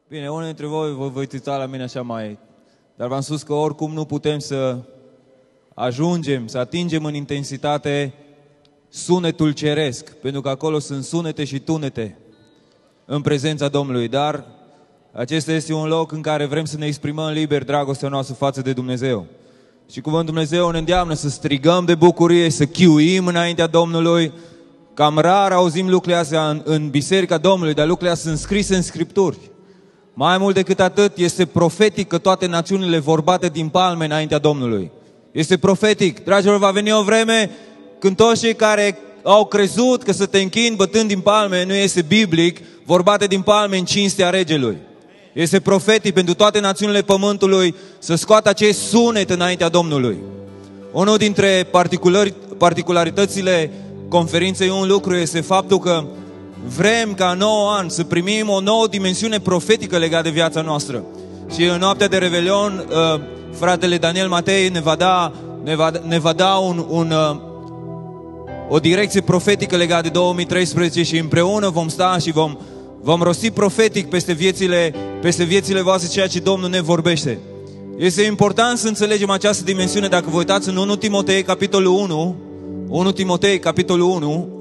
Bine, unul dintre voi vă voi uita la mine așa mai... Dar v-am spus că oricum nu putem să ajungem, să atingem în intensitate sunetul ceresc, pentru că acolo sunt sunete și tunete în prezența Domnului. Dar acesta este un loc în care vrem să ne exprimăm liber dragostea noastră față de Dumnezeu. Și cuvântul Dumnezeu ne îndeamnă să strigăm de bucurie, să chiuim înaintea Domnului. Cam rar auzim lucrurile astea în Biserica Domnului, dar lucrurile astea sunt scrise în Scripturi. Mai mult decât atât, este profetic că toate națiunile vor bate din palme înaintea Domnului. Este profetic. Dragilor, va veni o vreme când toți cei care au crezut că să te închini bătând din palme nu este biblic, vor bate din palme în cinstea regelui. Este profetic pentru toate națiunile pământului să scoată acest sunet înaintea Domnului. Unul dintre particularitățile conferinței Un Lucru este faptul că vrem ca în 9 ani să primim o nouă dimensiune profetică legată de viața noastră. Și în noaptea de Revelion, fratele Daniel Matei ne va da o direcție profetică legată de 2013 și împreună vom sta și vom rosti profetic peste viețile voastre ceea ce Domnul ne vorbește. Este important să înțelegem această dimensiune. Dacă vă uitați în 1 Timotei, capitolul 1, 1 Timotei, capitolul 1,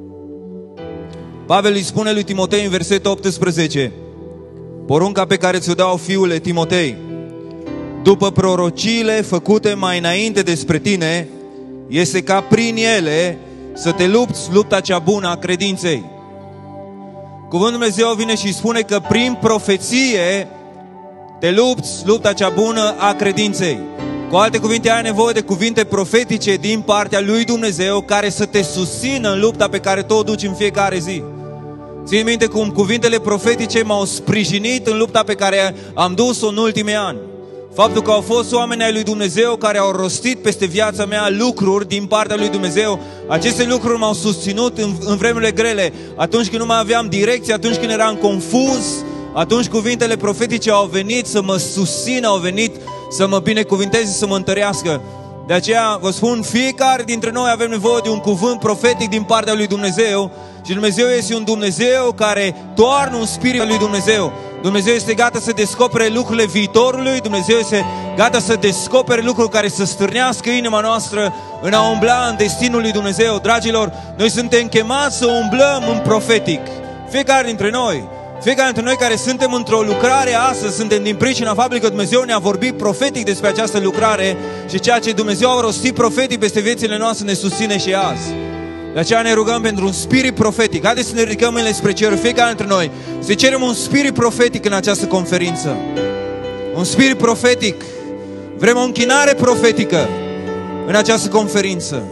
Pavel îi spune lui Timotei în versetul 18: porunca pe care ți-o dau, fiule Timotei, după prorociile făcute mai înainte despre tine, este ca prin ele să te lupți lupta cea bună a credinței. Cuvântul Dumnezeu vine și spune că prin profeție te lupți lupta cea bună a credinței. Cu alte cuvinte, ai nevoie de cuvinte profetice din partea lui Dumnezeu care să te susțină în lupta pe care tu o duci în fiecare zi. Țin minte cum cuvintele profetice m-au sprijinit în lupta pe care am dus-o în ultimii ani. Faptul că au fost oameni ai lui Dumnezeu care au rostit peste viața mea lucruri din partea lui Dumnezeu. Aceste lucruri m-au susținut în vremurile grele. Atunci când nu mai aveam direcție, atunci când eram confuz, atunci cuvintele profetice au venit să mă susțină, au venit să mă binecuvinteze, să mă întărească. De aceea vă spun, fiecare dintre noi avem nevoie de un cuvânt profetic din partea lui Dumnezeu. Și Dumnezeu este un Dumnezeu care toarnă un spirit al lui Dumnezeu. Dumnezeu este gata să descopere lucrurile viitorului. Dumnezeu este gata să descopere lucruri care să stârnească inima noastră în a umbla în destinul lui Dumnezeu. Dragilor, noi suntem chemați să umblăm în profetic. Fiecare dintre noi care suntem într-o lucrare astăzi, suntem din pricina faptului că Dumnezeu ne-a vorbit profetic despre această lucrare și ceea ce Dumnezeu a rostit profetic peste viețile noastre ne susține și azi. De aceea ne rugăm pentru un spirit profetic. Haideți să ne ridicăm mâinile spre cer, fiecare dintre noi, să cerem un spirit profetic în această conferință. Un spirit profetic. Vrem o închinare profetică în această conferință.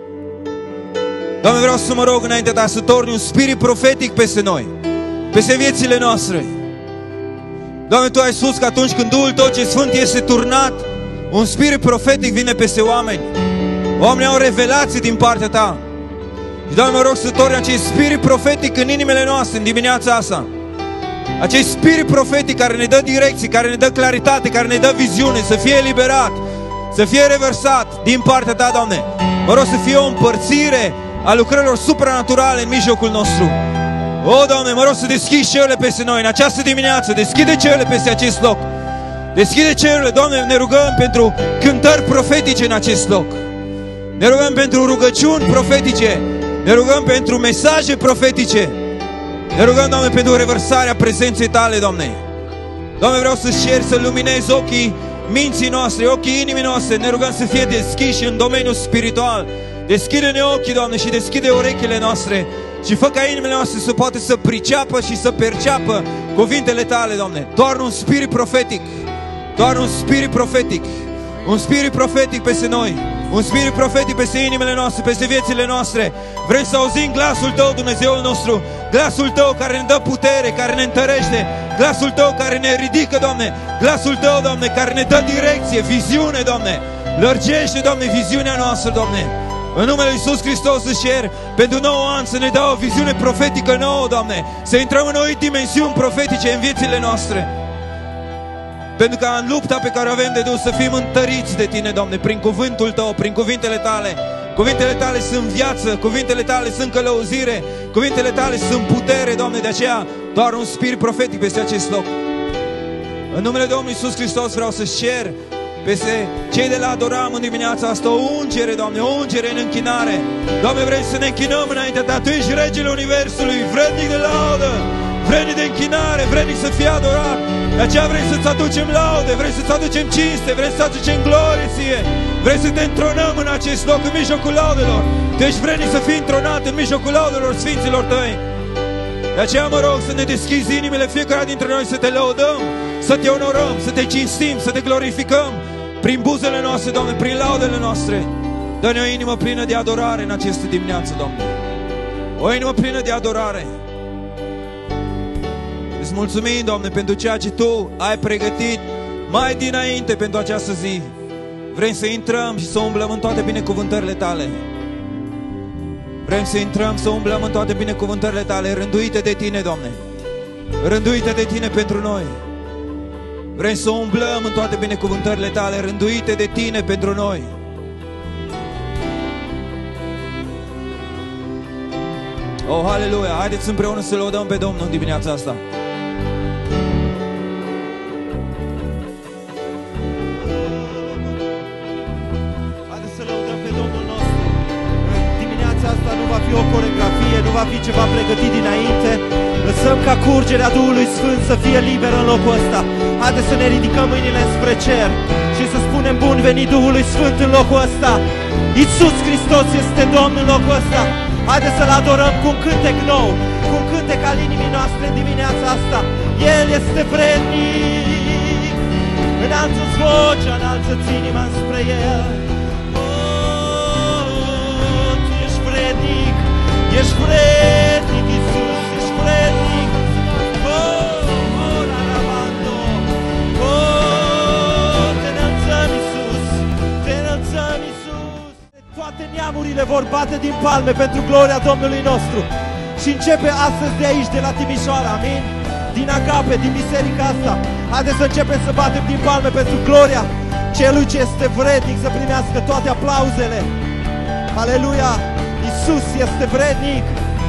Doamne, vreau să mă rog înaintea Ta să torni un spirit profetic peste noi, peste viețile noastre. Doamne, Tu ai spus că atunci când Duhul Tău ce Sfânt este turnat, un spirit profetic vine peste oameni. Oamenii au revelații din partea Ta. Și Doamne, mă rog să torni acest spirit profetic în inimile noastre în dimineața asta. Acest spirit profetic care ne dă direcții, care ne dă claritate, care ne dă viziune, să fie eliberat, să fie reversat din partea Ta, Doamne. Mă rog să fie o împărțire a lucrărilor supranaturale în mijlocul nostru. O, Doamne, mă rog să deschizi cerurile peste noi în această dimineață. Deschide cerurile peste acest loc. Deschide cerurile, Doamne, ne rugăm pentru cântări profetice în acest loc. Ne rugăm pentru rugăciuni profetice. Ne rugăm pentru mesaje profetice. Ne rugăm, Doamne, pentru revărsarea prezenței Tale, Doamne. Doamne, vreau să-ți cer să luminezi ochii minții noastre, ochii inimii noastre. Ne rugăm să fie deschiși în domeniul spiritual. Deschide-ne ochii, Doamne, și deschide urechile noastre. Și fă ca inimile noastre să poată să priceapă și să perceapă cuvintele Tale, Doamne. Toarnă un spirit profetic. Toarnă un spirit profetic. Un spirit profetic peste noi. Un spirit profetic peste inimile noastre, peste viețile noastre. Vrem să auzim glasul Tău, Dumnezeul nostru. Glasul Tău care ne dă putere, care ne întărește. Glasul Tău care ne ridică, Doamne. Glasul Tău, Doamne, care ne dă direcție, viziune, Doamne. Lărgește, Doamne, viziunea noastră, Doamne. În numele Lui Iisus Hristos îți cer pentru 9 ani să ne dea o viziune profetică nouă, Doamne. Să intrăm în noi dimensiuni profetice în viețile noastre. Pentru că în lupta pe care o avem de dus să fim întăriți de Tine, Doamne, prin cuvântul Tău, prin cuvintele Tale. Cuvintele Tale sunt viață, cuvintele Tale sunt călăuzire, cuvintele Tale sunt putere, Doamne. De aceea doar un spirit profetic peste acest loc. În numele Domnului Iisus Hristos vreau să-ți cer peste cei de la Adoram în dimineața asta o ungere, Doamne, o ungere în închinare. Doamne, vrem să ne închinăm înaintea Ta. Tu ești Regele Universului, vrednic de laudă, vrednic de închinare, vrednic să fie adorat. De aceea vrem să-ți aducem laude, vrem să-ți aducem cinste, vrem să aducem glorie Ție. Vrem să te întronăm în acest loc, în mijlocul laudelor. Tu ești vrednic să fii întronat în mijlocul laudelor Sfinților Tăi. De aceea mă rog să ne deschizi inimile fiecare dintre noi, să te lăudăm, să te onorăm, să te cinstim, să te glorificăm prin buzele noastre, Doamne, prin laudele noastre. Dă-ne o inimă plină de adorare în această dimineață, Doamne. O inimă plină de adorare. Îți mulțumim, Doamne, pentru ceea ce Tu ai pregătit mai dinainte pentru această zi. Vrem să intrăm și să umblăm în toate binecuvântările Tale. Vrem să intrăm, să umblăm în toate binecuvântările Tale, rânduite de Tine, Doamne. Rânduite de Tine pentru noi. Vrem să umblăm în toate binecuvântările Tale, rânduite de Tine pentru noi. Oh, haleluia! Haideți împreună să lăudăm pe Domnul în dimineața asta. Haideți să lăudăm pe Domnul nostru. În dimineața asta nu va fi o coreografie, nu va fi ceva pregătit dinainte. Lăsăm ca curgerea Duhului Sfânt să fie liberă în locul ăsta. Haideți să ne ridicăm mâinile spre cer și să spunem bun venit Duhului Sfânt în locul ăsta. Iisus Hristos este Domn în locul ăsta. Haideți să-L adorăm cu un cântec nou, cu un cântec al inimii noastre în dimineața asta. El este vrednic. Înalță-ți vocea, înalță-ți inima spre El. Tu ești vrednic, ești vrednic, Iisus, ești vrednic. Te înălțăm, Iisus, te înălțăm, Iisus. Toate neamurile vor bate din palme pentru gloria Domnului nostru. Și începe astăzi de aici, de la Timișoara, amin? Din Agape, din biserica asta. Haideți să începem să batem din palme pentru gloria Celui ce este vrednic să primească toate aplauzele. Aleluia! Iisus este vrednic!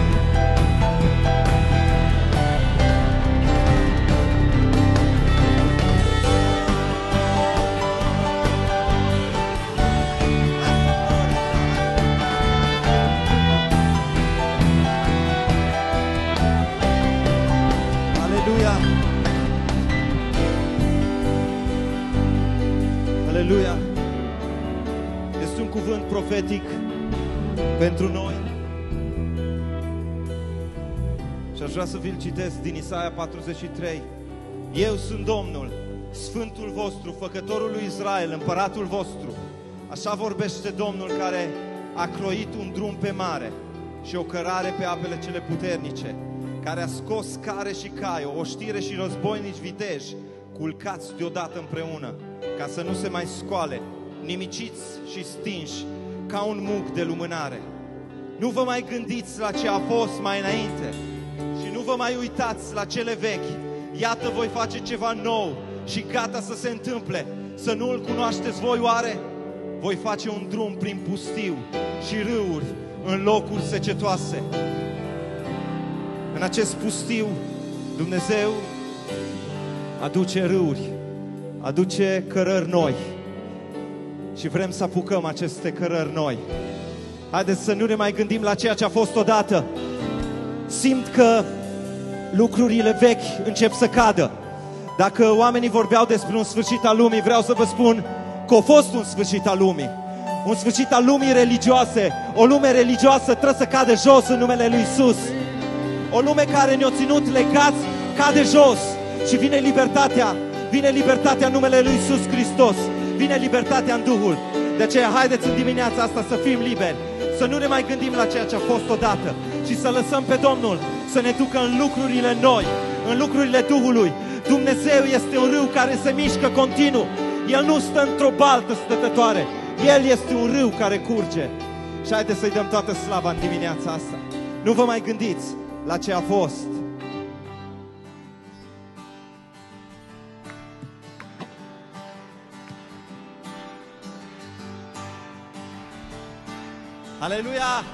Aleluia! Este un cuvânt profetic pentru noi. Și aș vrea să vi-l citesc din Isaia 43. Eu sunt Domnul, Sfântul vostru, Făcătorul lui Israel, Împăratul vostru. Așa vorbește Domnul care a croit un drum pe mare și o cărare pe apele cele puternice, care a scos care și cai, oștire și războinici viteji, culcați deodată împreună, ca să nu se mai scoale, nimiciți și stinși ca un muc de lumânare. Nu vă mai gândiți la ce a fost mai înainte și nu vă mai uitați la cele vechi. Iată, voi face ceva nou și gata să se întâmple. Să nu-l cunoașteți voi oare? Voi face un drum prin pustiu și râuri în locuri secetoase. În acest pustiu Dumnezeu aduce râuri, aduce cărări noi și vrem să apucăm aceste cărări noi. Haideți să nu ne mai gândim la ceea ce a fost odată. Simt că lucrurile vechi încep să cadă. Dacă oamenii vorbeau despre un sfârșit al lumii, vreau să vă spun că a fost un sfârșit al lumii. Un sfârșit al lumii religioase. O lume religioasă trebuie să cadă jos în numele lui Iisus. O lume care ne-a ținut legați cade jos și vine libertatea. Vine libertatea în numele lui Iisus Hristos. Vine libertatea în Duhul. De aceea haideți în dimineața asta să fim liberi. Să nu ne mai gândim la ceea ce a fost odată și să lăsăm pe Domnul să ne ducă în lucrurile noi, în lucrurile Duhului. Dumnezeu este un râu care se mișcă continuu. El nu stă într-o baltă stătătoare. El este un râu care curge. Și haideți să-i dăm toată slava în dimineața asta. Nu vă mai gândiți la ce a fost. Aleluia!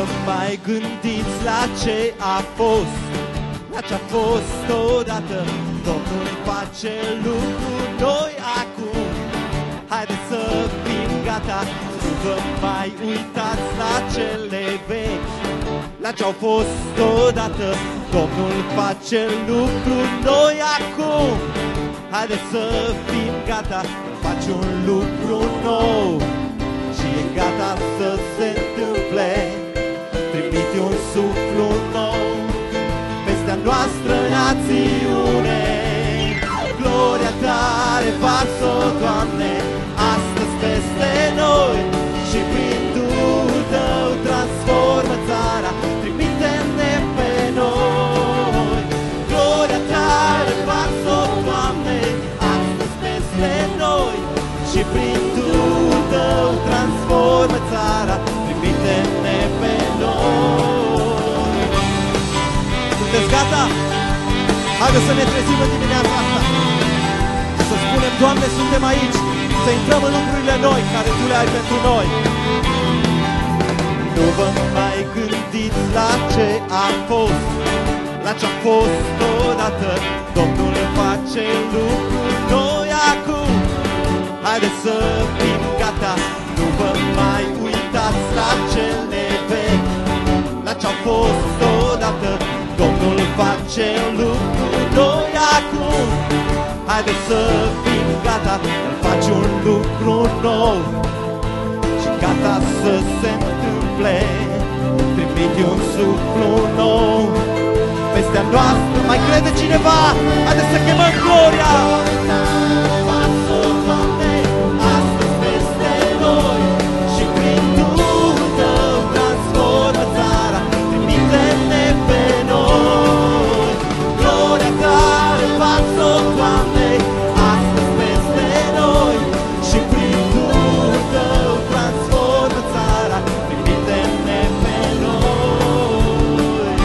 mai gândiți la ce a fost, la ce a fost odată. Domnul face lucruri noi acum. Haideți să fim gata, nu vă mai uitați la cele vechi, la ce-au fost odată. Domnul face lucruri noi acum. Haideți să fim gata, face un lucru nou și e gata să se întâmple. Trimite un suflu nou peste a noastră națiune. Gloria ta revarsă, Doamne, astăzi peste noi și prin Duhul Tău transformă țara. Trimite-ne pe noi. Gloria ta revarsă, Doamne, astăzi peste noi și prin Duhul Tău transformă țara. Trimite-ne pe noi. Sunteți gata? Haideți să ne trezim în dimineața asta, să spunem: Doamne, suntem aici, să intrăm în lucrurile noi care Tu le ai pentru noi. Nu vă mai gândiți la ce a fost, la ce a fost odată. Domnul face lucruri noi acum. Haideți să fim gata, nu vă mai uitați la cele vechi, la ce a fost odată. Domnul face lucruri noi acum. Haideți să fim gata, El face un lucru nou și gata să se întâmple. Trimite un suflu nou peste a noastră. Mai crede cineva? Haideți să chemăm gloria! Doamne, astăzi peste noi și prin Duhul Tău transformă țara. Trimite-ne pe noi. Gloria Ta revarsă, Doamne, astăzi peste noi și prin Duhul Tău transformă țara. Trimite-ne pe noi.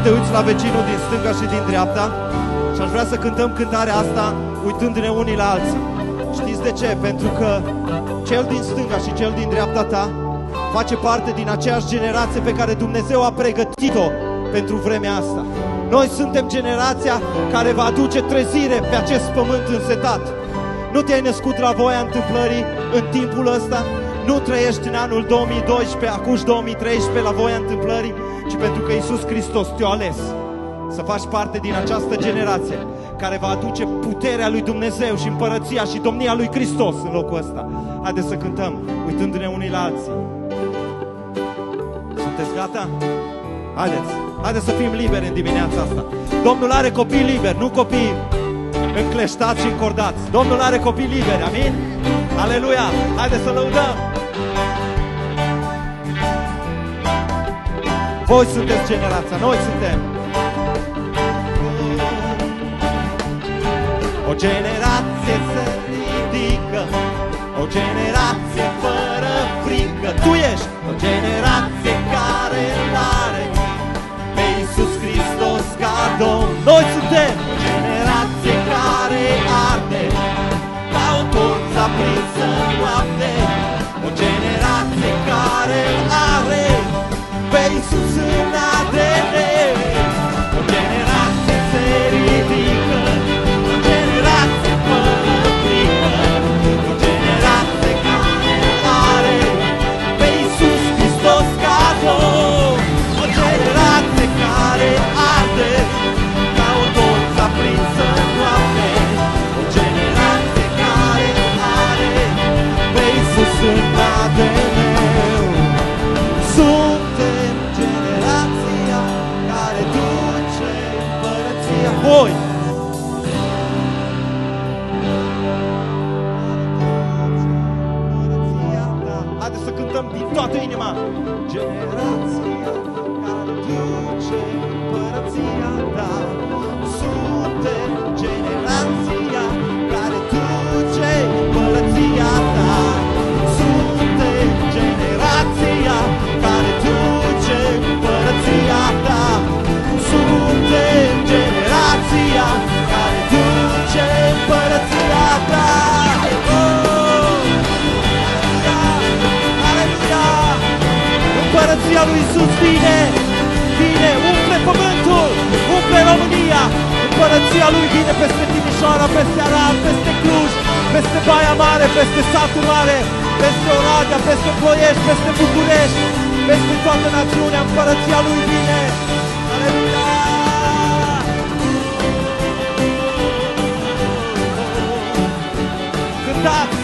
te uiți la vecinul din stânga și din dreapta și aș vrea să cântăm cântarea asta uitându-ne unii la alții. Știți de ce? Pentru că cel din stânga și cel din dreapta ta face parte din aceeași generație pe care Dumnezeu a pregătit-o pentru vremea asta. Noi suntem generația care va aduce trezire pe acest pământ însetat. Nu te-ai născut la voia întâmplării în timpul ăsta, nu trăiești în anul 2012, acum 2013 la voia întâmplării, ci pentru că Iisus Hristos te-a ales să faci parte din această generație care va aduce puterea lui Dumnezeu și împărăția și domnia lui Hristos în locul ăsta. Haideți să cântăm, uitându-ne unii la alții. Sunteți gata? Haideți să fim liberi în dimineața asta. Domnul are copii liberi, nu copii încleștați și încordați. Domnul are copii liberi, amin? Aleluia! Haideți să lăudăm! Voi sunteți generația, noi suntem. O generație se ridică, o generație fără frică. Tu ești o generație care l-are pe Iisus Hristos ca Domn. Noi suntem o generație care arde ca o torță aprinsă în noapte. O generație care are pe Iisus în ADN. O generație se ridică, o generație fără frică. O generație care are pe Iisus Hristos ca Domn. O generație care arde ca o torță aprinsă în noapte. O generație care are pe Iisus în ADN. Suntem generația care duce împărăția. Voi! Haideți să cântăm din toată inima. Generația care duce împărăția ta. Suntem generația care duce împărăția ta. Suntem generația care duce împărăția ta. Suntem generația care duce împărăția ta. Aleluia! Împărăția lui Iisus vine, umple pământul, umple România. Împărăția lui vine peste Timișoara, peste Arad, peste Cluj, peste Baia Mare, peste Satul Mare, peste Oradea, peste Ploiești, peste București, peste toată națiunea. Împărăția lui vine. Aleluia! Cântați!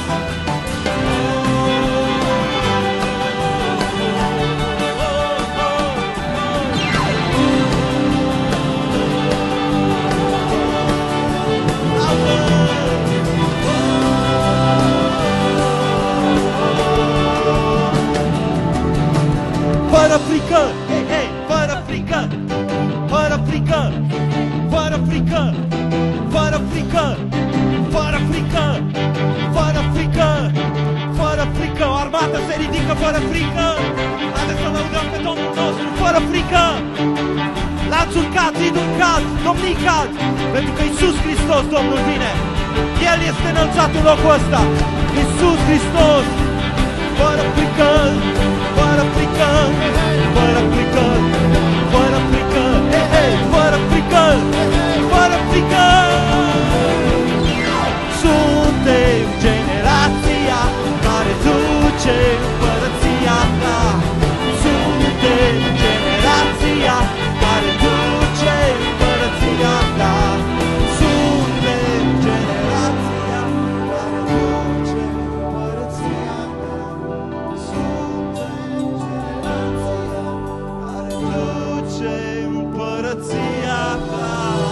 Fără frică, hei, hei, fără frică, fără frică, fără frică, fără frică, fără frică, fără frică, fără frică. O armată se ridică fără frică. Haideți să lăudăm pe Domnul nostru fără frică. Lanțul cad, zidul cad, domnii cad, pentru că Iisus Hristos, Domnul, vine. El este înălțat în locul ăsta. Iisus Hristos, fără frică, fără frică, fără frică, fără frică, fără frică, fără frică. Suntem generația care duce împărăția ta. Suntem generația care duce împărăția ta. Suntem generația care duce împărăția ta. Suntem generația care duce împărăția ta.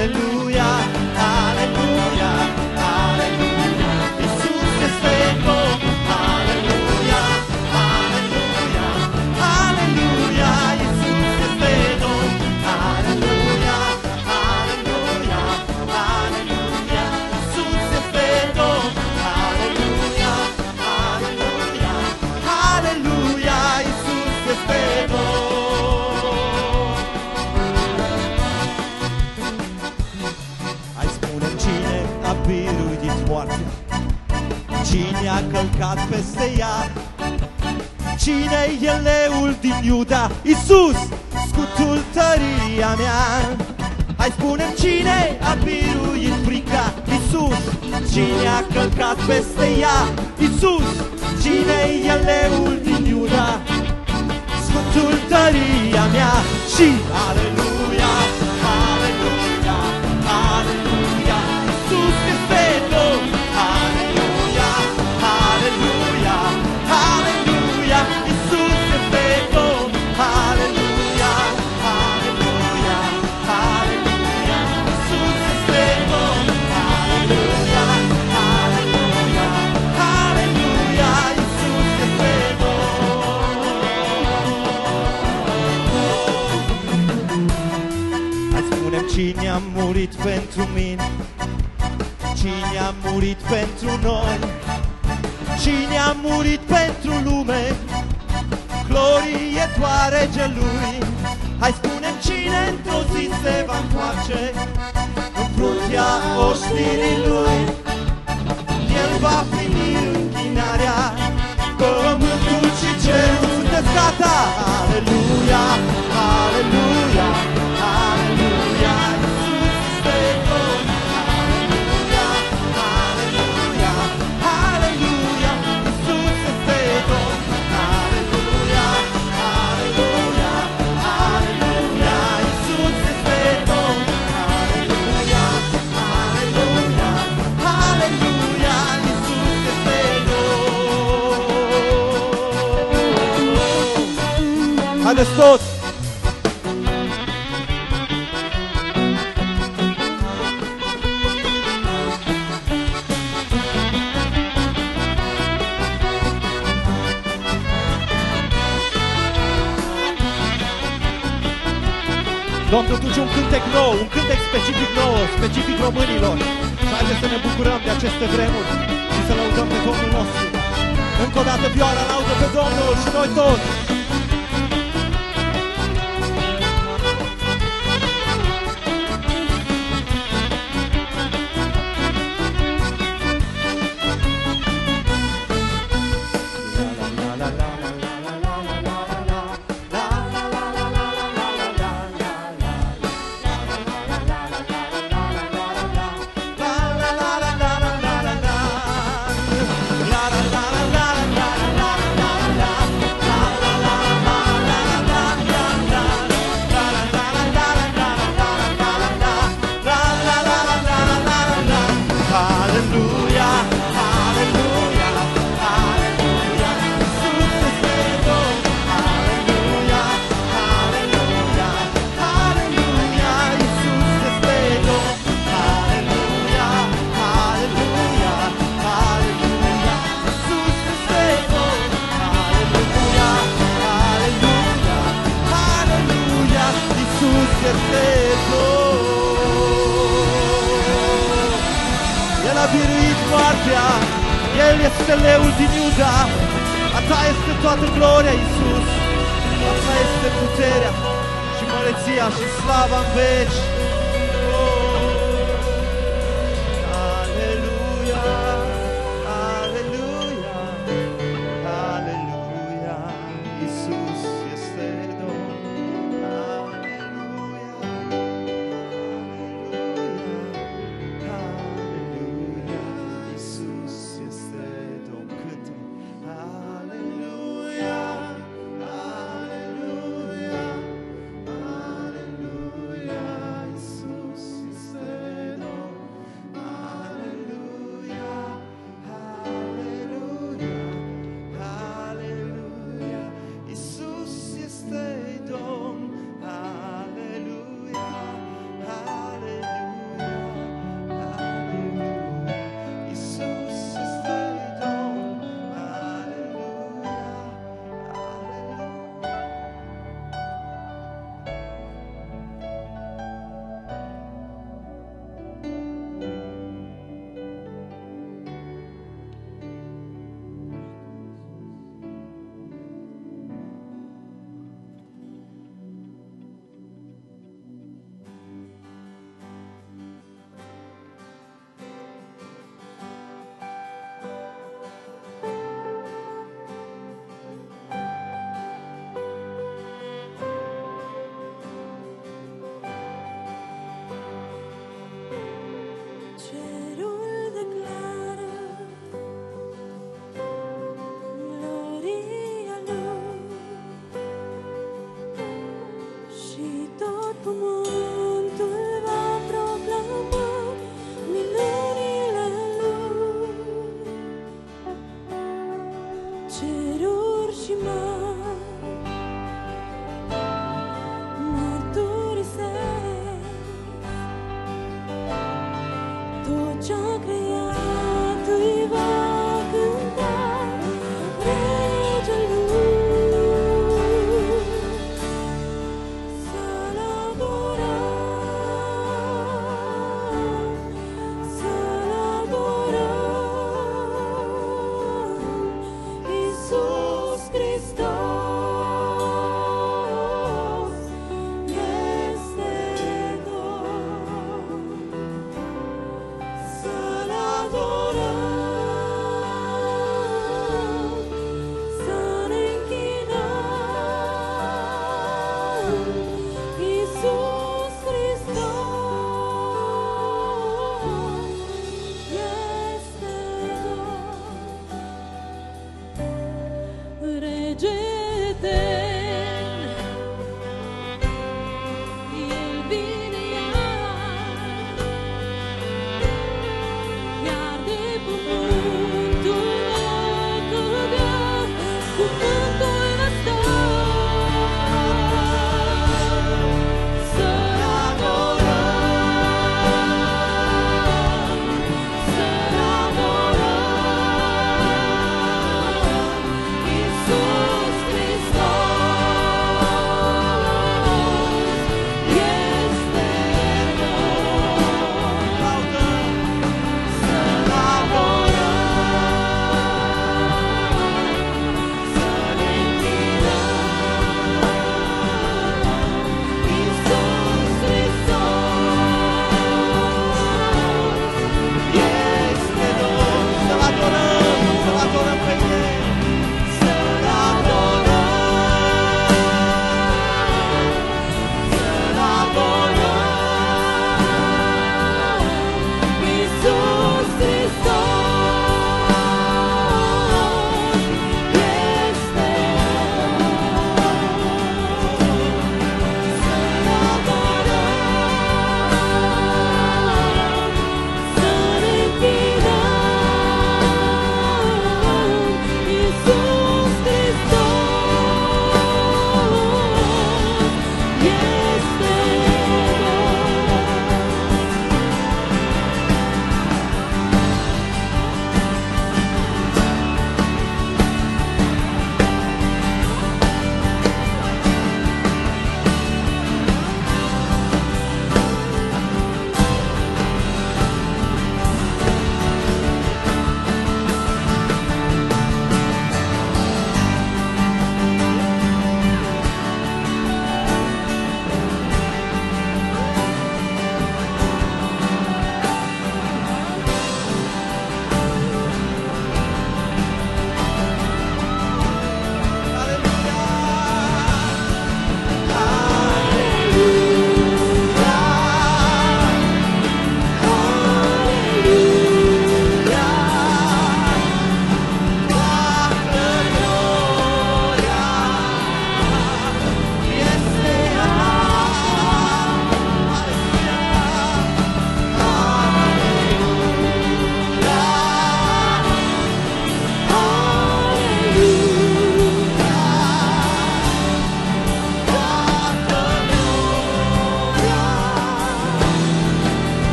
Aleluia, aleluia, aleluia, Iisus este Domn. Aleluia, aleluia, aleluia, Iisus este Domn. Aleluia, aleluia, aleluia, Iisus este Domn. Aleluia, aleluia, aleluia, Iisus este Domn. Hai spune-mi cine a biruit moartea, cine a călcat peste ea, cine-i e leul din Iuda, Iisus, scutul tăria mea. Hai spune-mi cine a biruit frica, Iisus, cine a călcat peste ea, Iisus, cine-i e leul din Iuda, scutul tăria mea. Și aleluia, aleluia, aleluia, Iisus este Domn. Aleluia, aleluia, aleluia, Iisus este Domn. Aleluia, aleluia, aleluia, Iisus este Domn. Aleluia, aleluia, aleluia, Iisus este Domn. Hai spune-mi cine a murit pentru mine, cine a murit pentru noi, cine a murit pentru lume, glorie doar regelui. Hai spune-mi cine într-o zi se va întoarce în fruntea oștirii lui. El va primi închinarea, pământul și cerul. Sunteți gata? Aleluia, aleluia, aleluia, Iisus este Domn. Aleluia, aleluia, aleluia, Iisus este Domn. Aleluia, aleluia, aleluia, Iisus este Domn. Aleluia, aleluia, aleluia, Iisus este Domn. Haideți toți! Domnul duce un cântec nou, un cântec specific nou, specific românilor. Și haideți să ne bucurăm de aceste vremuri și să lăudăm pe Domnul nostru. Încă o dată vioara laudă pe Domnul și noi toți. El a biruit moartea, El este leul din Iuda. A Ta este toată gloria, Iisus. A Ta este puterea și măreția și slava în veci. Aleluia, aleluia, aleluia, Iisus este Domn. Aleluia, aleluia, Iisus este Domn. Cântă. Aleluia, aleluia, aleluia, ce-a creat îi va cânta Regelui. Să-L adorăm, să-L adorăm, Iisus Hristos este Domn. Să-L adorăm,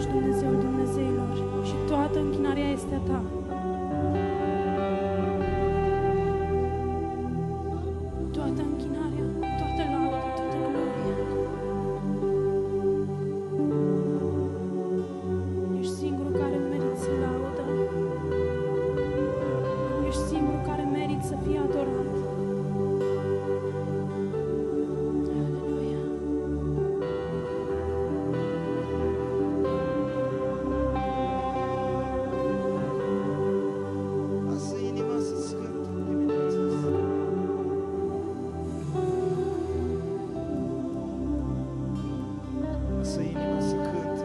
ești Dumnezeul Dumnezeilor și toată închinarea este a Ta. Toată închinarea, toată lauda, toată gloria. Ești singurul care meriți laudă. Ești singurul care meriți să fie adorat. Aleluia. Lasă inima să-ți cânte în dimineața asta. Lasă inima să cânte.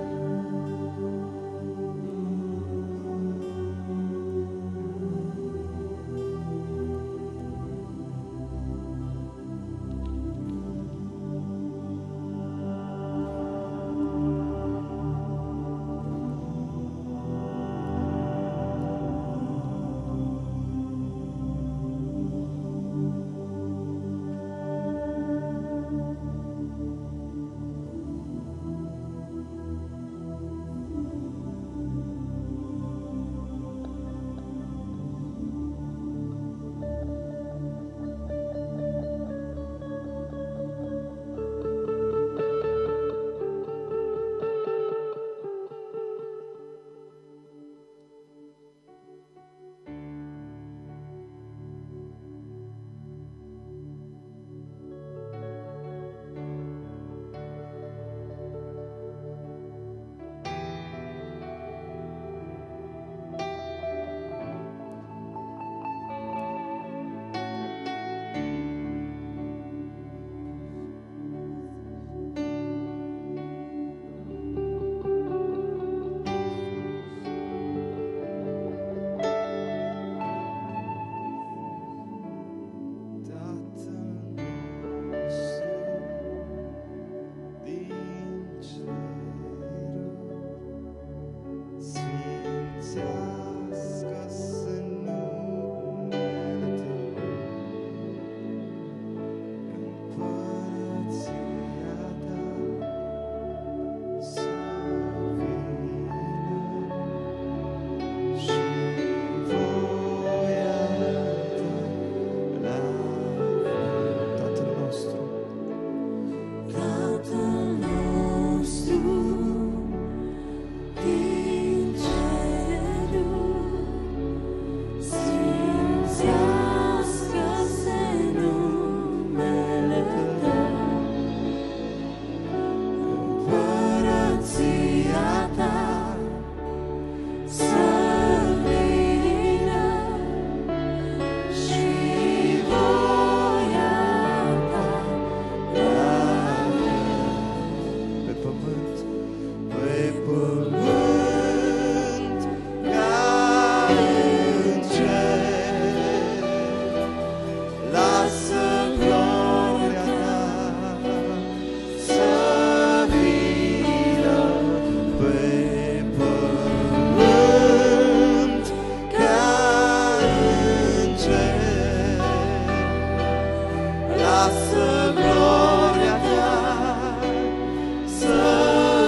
Lasă gloria Ta să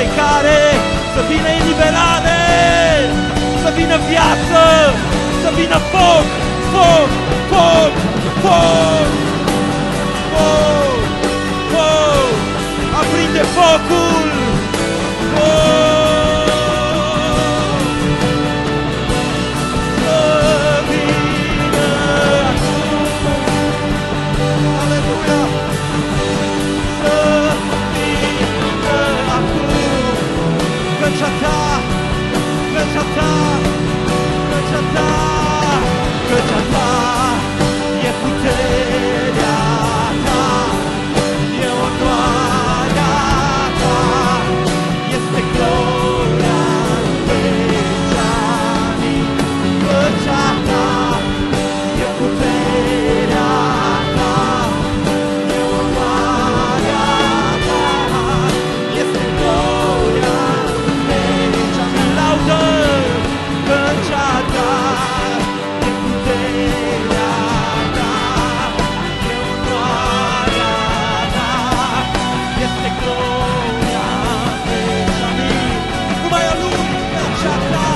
vindecare, să vină eliberare, să vină viață, să vină foc, foc, foc, foc, foc, foc, aprinde focul, foc. Căcea ta, căcea ta, căcea ta, căcea ta, e puterea ta, e onoarea ta, este gloria în vecii. Căcea ta, e puterea ta, e onoarea ta, este gloria. Căcea ta, e puterea ta, e onoarea ta, este gloria vecii. Numai a Lui, căcea ta.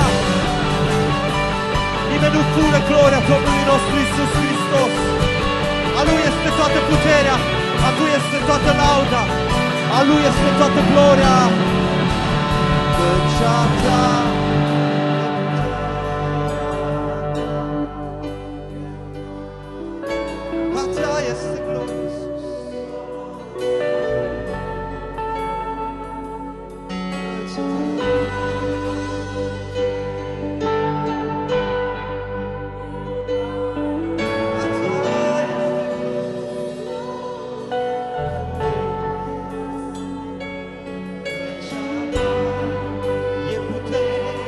Nimeni nu fură gloria Domnului nostru Iisus Hristos. A Lui este toată puterea, a Lui este toată lauda, a Lui este toată gloria. Căcea ta. E puterea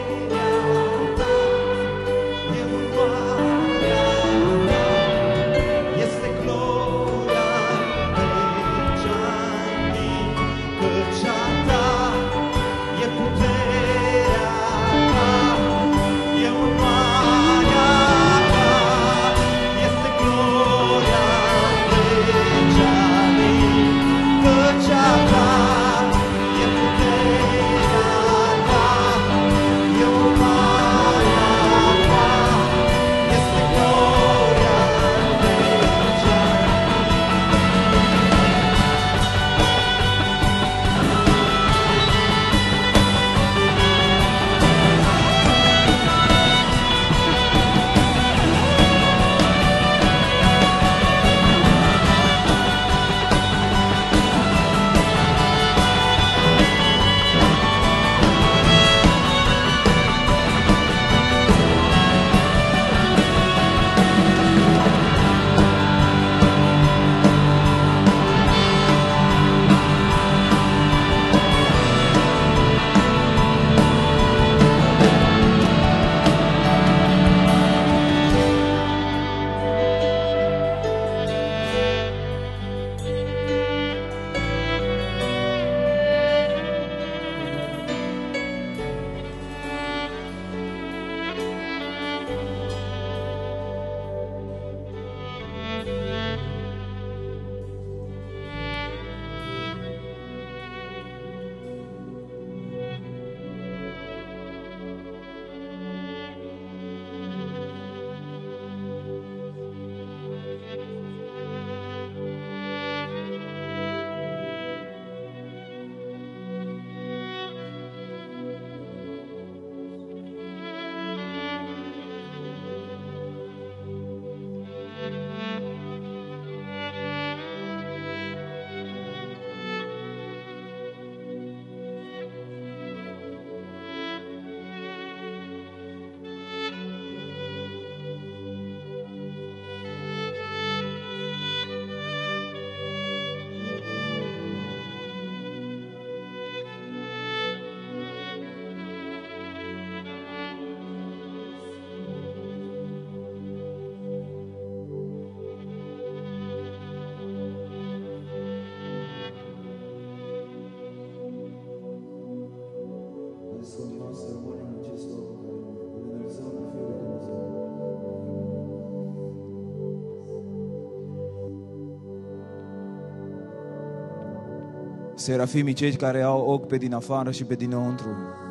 serafimii cei care au ochi pe din afară și pe dinăuntru.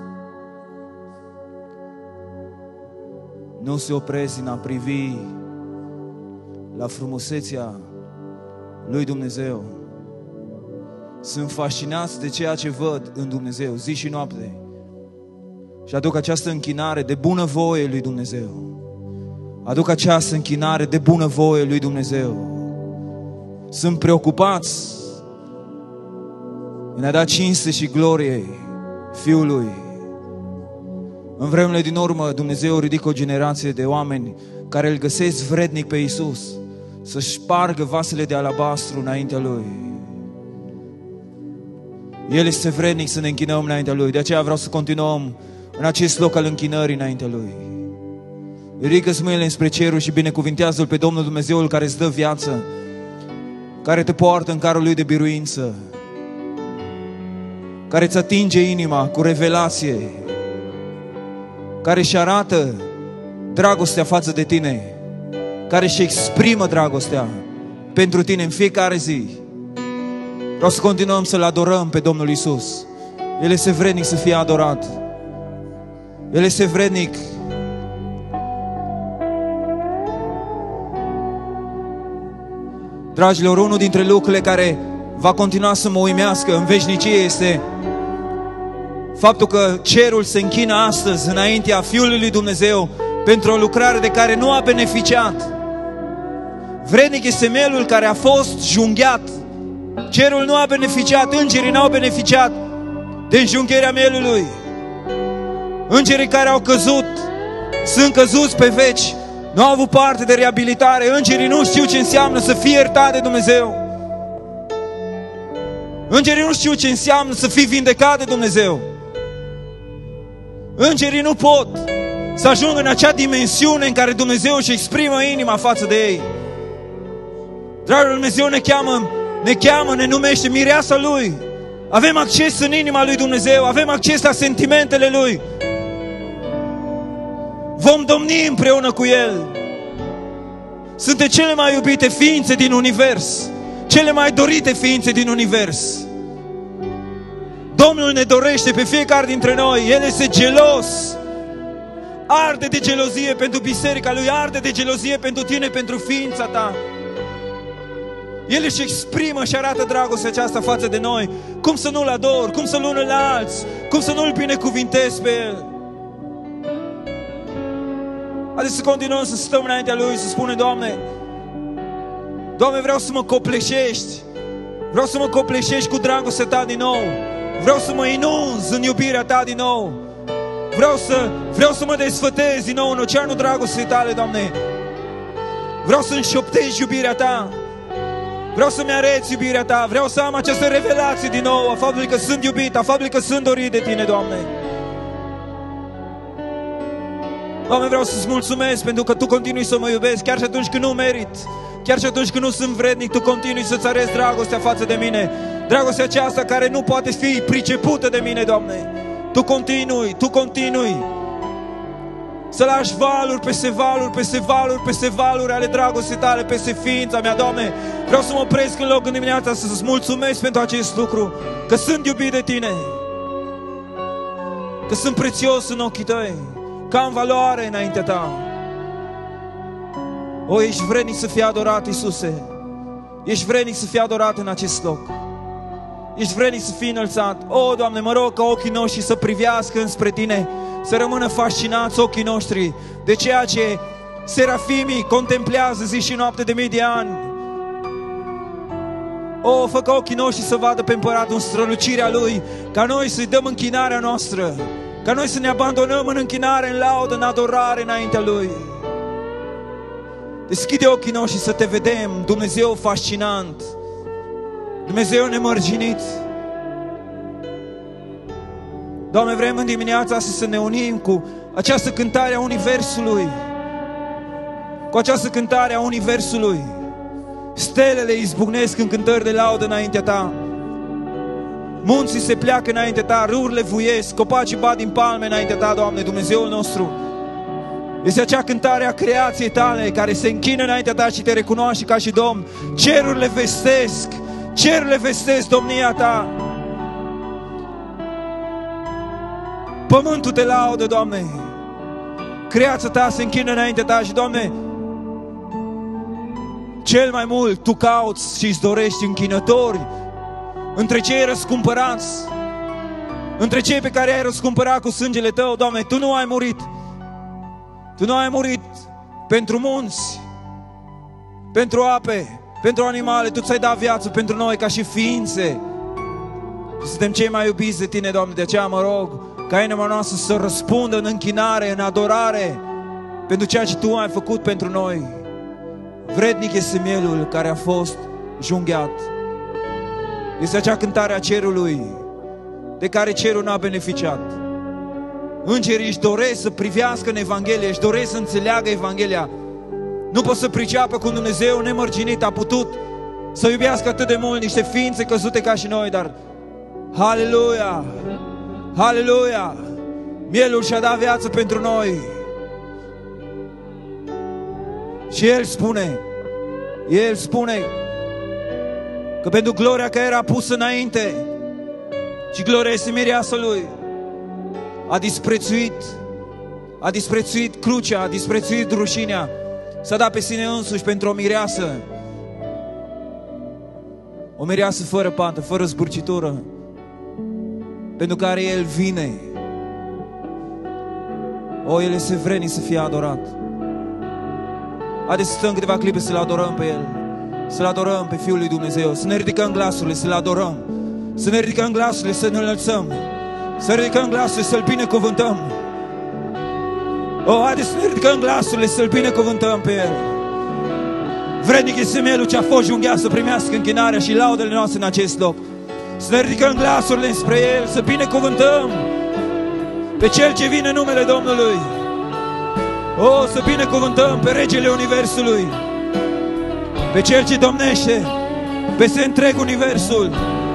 Nu se opresc în a privi la frumusețea lui Dumnezeu. Sunt fascinați de ceea ce văd în Dumnezeu zi și noapte și aduc această închinare de bunăvoie lui Dumnezeu. Aduc această închinare de bunăvoie lui Dumnezeu. Sunt preocupați în a da cinste și glorie Fiului. În vremurile din urmă, Dumnezeu ridică o generație de oameni care îl găsesc vrednic pe Iisus să-și spargă vasele de alabastru înaintea Lui. El este vrednic să ne închinăm înaintea Lui. De aceea vreau să continuăm în acest loc al închinării înaintea Lui. Ridică-ți mâinile înspre cerul și binecuvintează-L pe Domnul Dumnezeul care îți dă viață, care te poartă în carul Lui de biruință, care îți atinge inima cu revelație, care își arată dragostea față de tine, care își exprimă dragostea pentru tine în fiecare zi. Vreau să continuăm să-L adorăm pe Domnul Iisus. El este vrednic să fie adorat. El este vrednic. Dragilor, unul dintre lucrurile care va continua să mă uimească în veșnicie este faptul că cerul se închină astăzi înaintea Fiului lui Dumnezeu pentru o lucrare de care nu a beneficiat. Vrednic este mielul care a fost junghiat. Cerul nu a beneficiat, îngerii n-au beneficiat de înjunghierea mielului. Îngerii care au căzut sunt căzuți pe veci, nu au avut parte de reabilitare. Îngerii nu știu ce înseamnă să fii iertat de Dumnezeu. Îngerii nu știu ce înseamnă să fii vindecat de Dumnezeu. Îngerii nu pot să ajungă în acea dimensiune în care Dumnezeu își exprimă inima față de ei. Dragul Dumnezeu ne cheamă, ne numește mireasa Lui. Avem acces în inima Lui Dumnezeu, avem acces la sentimentele Lui. Vom domni împreună cu El. Suntem cele mai iubite ființe din univers, cele mai dorite ființe din univers. Domnul ne dorește pe fiecare dintre noi. El este gelos. Arde de gelozie pentru biserica Lui, arde de gelozie pentru tine, pentru ființa ta. El își exprimă și arată dragostea aceasta față de noi. Cum să nu-L ador, cum să nu-L înalți, cum să nu-L binecuvintezi pe El. Haideți să continuăm să stăm înaintea Lui, să spunem: Doamne, Doamne, vreau să mă copleșești. Vreau să mă copleșești cu dragostea Ta din nou. Vreau să mă inunzi în iubirea Ta din nou. Vreau să mă desfătez din nou în oceanul dragostei Tale, Doamne. Vreau să înșoptești iubirea Ta. Vreau să-mi arăți iubirea Ta. Vreau să am această revelație din nou a faptului că sunt iubit, a faptului că sunt dorit de Tine, Doamne. Doamne, vreau să-ți mulțumesc pentru că Tu continui să mă iubești, chiar și atunci când nu merit, chiar și atunci când nu sunt vrednic, Tu continui să-ți arăți dragostea față de mine. Dragostea aceasta care nu poate fi pricepută de mine, Doamne. Tu continui să lași valuri peste valuri, peste valuri, peste valuri ale dragostei Tale, peste ființa mea, Doamne. Vreau să mă opresc în loc în dimineața să-ți mulțumesc pentru acest lucru, că sunt iubit de Tine, că sunt prețios în ochii Tăi, că am valoare înaintea Ta. O, ești vrednic să fii adorat, Iisuse. Ești vrednic să fii adorat în acest loc. Ești vrednic să fii înălțat. O, Doamne, mă rog ca ochii noștri să privească înspre Tine, să rămână fascinați ochii noștri de ceea ce serafimii contemplează zi și noapte de mii de ani. O, fă ca ochii noștri să vadă pe Împăratul în strălucirea Lui, ca noi să-i dăm închinarea noastră, ca noi să ne abandonăm în închinare, în laudă, în adorare înaintea Lui. Deschide ochii noștri să Te vedem, Dumnezeu fascinant, Dumnezeu nemărginit. Doamne, vrem în dimineața asta să ne unim cu această cântare a Universului, cu această cântare a Universului. Stelele izbucnesc în cântări de laudă înaintea Ta. Munții se pleacă înaintea Ta, râurile vuiesc, copacii bat din palme înaintea Ta, Doamne, Dumnezeul nostru. Este acea cântare a creației Tale care se închină înaintea Ta și Te recunoaște ca și Domn. Cerurile vestesc domnia Ta. Pământul te laudă, Doamne. Creația ta se închină înaintea ta și, Doamne, cel mai mult Tu cauți și îți dorești închinători între cei răscumpărați, între cei pe care ai răscumpărat cu sângele Tău, Doamne. Tu nu ai murit. Tu nu ai murit pentru munți, pentru ape, pentru animale. Tu ți-ai dat viață pentru noi ca și ființe. Și suntem cei mai iubiți de Tine, Doamne. De aceea mă rog ca inima noastră să răspundă în închinare, în adorare pentru ceea ce Tu ai făcut pentru noi. Vrednic este mielul care a fost junghiat. Este acea cântare a cerului de care cerul n-a beneficiat. Îngerii își doresc să privească în Evanghelie, își doresc să înțeleagă Evanghelia. Nu pot să priceapă cum Dumnezeu nemărginit a putut să iubească atât de mult niște ființe căzute ca și noi, dar Haleluia! Haleluia! Mielul și-a dat viață pentru noi. Și El spune că pentru gloria care era pusă înainte și gloria este mireasa Lui, a disprețuit crucea, a disprețuit rușinea, s-a dat pe sine însuși pentru o mireasă fără pată, fără zburcitură, pentru care El vine. El este vrednic să fie adorat. Haideți să stăm câteva clipe să-L adorăm pe El, să-L adorăm pe Fiul lui Dumnezeu, să ne ridicăm glasurile, să-L adorăm, să ne ridicăm glasurile, să ne înălțăm, să ridicăm glasurile, să-L binecuvântăm. Haideți să ne ridicăm glasurile, să-L binecuvântăm pe El. Vrednic este mielul ce a fost junghiat să primească închinarea și laudele noastre în acest loc. Să ne ridicăm glasurile spre El, să binecuvântăm pe Cel ce vine în numele Domnului. Să binecuvântăm pe Regele Universului, pe Cel ce domnește peste întreg Universul.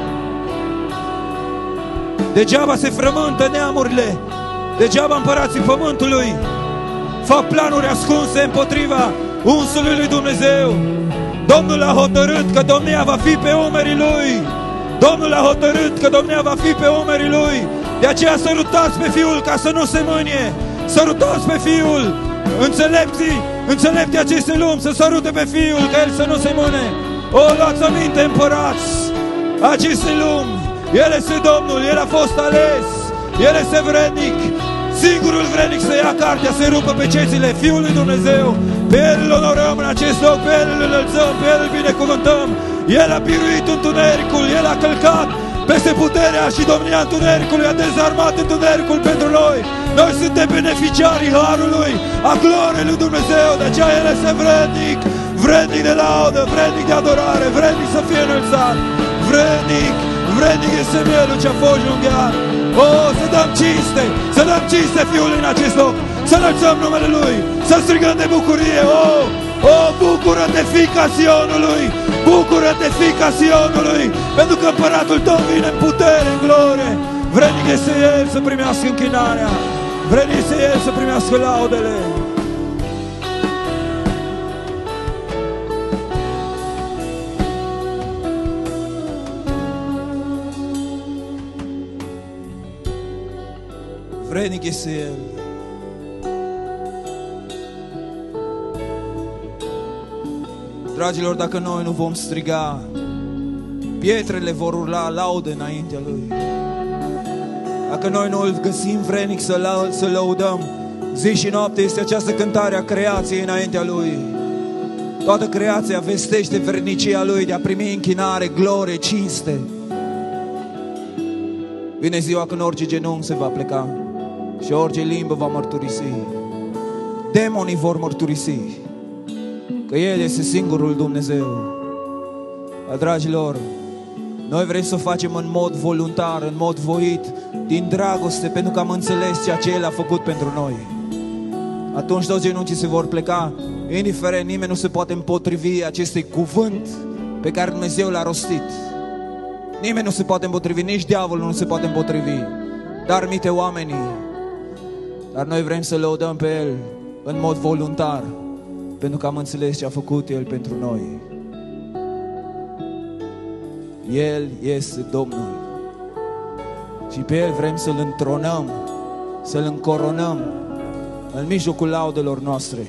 Degeaba se frământă neamurile, degeaba împărații pământului fac planuri ascunse împotriva unsului lui Dumnezeu. Domnul a hotărât că domnia va fi pe umerii Lui. Domnul a hotărât că domnia va fi pe umerii Lui. De aceea sărutați pe Fiul ca să nu se mânie. Sărutați pe Fiul. Înțelepții acestei lumi să sărute pe Fiul ca El să nu se mâne. Luați aminte, împărați acestei lumi. El este Domnul, El a fost ales, El este vrednic, singurul vrednic să ia cartea, să-i rupă pe cețile Fiului Dumnezeu. Pe El îl onorăm în acest loc, pe El îl înălțăm, pe El îl binecuvântăm. El a biruit întunericul, El a călcat peste puterea și domnia întunericului, a dezarmat întunericul pentru noi. Noi suntem beneficiarii harului, a gloriei lui Dumnezeu. De aceea El este vrednic, vrednic de laudă, vrednic de adorare, vrednic să fie înălțat, vrednic este mielul ce a fost junghiat. Să dăm cinste Fiului în acest loc, să înălțăm numele Lui, să strigăm de bucurie. Bucură-te, fiica Sionului, bucură-te, fiica Sionului, pentru că împăratul tău vine în putere, în glorie. Vrednic este El să primească închinarea, vrednic este El să primească laudele. Vrednic este El. Dragilor, dacă noi nu vom striga, pietrele vor urla laude înaintea Lui. Dacă noi nu îl găsim vrednic să lăudăm zi și noapte, este această cântare a creației înaintea Lui. Toată creația vestește vrednicia Lui de a primi închinare, glorie, cinste. Vine ziua când orice genunchi se va pleca și orice limbă va mărturisi. Demonii vor mărturisi că El este singurul Dumnezeu. Dragilor, noi vrem să o facem în mod voluntar, în mod voit, din dragoste, pentru că am înțeles ceea ce El a făcut pentru noi. Atunci toți genunchii se vor pleca, indiferent, nimeni nu se poate împotrivi acestui cuvânt pe care Dumnezeu l-a rostit. Nimeni nu se poate împotrivi, nici diavolul nu se poate împotrivi, dar mite oamenii. Dar noi vrem să lăudăm pe El în mod voluntar, pentru că am înțeles ce a făcut El pentru noi. El este Domnul și pe El vrem să-L întronăm să-L încoronăm în mijlocul laudelor noastre.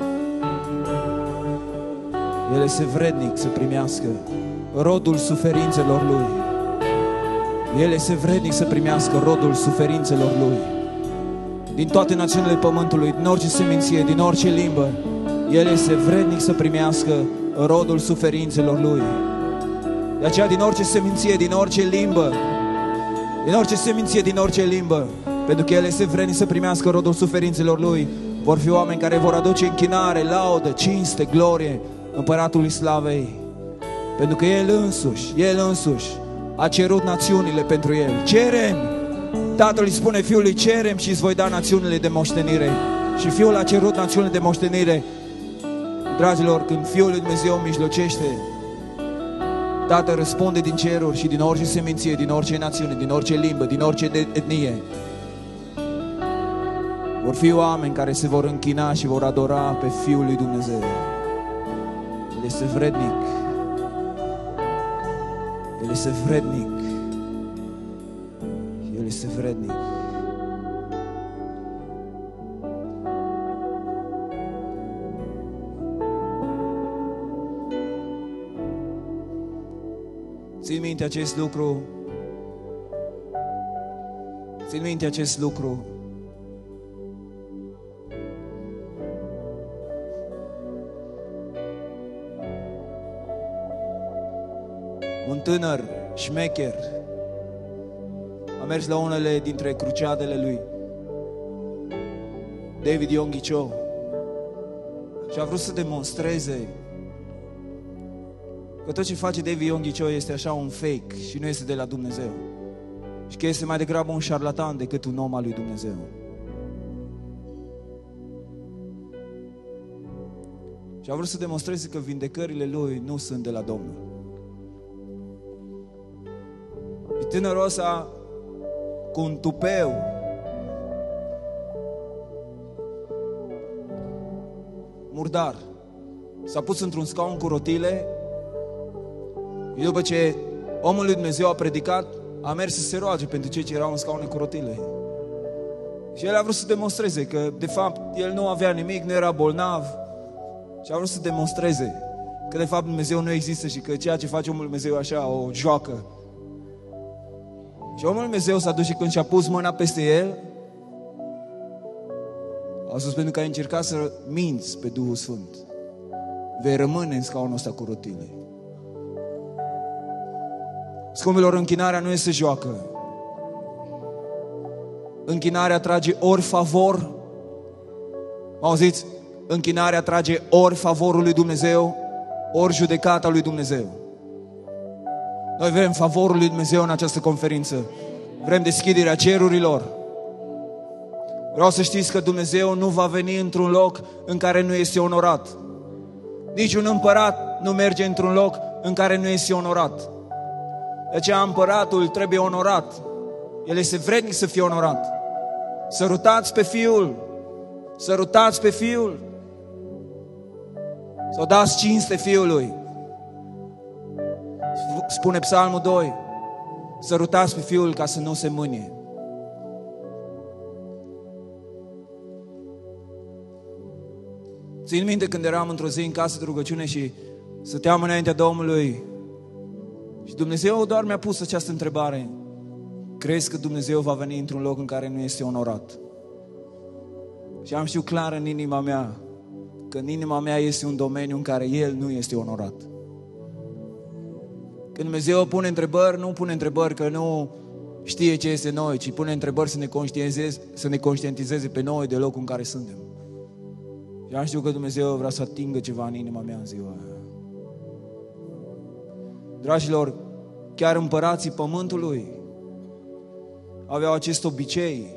El este vrednic să primească rodul suferințelor Lui. El este vrednic să primească rodul suferințelor Lui. Din toate națiunile pământului, din orice seminție, din orice limbă, El este vrednic să primească rodul suferințelor Lui. De aceea, din orice seminție, din orice limbă, din orice seminție, din orice limbă, pentru că El este vrednic să primească rodul suferințelor Lui, vor fi oameni care vor aduce închinare, laudă, cinste, glorie Împăratului Slavei. Pentru că El însuși a cerut națiunile pentru El. Cerem! Tatăl îi spune Fiului, cerem și îți voi da națiunile de moștenire. Și Fiul a cerut națiunile de moștenire. Dragilor, când Fiul lui Dumnezeu mijlocește, Tatăl răspunde din ceruri și din orice seminție, din orice națiune, din orice limbă, din orice etnie. Vor fi oameni care se vor închina și vor adora pe Fiul lui Dumnezeu. El este vrednic. El este vrednic. El este vrednic. Țin minte acest lucru. Țin minte acest lucru. Un tânăr șmecher a mers la unele dintre cruciadele lui, David Yonggi-cho, și a vrut să demonstreze că tot ce face David Yonggi-cho este așa un fake și nu este de la Dumnezeu. Și că este mai degrabă un șarlatan decât un om al lui Dumnezeu. Și a vrut să demonstreze că vindecările lui nu sunt de la Domnul. Și tânărul ăsta, cu un tupeu, murdar, s-a pus într-un scaun cu rotile. Și după ce omul lui Dumnezeu a predicat, a mers să se roage pentru cei ce erau în scaune cu rotile. Și el a vrut să demonstreze că, de fapt, el nu avea nimic, nu era bolnav. Și a vrut să demonstreze că, de fapt, Dumnezeu nu există și că ceea ce face omul lui Dumnezeu e așa, o joacă. Și omul lui Dumnezeu s-a dus și când și-a pus mâna peste el, a spus: pentru că ai încercat să minți pe Duhul Sfânt, vei rămâne în scaunul ăsta cu rotile. Scumpilor, închinarea nu este joacă. Închinarea atrage ori favor. Auziți? Închinarea atrage ori favorul lui Dumnezeu, ori judecata lui Dumnezeu. Noi vrem favorul lui Dumnezeu în această conferință. Vrem deschiderea cerurilor. Vreau să știți că Dumnezeu nu va veni într-un loc în care nu este onorat. Niciun împărat nu merge într-un loc în care nu este onorat. De aceea împăratul trebuie onorat. El este vrednic să fie onorat. Sărutați pe Fiul. Sărutați pe Fiul. Sau dați cinste Fiului. Spune Psalmul 2. Sărutați pe Fiul ca să nu se mânie. Țin minte când eram într-o zi în casă de rugăciune și stăteam înaintea Domnului și Dumnezeu doar mi-a pus această întrebare: crezi că Dumnezeu va veni într-un loc în care nu este onorat? Și am știut clar în inima mea că în inima mea este un domeniu în care El nu este onorat. Când Dumnezeu pune întrebări, nu pune întrebări că nu știe ce este noi, ci pune întrebări să ne conștientizeze pe noi de locul în care suntem. Și am știut că Dumnezeu vrea să atingă ceva în inima mea în ziua aia. Dragilor, chiar împărații pământului aveau acest obicei.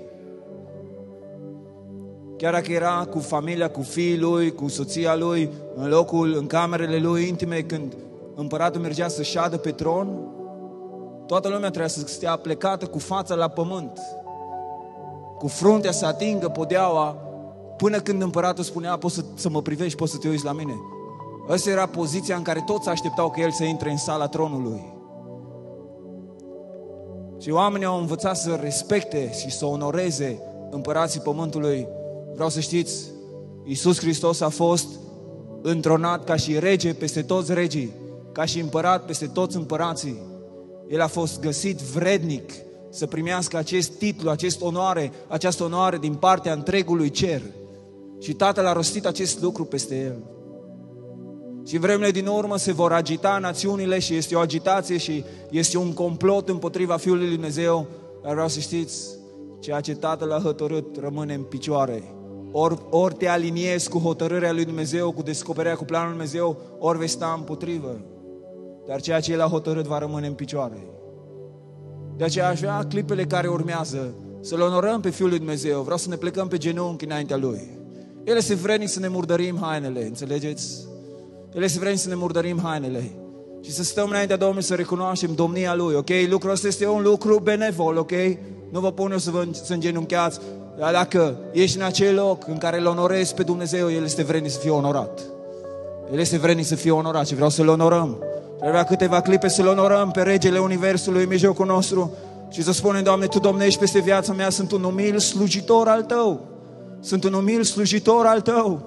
Chiar dacă era cu familia, cu fiii lui, cu soția lui, în camerele lui intime, când împăratul mergea să șadă pe tron, toată lumea trebuia să stea plecată cu fața la pământ, cu fruntea să atingă podeaua, până când împăratul spunea: poți să mă privești, poți să te uiți la mine. Asta era poziția în care toți așteptau că el să intre în sala tronului. Și oamenii au învățat să respecte și să onoreze împărații pământului. Vreau să știți, Iisus Hristos a fost întronat ca și rege peste toți regii, ca și împărat peste toți împărații. El a fost găsit vrednic să primească acest titlu, această onoare din partea întregului cer. Și Tatăl a rostit acest lucru peste el. Și în vremurile din urmă se vor agita națiunile și este o agitație și este un complot împotriva Fiului lui Dumnezeu. Dar vreau să știți, ceea ce Tatăl a hotărât rămâne în picioare. Ori te aliniezi cu hotărârea lui Dumnezeu, cu descoperirea, cu planul lui Dumnezeu, ori vei sta împotrivă. Dar ceea ce El a hotărât va rămâne în picioare. De aceea aș vrea clipele care urmează să-L onorăm pe Fiul lui Dumnezeu. Vreau să ne plecăm pe genunchi înaintea Lui. El este vrednic să ne murdărim hainele, înțelegeți? El este vrednic să ne murdărim hainele și să stăm înaintea Domnului să recunoaștem domnia Lui, ok? Lucrul ăsta este un lucru benevol, ok? Nu vă pun eu să îngenunchiați, dar dacă ești în acel loc în care îl onorezi pe Dumnezeu, El este vrednic să fie onorat. El este vrednic să fie onorat și vreau să-L onorăm. Și avea câteva clipe să-L onorăm pe Regele Universului în mijlocul nostru și să spunem, Doamne, Tu domnești peste viața mea, sunt un umil slujitor al Tău. Sunt un umil slujitor al Tău.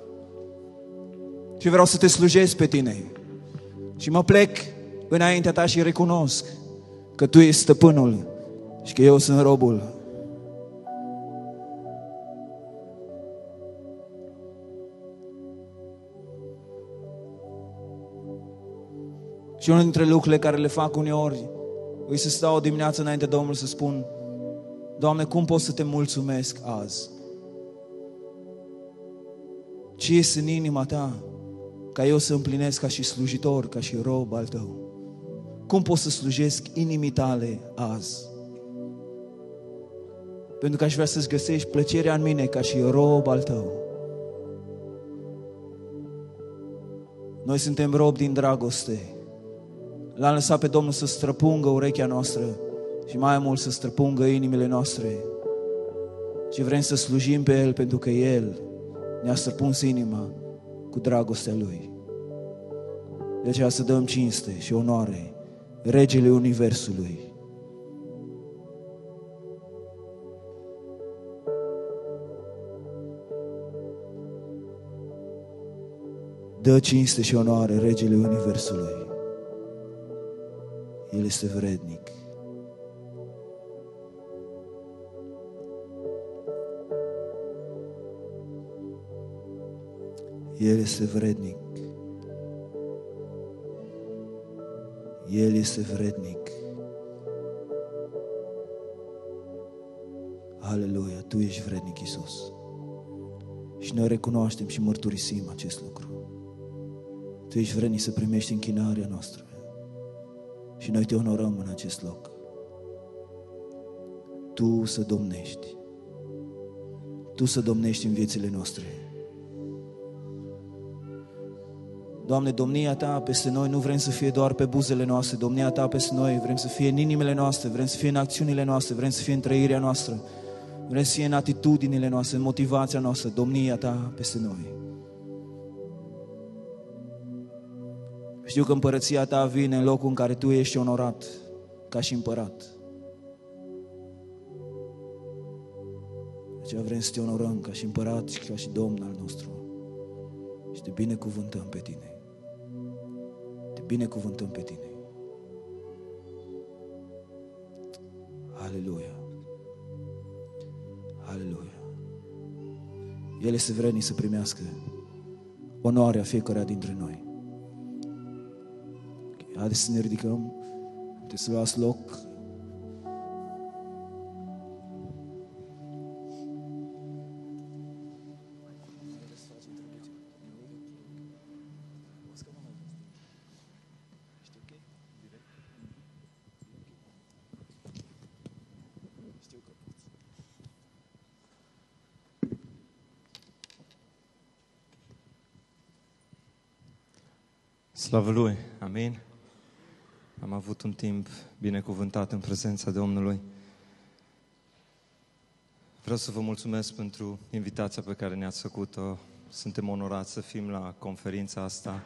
Și vreau să Te slujesc pe Tine. Și mă plec înaintea Ta și recunosc că Tu ești stăpânul și că eu sunt robul. Și unul dintre lucrurile care le fac uneori e să stau o dimineață înaintea Domnului să spun, Doamne, cum pot să Te mulțumesc azi? Ce este în inima Ta ca eu să împlinesc ca și slujitor, ca și rob al Tău? Cum pot să slujesc inimii Tale azi? Pentru că aș vrea să-ți găsești plăcerea în mine ca și rob al Tău. Noi suntem robi din dragoste. L-am lăsat pe Domnul să străpungă urechea noastră și mai mult să străpungă inimile noastre. Și vrem să slujim pe El pentru că El ne-a străpuns inima cu dragostea Lui. De aceea să dăm cinste și onoare Regele Universului. Dă cinste și onoare Regele Universului. El este vrednic. El este vrednic. El este vrednic. Aleluia, Tu ești vrednic, Iisus. Și noi recunoaștem și mărturisim acest lucru. Tu ești vrednic să primești închinarea noastră. Și noi Te onorăm în acest loc. Tu să domnești. Tu să domnești în viețile noastre. Doamne, domnia Ta peste noi nu vrem să fie doar pe buzele noastre, domnia Ta peste noi vrem să fie în inimile noastre, vrem să fie în acțiunile noastre, vrem să fie în trăirea noastră, vrem să fie în atitudinile noastre, în motivația noastră, domnia Ta peste noi. Știu că împărăția Ta vine în locul în care Tu ești onorat ca și împărat. De aceea vrem să Te onorăm ca și împărat și ca și Domn al nostru. Și Te binecuvântăm pe Tine. Te binecuvântăm pe Tine. Aleluia. Aleluia. El este vrednic să primească onoarea fiecăruia dintre noi. Haideți să ne ridicăm, puteți să luați loc. Slavă Lui, amin. Am avut un timp binecuvântat în prezența Domnului. Vreau să vă mulțumesc pentru invitația pe care ne-ați făcut-o. Suntem onorați să fim la conferința asta.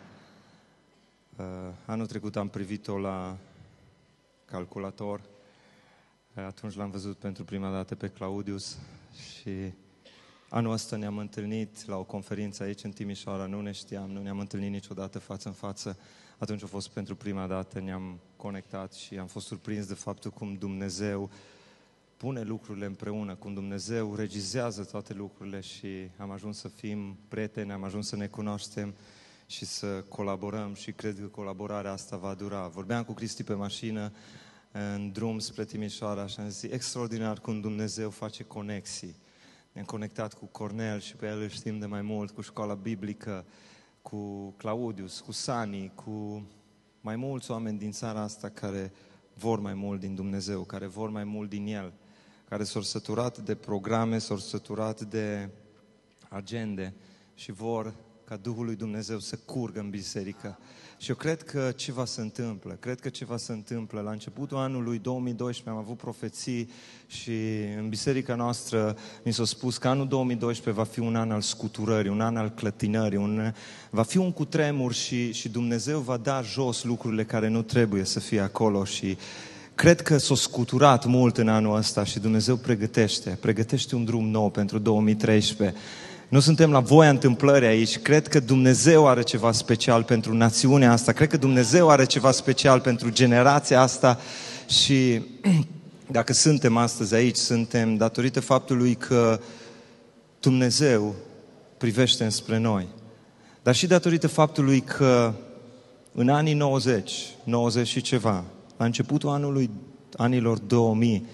Anul trecut am privit-o la calculator. Atunci l-am văzut pentru prima dată pe Claudius Și anul ăsta ne-am întâlnit la o conferință aici în Timișoara, nu ne știam, nu ne-am întâlnit niciodată față în față. Atunci a fost pentru prima dată, ne-am conectat și am fost surprins de faptul cum Dumnezeu pune lucrurile împreună, cum Dumnezeu regizează toate lucrurile și am ajuns să fim prieteni, am ajuns să ne cunoaștem și să colaborăm și cred că colaborarea asta va dura. Vorbeam cu Cristi pe mașină în drum spre Timișoara și am zis, extraordinar cum Dumnezeu face conexii. Ne-am conectat cu Cornel și pe el îl știm de mai mult, cu școala biblică, cu Claudius, cu Sani, cu mai mulți oameni din țara asta care vor mai mult din Dumnezeu, care vor mai mult din El, care s-au săturat de programe, s-au săturat de agende și vor ca Duhul lui Dumnezeu să curgă în biserică. Și eu cred că ceva se întâmplă. La începutul anului 2012 am avut profeții și în biserica noastră mi s-a spus că anul 2012 va fi un an al scuturării, un an al clătinării, va fi un cutremur și Dumnezeu va da jos lucrurile care nu trebuie să fie acolo și cred că s-a scuturat mult în anul ăsta și Dumnezeu pregătește un drum nou pentru 2013. Nu suntem la voia întâmplării aici. Cred că Dumnezeu are ceva special pentru națiunea asta. Cred că Dumnezeu are ceva special pentru generația asta și dacă suntem astăzi aici, suntem datorită faptului că Dumnezeu privește înspre noi. Dar și datorită faptului că în anii 90 și ceva, la începutul anilor 2000,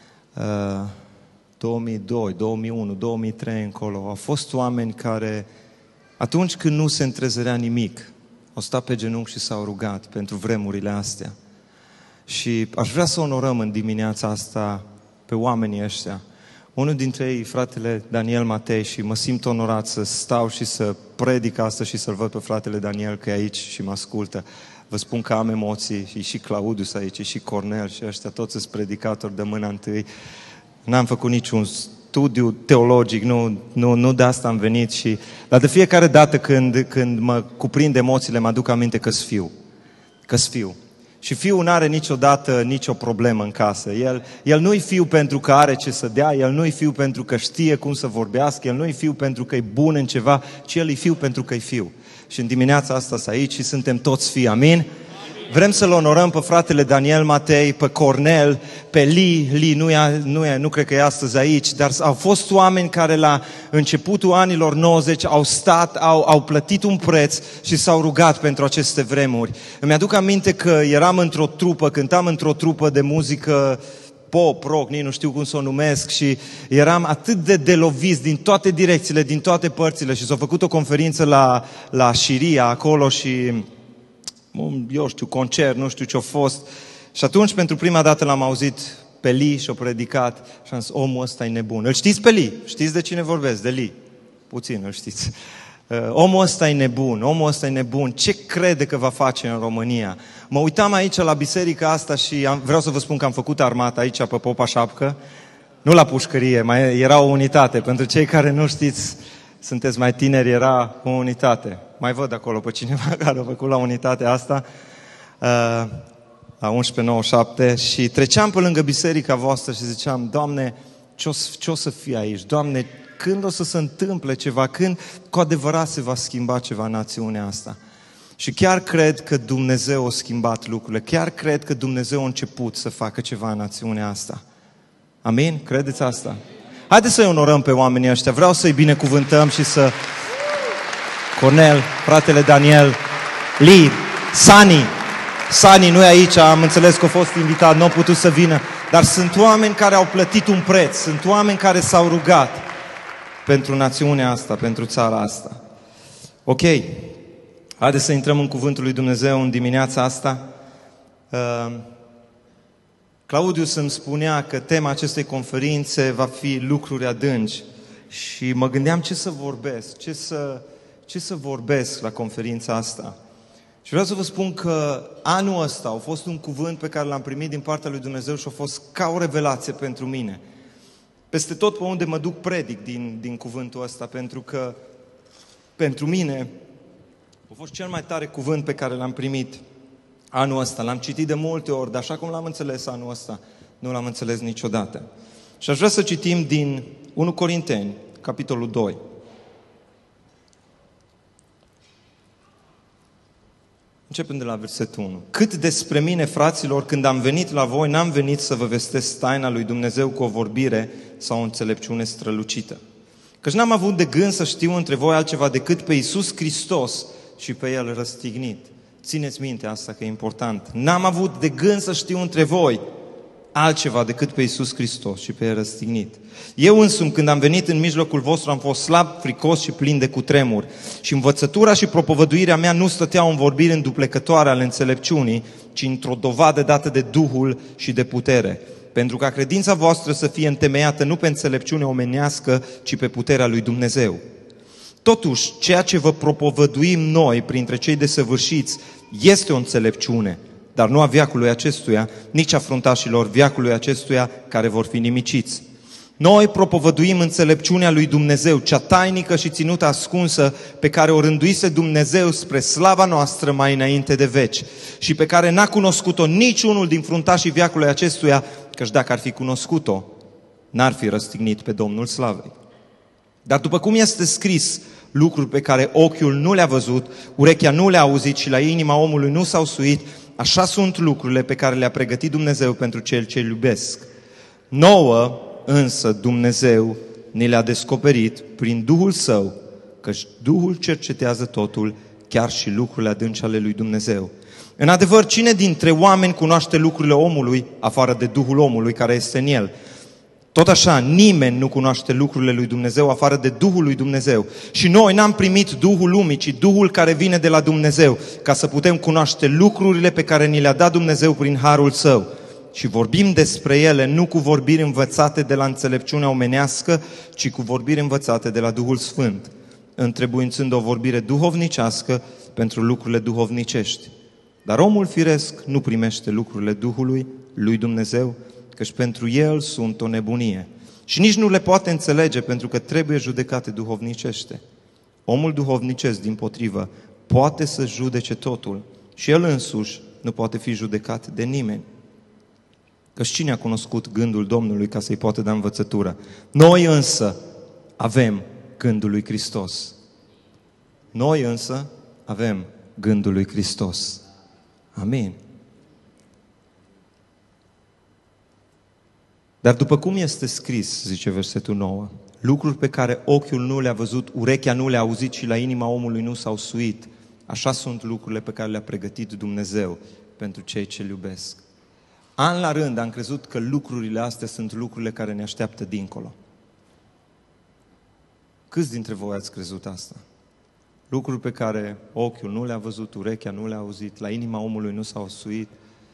2002, 2001, 2003 încolo, au fost oameni care, atunci când nu se întrezărea nimic, au stat pe genunchi și s-au rugat pentru vremurile astea. Și aș vrea să onorăm în dimineața asta pe oamenii ăștia. Unul dintre ei, fratele Daniel Matei, și mă simt onorat să stau și să predic asta și să-l văd pe fratele Daniel că e aici și mă ascultă. Vă spun că am emoții, și Claudius aici, și Cornel, și ăștia toți sunt predicatori de mâna întâi. N-am făcut niciun studiu teologic, nu de asta am venit dar de fiecare dată când mă cuprind emoțiile, mă aduc aminte că-s fiu. Și fiul nu are niciodată nicio problemă în casă. El nu-i fiu pentru că are ce să dea, el nu-i fiu pentru că știe cum să vorbească, el nu-i fiu pentru că e bun în ceva, ci el e fiu pentru că e fiu. Și în dimineața asta sunt aici și suntem toți fii, amin? Vrem să-l onorăm pe fratele Daniel Matei, pe Cornel, pe Lee, nu cred că e astăzi aici, dar au fost oameni care la începutul anilor 90 au stat, au plătit un preț și s-au rugat pentru aceste vremuri. Îmi aduc aminte că eram cântam într-o trupă de muzică pop, rock, nu știu cum să o numesc și eram atât de deloviți din toate direcțiile, din toate părțile și s-a făcut o conferință la Șiria acolo și eu știu, concert, nu știu ce-a fost. Și atunci, pentru prima dată l-am auzit pe Lee și-a predicat și am zis, omul ăsta e nebun. Îl știți pe Lee? Știți de cine vorbesc? De Lee. Puțin îl știți. Omul ăsta e nebun. Ce crede că va face în România? Mă uitam aici la biserica asta și vreau să vă spun că am făcut armata aici pe Popa Șapcă. Nu la pușcărie, era o unitate. Pentru cei care nu știți, sunteți mai tineri, era o unitate. Mai văd acolo pe cineva care a făcut la unitatea asta, la 1197, și treceam pe lângă biserica voastră și ziceam, Doamne, ce o să fie aici? Doamne, când o să se întâmple ceva? Când cu adevărat se va schimba ceva în națiunea asta? Și chiar cred că Dumnezeu a schimbat lucrurile. Chiar cred că Dumnezeu a început să facă ceva în națiunea asta. Amin? Credeți asta? Haideți să-i onorăm pe oamenii ăștia. Vreau să-i binecuvântăm și să... Cornel, fratele Daniel, Lee, Sani nu e aici, am înțeles că a fost invitat, nu a putut să vină, dar sunt oameni care au plătit un preț, sunt oameni care s-au rugat pentru națiunea asta, pentru țara asta. Ok, haideți să intrăm în cuvântul lui Dumnezeu în dimineața asta. Claudius îmi spunea că tema acestei conferințe va fi lucruri adânci și mă gândeam ce să vorbesc la conferința asta. Și vreau să vă spun că anul ăsta a fost un cuvânt pe care l-am primit din partea lui Dumnezeu și a fost ca o revelație pentru mine. Peste tot pe unde mă duc predic din cuvântul ăsta, pentru că pentru mine a fost cel mai tare cuvânt pe care l-am primit anul ăsta. L-am citit de multe ori, dar așa cum l-am înțeles anul ăsta, nu l-am înțeles niciodată. Și aș vrea să citim din 1 Corinteni, capitolul 2. Începem de la versetul 1. Cât despre mine, fraților, când am venit la voi, n-am venit să vă vestesc taina lui Dumnezeu cu o vorbire sau o înțelepciune strălucită. Căci n-am avut de gând să știu între voi altceva decât pe Iisus Hristos și pe El răstignit. Țineți minte asta că e important. N-am avut de gând să știu între voi altceva decât pe Iisus Hristos și pe El răstignit. Eu însumi, când am venit în mijlocul vostru, am fost slab, fricos și plin de cutremur. Și învățătura și propovăduirea mea nu stăteau în vorbiri înduplecătoare ale înțelepciunii, ci într-o dovadă dată de Duhul și de putere. Pentru ca credința voastră să fie întemeiată nu pe înțelepciune omenească, ci pe puterea lui Dumnezeu. Totuși, ceea ce vă propovăduim noi printre cei desăvârșiți este o înțelepciune, dar nu a veacului acestuia, nici a fruntașilor veacului acestuia care vor fi nimiciți. Noi propovăduim înțelepciunea lui Dumnezeu, cea tainică și ținută ascunsă, pe care o rânduise Dumnezeu spre slava noastră mai înainte de veci și pe care n-a cunoscut-o niciunul din fruntașii veacului acestuia, căci dacă ar fi cunoscut-o, n-ar fi răstignit pe Domnul Slavei. Dar după cum este scris, lucruri pe care ochiul nu le-a văzut, urechea nu le-a auzit și la inima omului nu s-au suit, așa sunt lucrurile pe care le-a pregătit Dumnezeu pentru cei ce îl iubesc. Nouă, însă, Dumnezeu ni le-a descoperit prin Duhul Său, căci Duhul cercetează totul, chiar și lucrurile adânci ale lui Dumnezeu. În adevăr, cine dintre oameni cunoaște lucrurile omului, afară de Duhul omului care este în el? Tot așa, nimeni nu cunoaște lucrurile lui Dumnezeu afară de Duhul lui Dumnezeu. Și noi n-am primit Duhul lumii, ci Duhul care vine de la Dumnezeu, ca să putem cunoaște lucrurile pe care ni le-a dat Dumnezeu prin harul Său. Și vorbim despre ele nu cu vorbiri învățate de la înțelepciunea omenească, ci cu vorbiri învățate de la Duhul Sfânt, întrebuințând o vorbire duhovnicească pentru lucrurile duhovnicești. Dar omul firesc nu primește lucrurile Duhului lui Dumnezeu, căci pentru el sunt o nebunie. Și nici nu le poate înțelege, pentru că trebuie judecate duhovnicește. Omul duhovnicesc, dimpotrivă, poate să judece totul și el însuși nu poate fi judecat de nimeni. Căci cine a cunoscut gândul Domnului ca să-i poată da învățătură? Noi însă avem gândul lui Hristos. Noi însă avem gândul lui Hristos. Amin. Dar după cum este scris, zice versetul 9, lucruri pe care ochiul nu le-a văzut, urechea nu le-a auzit și la inima omului nu s-au suit, așa sunt lucrurile pe care le-a pregătit Dumnezeu pentru cei ce îl iubesc. An la rând am crezut că lucrurile astea sunt lucrurile care ne așteaptă dincolo. Câți dintre voi ați crezut asta? Lucruri pe care ochiul nu le-a văzut, urechea nu le-a auzit, la inima omului nu s-au suit.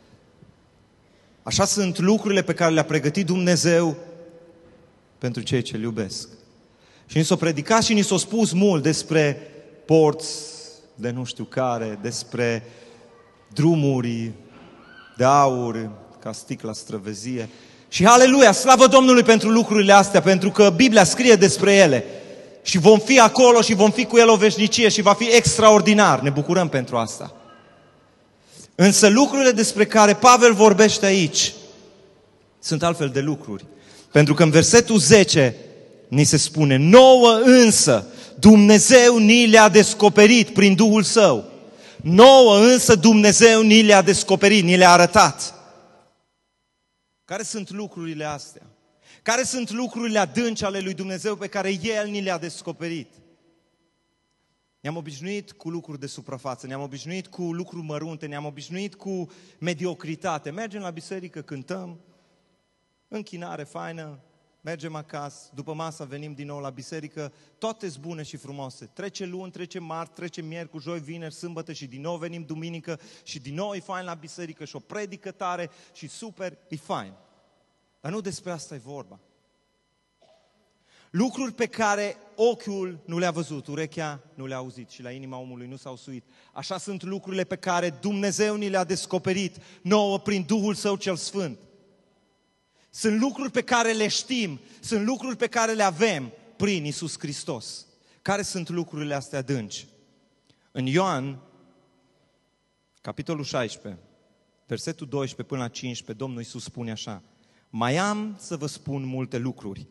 Așa sunt lucrurile pe care le-a pregătit Dumnezeu pentru cei ce îl iubesc. Și ni s-o predicat și ni s-o spus mult despre porți de nu știu care, despre drumuri de aur ca sticla străvezie. Și aleluia, slavă Domnului pentru lucrurile astea, pentru că Biblia scrie despre ele. Și vom fi acolo și vom fi cu El o veșnicie și va fi extraordinar. Ne bucurăm pentru asta. Însă lucrurile despre care Pavel vorbește aici sunt altfel de lucruri. Pentru că în versetul 10 ni se spune: nouă însă Dumnezeu ni le-a descoperit prin Duhul Său. Nouă însă Dumnezeu ni le-a descoperit, ni le-a arătat. Care sunt lucrurile astea? Care sunt lucrurile adânci ale lui Dumnezeu pe care El ni le-a descoperit? Ne-am obișnuit cu lucruri de suprafață, ne-am obișnuit cu lucruri mărunte, ne-am obișnuit cu mediocritate. Mergem la biserică, cântăm, închinare faină, mergem acasă, după masă venim din nou la biserică, toate-s bune și frumoase. Trece luni, trece marți, trece miercuri, joi, vineri, sâmbătă și din nou venim duminică și din nou e fain la biserică și o predică tare și super, e fain. Dar nu despre asta e vorba. Lucruri pe care ochiul nu le-a văzut, urechea nu le-a auzit și la inima omului nu s-au suit. Așa sunt lucrurile pe care Dumnezeu ni le-a descoperit nouă prin Duhul Său cel Sfânt. Sunt lucruri pe care le știm, sunt lucruri pe care le avem prin Iisus Hristos. Care sunt lucrurile astea adânci? În Ioan, capitolul 16, versetul 12 până la 15, Domnul Iisus spune așa: mai am să vă spun multe lucruri,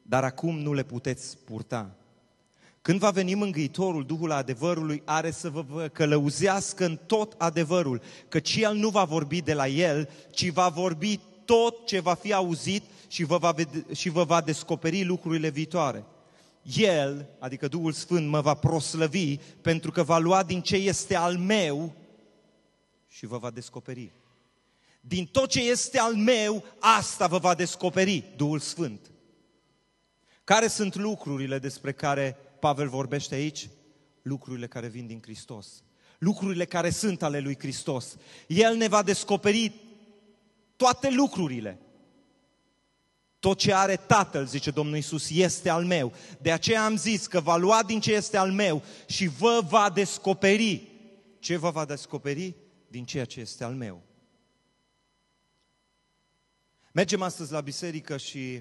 dar acum nu le puteți purta. Când va veni Mângâitorul, Duhul adevărului, are să vă călăuzească în tot adevărul, căci El nu va vorbi de la El, ci va vorbi tot ce va fi auzit și vă va descoperi lucrurile viitoare. El, adică Duhul Sfânt, mă va proslăvi pentru că va lua din ce este al meu și vă va descoperi. Din tot ce este al meu, asta vă va descoperi Duhul Sfânt. Care sunt lucrurile despre care Pavel vorbește aici? Lucrurile care vin din Hristos. Lucrurile care sunt ale lui Hristos. El ne va descoperi toate lucrurile. Tot ce are Tatăl, zice Domnul Iisus, este al meu. De aceea am zis că va lua din ce este al meu și vă va descoperi. Ce vă va descoperi? Din ceea ce este al meu. Mergem astăzi la biserică și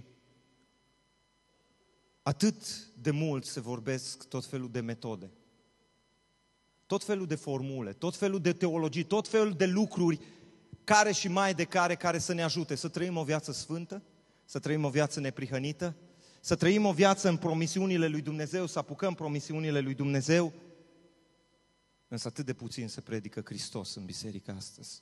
atât de mult se vorbesc tot felul de metode, tot felul de formule, tot felul de teologii, tot felul de lucruri care și mai de care să ne ajute să trăim o viață sfântă, să trăim o viață neprihănită, să trăim o viață în promisiunile lui Dumnezeu, să apucăm promisiunile lui Dumnezeu. Însă atât de puțin se predică Hristos în biserică astăzi.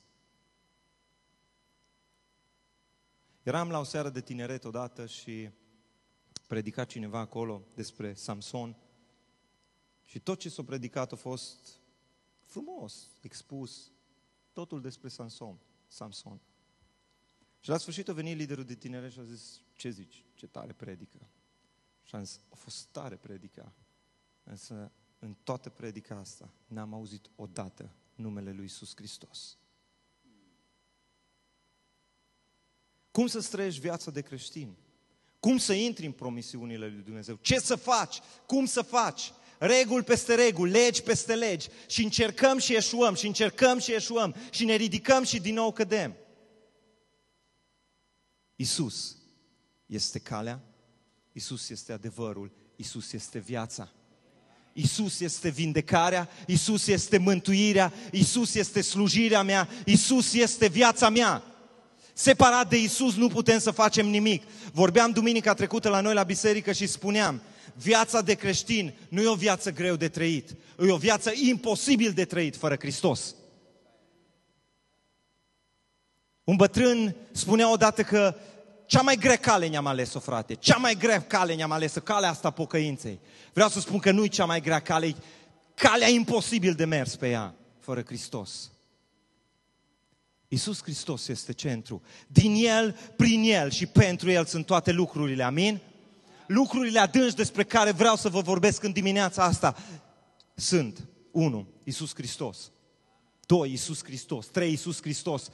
Eram la o seară de tineret odată și predica cineva acolo despre Samson și tot ce s-a predicat a fost frumos, expus, totul despre Samson. Și la sfârșit a venit liderul de tineret și a zis, ce zici, ce tare predică. Și am zis, a fost tare predica, însă în toată predica asta n-am auzit odată numele lui Iisus Hristos. Cum să trăiești viața de creștin? Cum să intri în promisiunile lui Dumnezeu? Ce să faci? Cum să faci? Reguli peste reguli, legi peste legi. Și încercăm și eșuăm, și încercăm și eșuăm, și ne ridicăm și din nou cădem. Iisus este calea, Iisus este adevărul, Iisus este viața. Iisus este vindecarea, Iisus este mântuirea, Iisus este slujirea mea, Iisus este viața mea. Separat de Iisus nu putem să facem nimic. Vorbeam duminica trecută la noi la biserică și spuneam, viața de creștin nu e o viață greu de trăit, e o viață imposibil de trăit fără Hristos. Un bătrân spunea odată că cea mai grea cale ne-am ales-o, frate, cea mai grea cale ne-am ales-o, calea asta pocăinței. Vreau să spun că nu e cea mai grea cale, e calea imposibil de mers pe ea fără Hristos. Iisus Hristos este centru. Din El, prin El și pentru El sunt toate lucrurile. Amin? Lucrurile adânci despre care vreau să vă vorbesc în dimineața asta sunt 1. Iisus Hristos, 2. Iisus Hristos, 3. Iisus Hristos,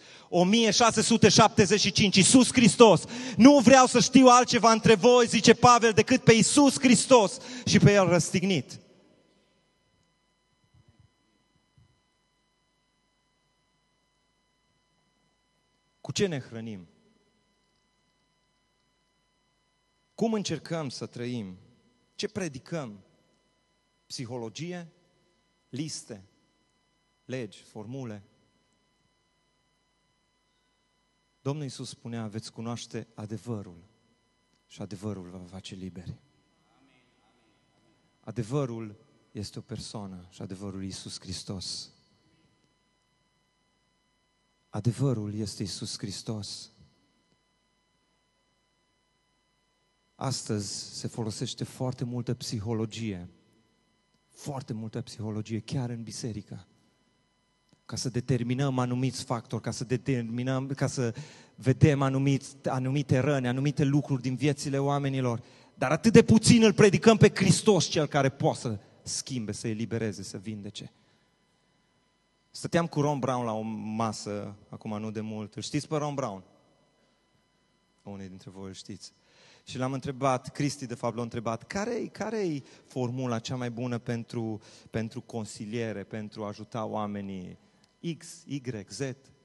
1675. Iisus Hristos. Nu vreau să știu altceva între voi, zice Pavel, decât pe Iisus Hristos și pe El răstignit. Cu ce ne hrănim? Cum încercăm să trăim? Ce predicăm? Psihologie? Liste? Legi? Formule? Domnul Iisus spunea, veți cunoaște adevărul și adevărul vă va face liberi. Adevărul este o persoană și adevărul Iisus Hristos. Adevărul este Iisus Hristos. Astăzi se folosește foarte multă psihologie, chiar în biserică, ca să determinăm anumiți factori, ca să vedem anumite răni, anumite lucruri din viețile oamenilor, dar atât de puțin îl predicăm pe Hristos, Cel care poate să schimbe, să elibereze, să vindece. Stăteam cu Ron Brown la o masă, acum nu de mult. Îl știți pe Ron Brown? Unii dintre voi îl știți. Și l-am întrebat, Cristi de fapt l-a întrebat, care-i formula cea mai bună pentru consiliere, pentru a ajuta oamenii X, Y, Z?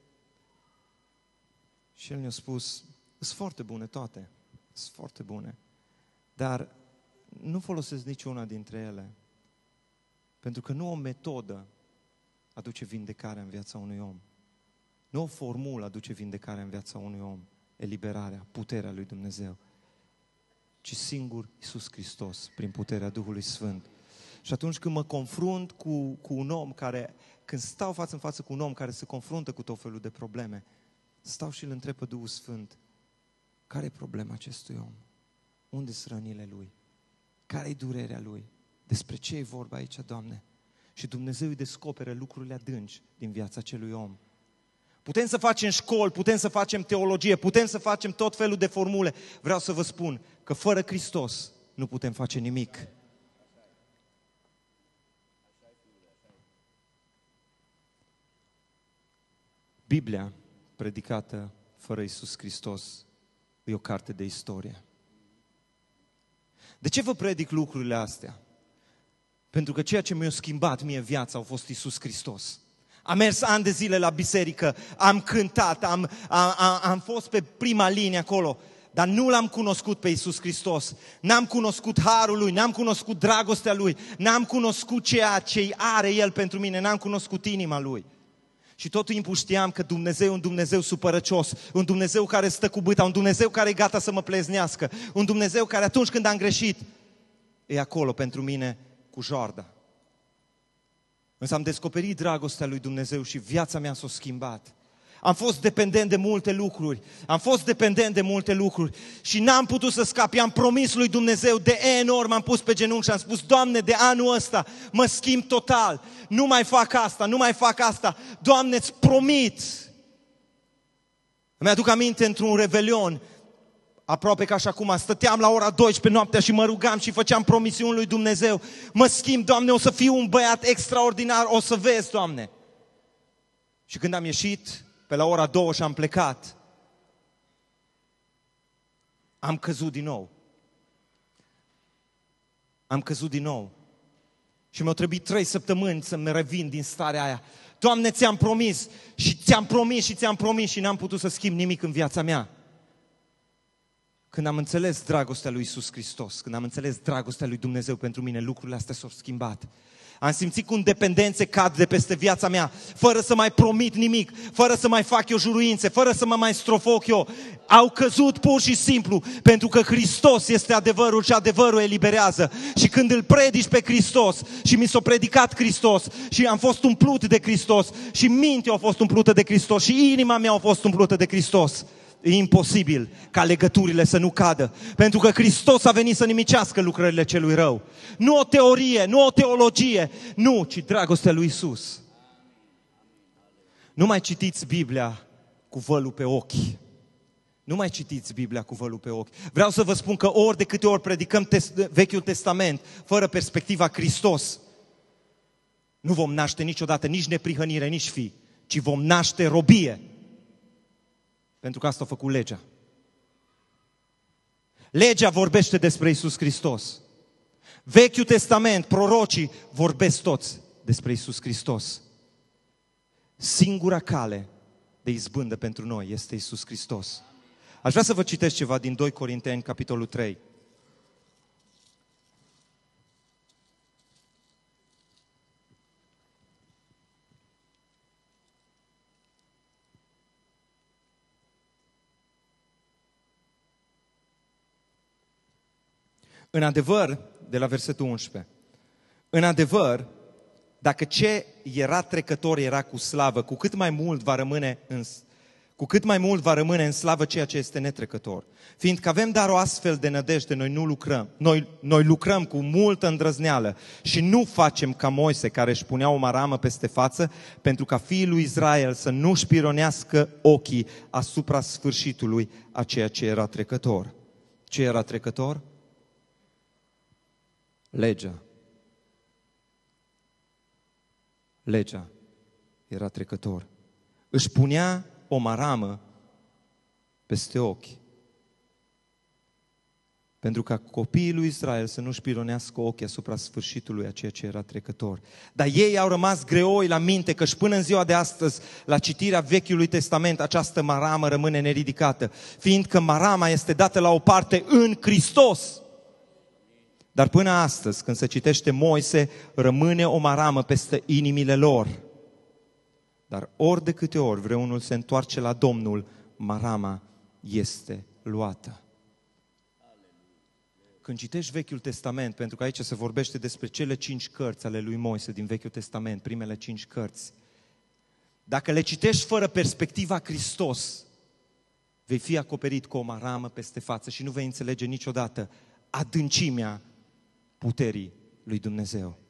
Și el ne-a spus, sunt foarte bune toate, sunt foarte bune, dar nu folosesc niciuna dintre ele, pentru că nu o metodă aduce vindecarea în viața unui om. Nu o formulă aduce vindecarea în viața unui om, eliberarea, puterea lui Dumnezeu. ci singur Iisus Hristos, prin puterea Duhului Sfânt. Și atunci când mă confrunt cu un om care, când stau față în față cu un om care se confruntă cu tot felul de probleme, stau și îl întreb pe Duhul Sfânt, care e problema acestui om? Unde sunt rănile lui? Care e durerea lui? Despre ce e vorba aici, Doamne? Și Dumnezeu îi descoperă lucrurile adânci din viața acelui om. Putem să facem școli, putem să facem teologie, putem să facem tot felul de formule. Vreau să vă spun că fără Hristos nu putem face nimic. Biblia predicată fără Iisus Hristos e o carte de istorie. De ce vă predic lucrurile astea? Pentru că ceea ce mi-a schimbat mie viața a fost Iisus Hristos. Am mers ani de zile la biserică, am cântat, am fost pe prima linie acolo, dar nu l-am cunoscut pe Iisus Hristos. N-am cunoscut harul Lui, n-am cunoscut dragostea Lui, n-am cunoscut ceea ce are El pentru mine, n-am cunoscut inima Lui. Și tot timpul știam că Dumnezeu e un Dumnezeu supărăcios, un Dumnezeu care stă cu bâta, un Dumnezeu care e gata să mă pleznească, un Dumnezeu care atunci când am greșit, e acolo pentru mine cu joarda. Însă am descoperit dragostea lui Dumnezeu și viața mea s-a schimbat. Am fost dependent de multe lucruri, și n-am putut să scap. I-am promis lui Dumnezeu de enorm, m-am pus pe genunchi și am spus, Doamne, de anul ăsta mă schimb total, nu mai fac asta, Doamne, îți promit. Îmi aduc aminte într-un revelion, aproape ca și acum, stăteam la ora 12 noaptea și mă rugam și făceam promisiuni lui Dumnezeu. Mă schimb, Doamne, o să fiu un băiat extraordinar, o să vezi, Doamne. Și când am ieșit pe la ora 2 și am plecat, am căzut din nou. Și mi-au trebuit 3 săptămâni să-mi revin din starea aia. Doamne, ți-am promis și n-am putut să schimb nimic în viața mea. Când am înțeles dragostea lui Iisus Hristos, când am înțeles dragostea lui Dumnezeu pentru mine, lucrurile astea s-au schimbat. Am simțit cum dependențe cad de peste viața mea, fără să mai promit nimic, fără să mai fac eu juruințe, fără să mă mai strofoc eu. Au căzut pur și simplu, pentru că Hristos este adevărul și adevărul eliberează. Și când îl predici pe Hristos și mi s-a predicat Hristos și am fost umplut de Hristos și mintea a fost umplută de Hristos și inima mea a fost umplută de Hristos, e imposibil ca legăturile să nu cadă. Pentru că Hristos a venit să nimicească lucrările celui rău. Nu o teorie, nu o teologie, nu, ci dragostea lui Iisus. Nu mai citiți Biblia cu vălul pe ochi. Vreau să vă spun că ori de câte ori predicăm Vechiul Testament fără perspectiva Hristos, nu vom naște niciodată nici neprihănire, nici fi, ci vom naște robie. Pentru că asta a făcut legea. Legea vorbește despre Iisus Hristos. Vechiul Testament, prorocii vorbesc toți despre Iisus Hristos. Singura cale de izbândă pentru noi este Iisus Hristos. Aș vrea să vă citesc ceva din 2 Corinteni, capitolul 3. În adevăr, de la versetul 11, în adevăr, dacă ce era trecător era cu slavă, cu cât mai mult va rămâne în slavă ceea ce este netrecător. Fiindcă avem dar o astfel de nădejde, noi lucrăm cu multă îndrăzneală și nu facem ca Moise, care își punea o maramă peste față, pentru ca fiii lui Israel să nu-și pironească ochii asupra sfârșitului a ceea ce era trecător. Ce era trecător? Legea era trecător. Își punea o maramă peste ochi, pentru ca copiii lui Israel să nu-și pironească ochii asupra sfârșitului a ceea ce era trecător. Dar ei au rămas greoi la minte, că și până în ziua de astăzi, la citirea Vechiului Testament, această maramă rămâne neridicată, fiindcă marama este dată la o parte în Hristos. Dar până astăzi, când se citește Moise, rămâne o maramă peste inimile lor. Dar ori de câte ori vreunul se întoarce la Domnul, marama este luată. când citești Vechiul Testament, pentru că aici se vorbește despre cele 5 cărți ale lui Moise din Vechiul Testament, primele 5 cărți, dacă le citești fără perspectiva Hristos, vei fi acoperit cu o maramă peste față și nu vei înțelege niciodată adâncimea puterii lui Dumnezeu.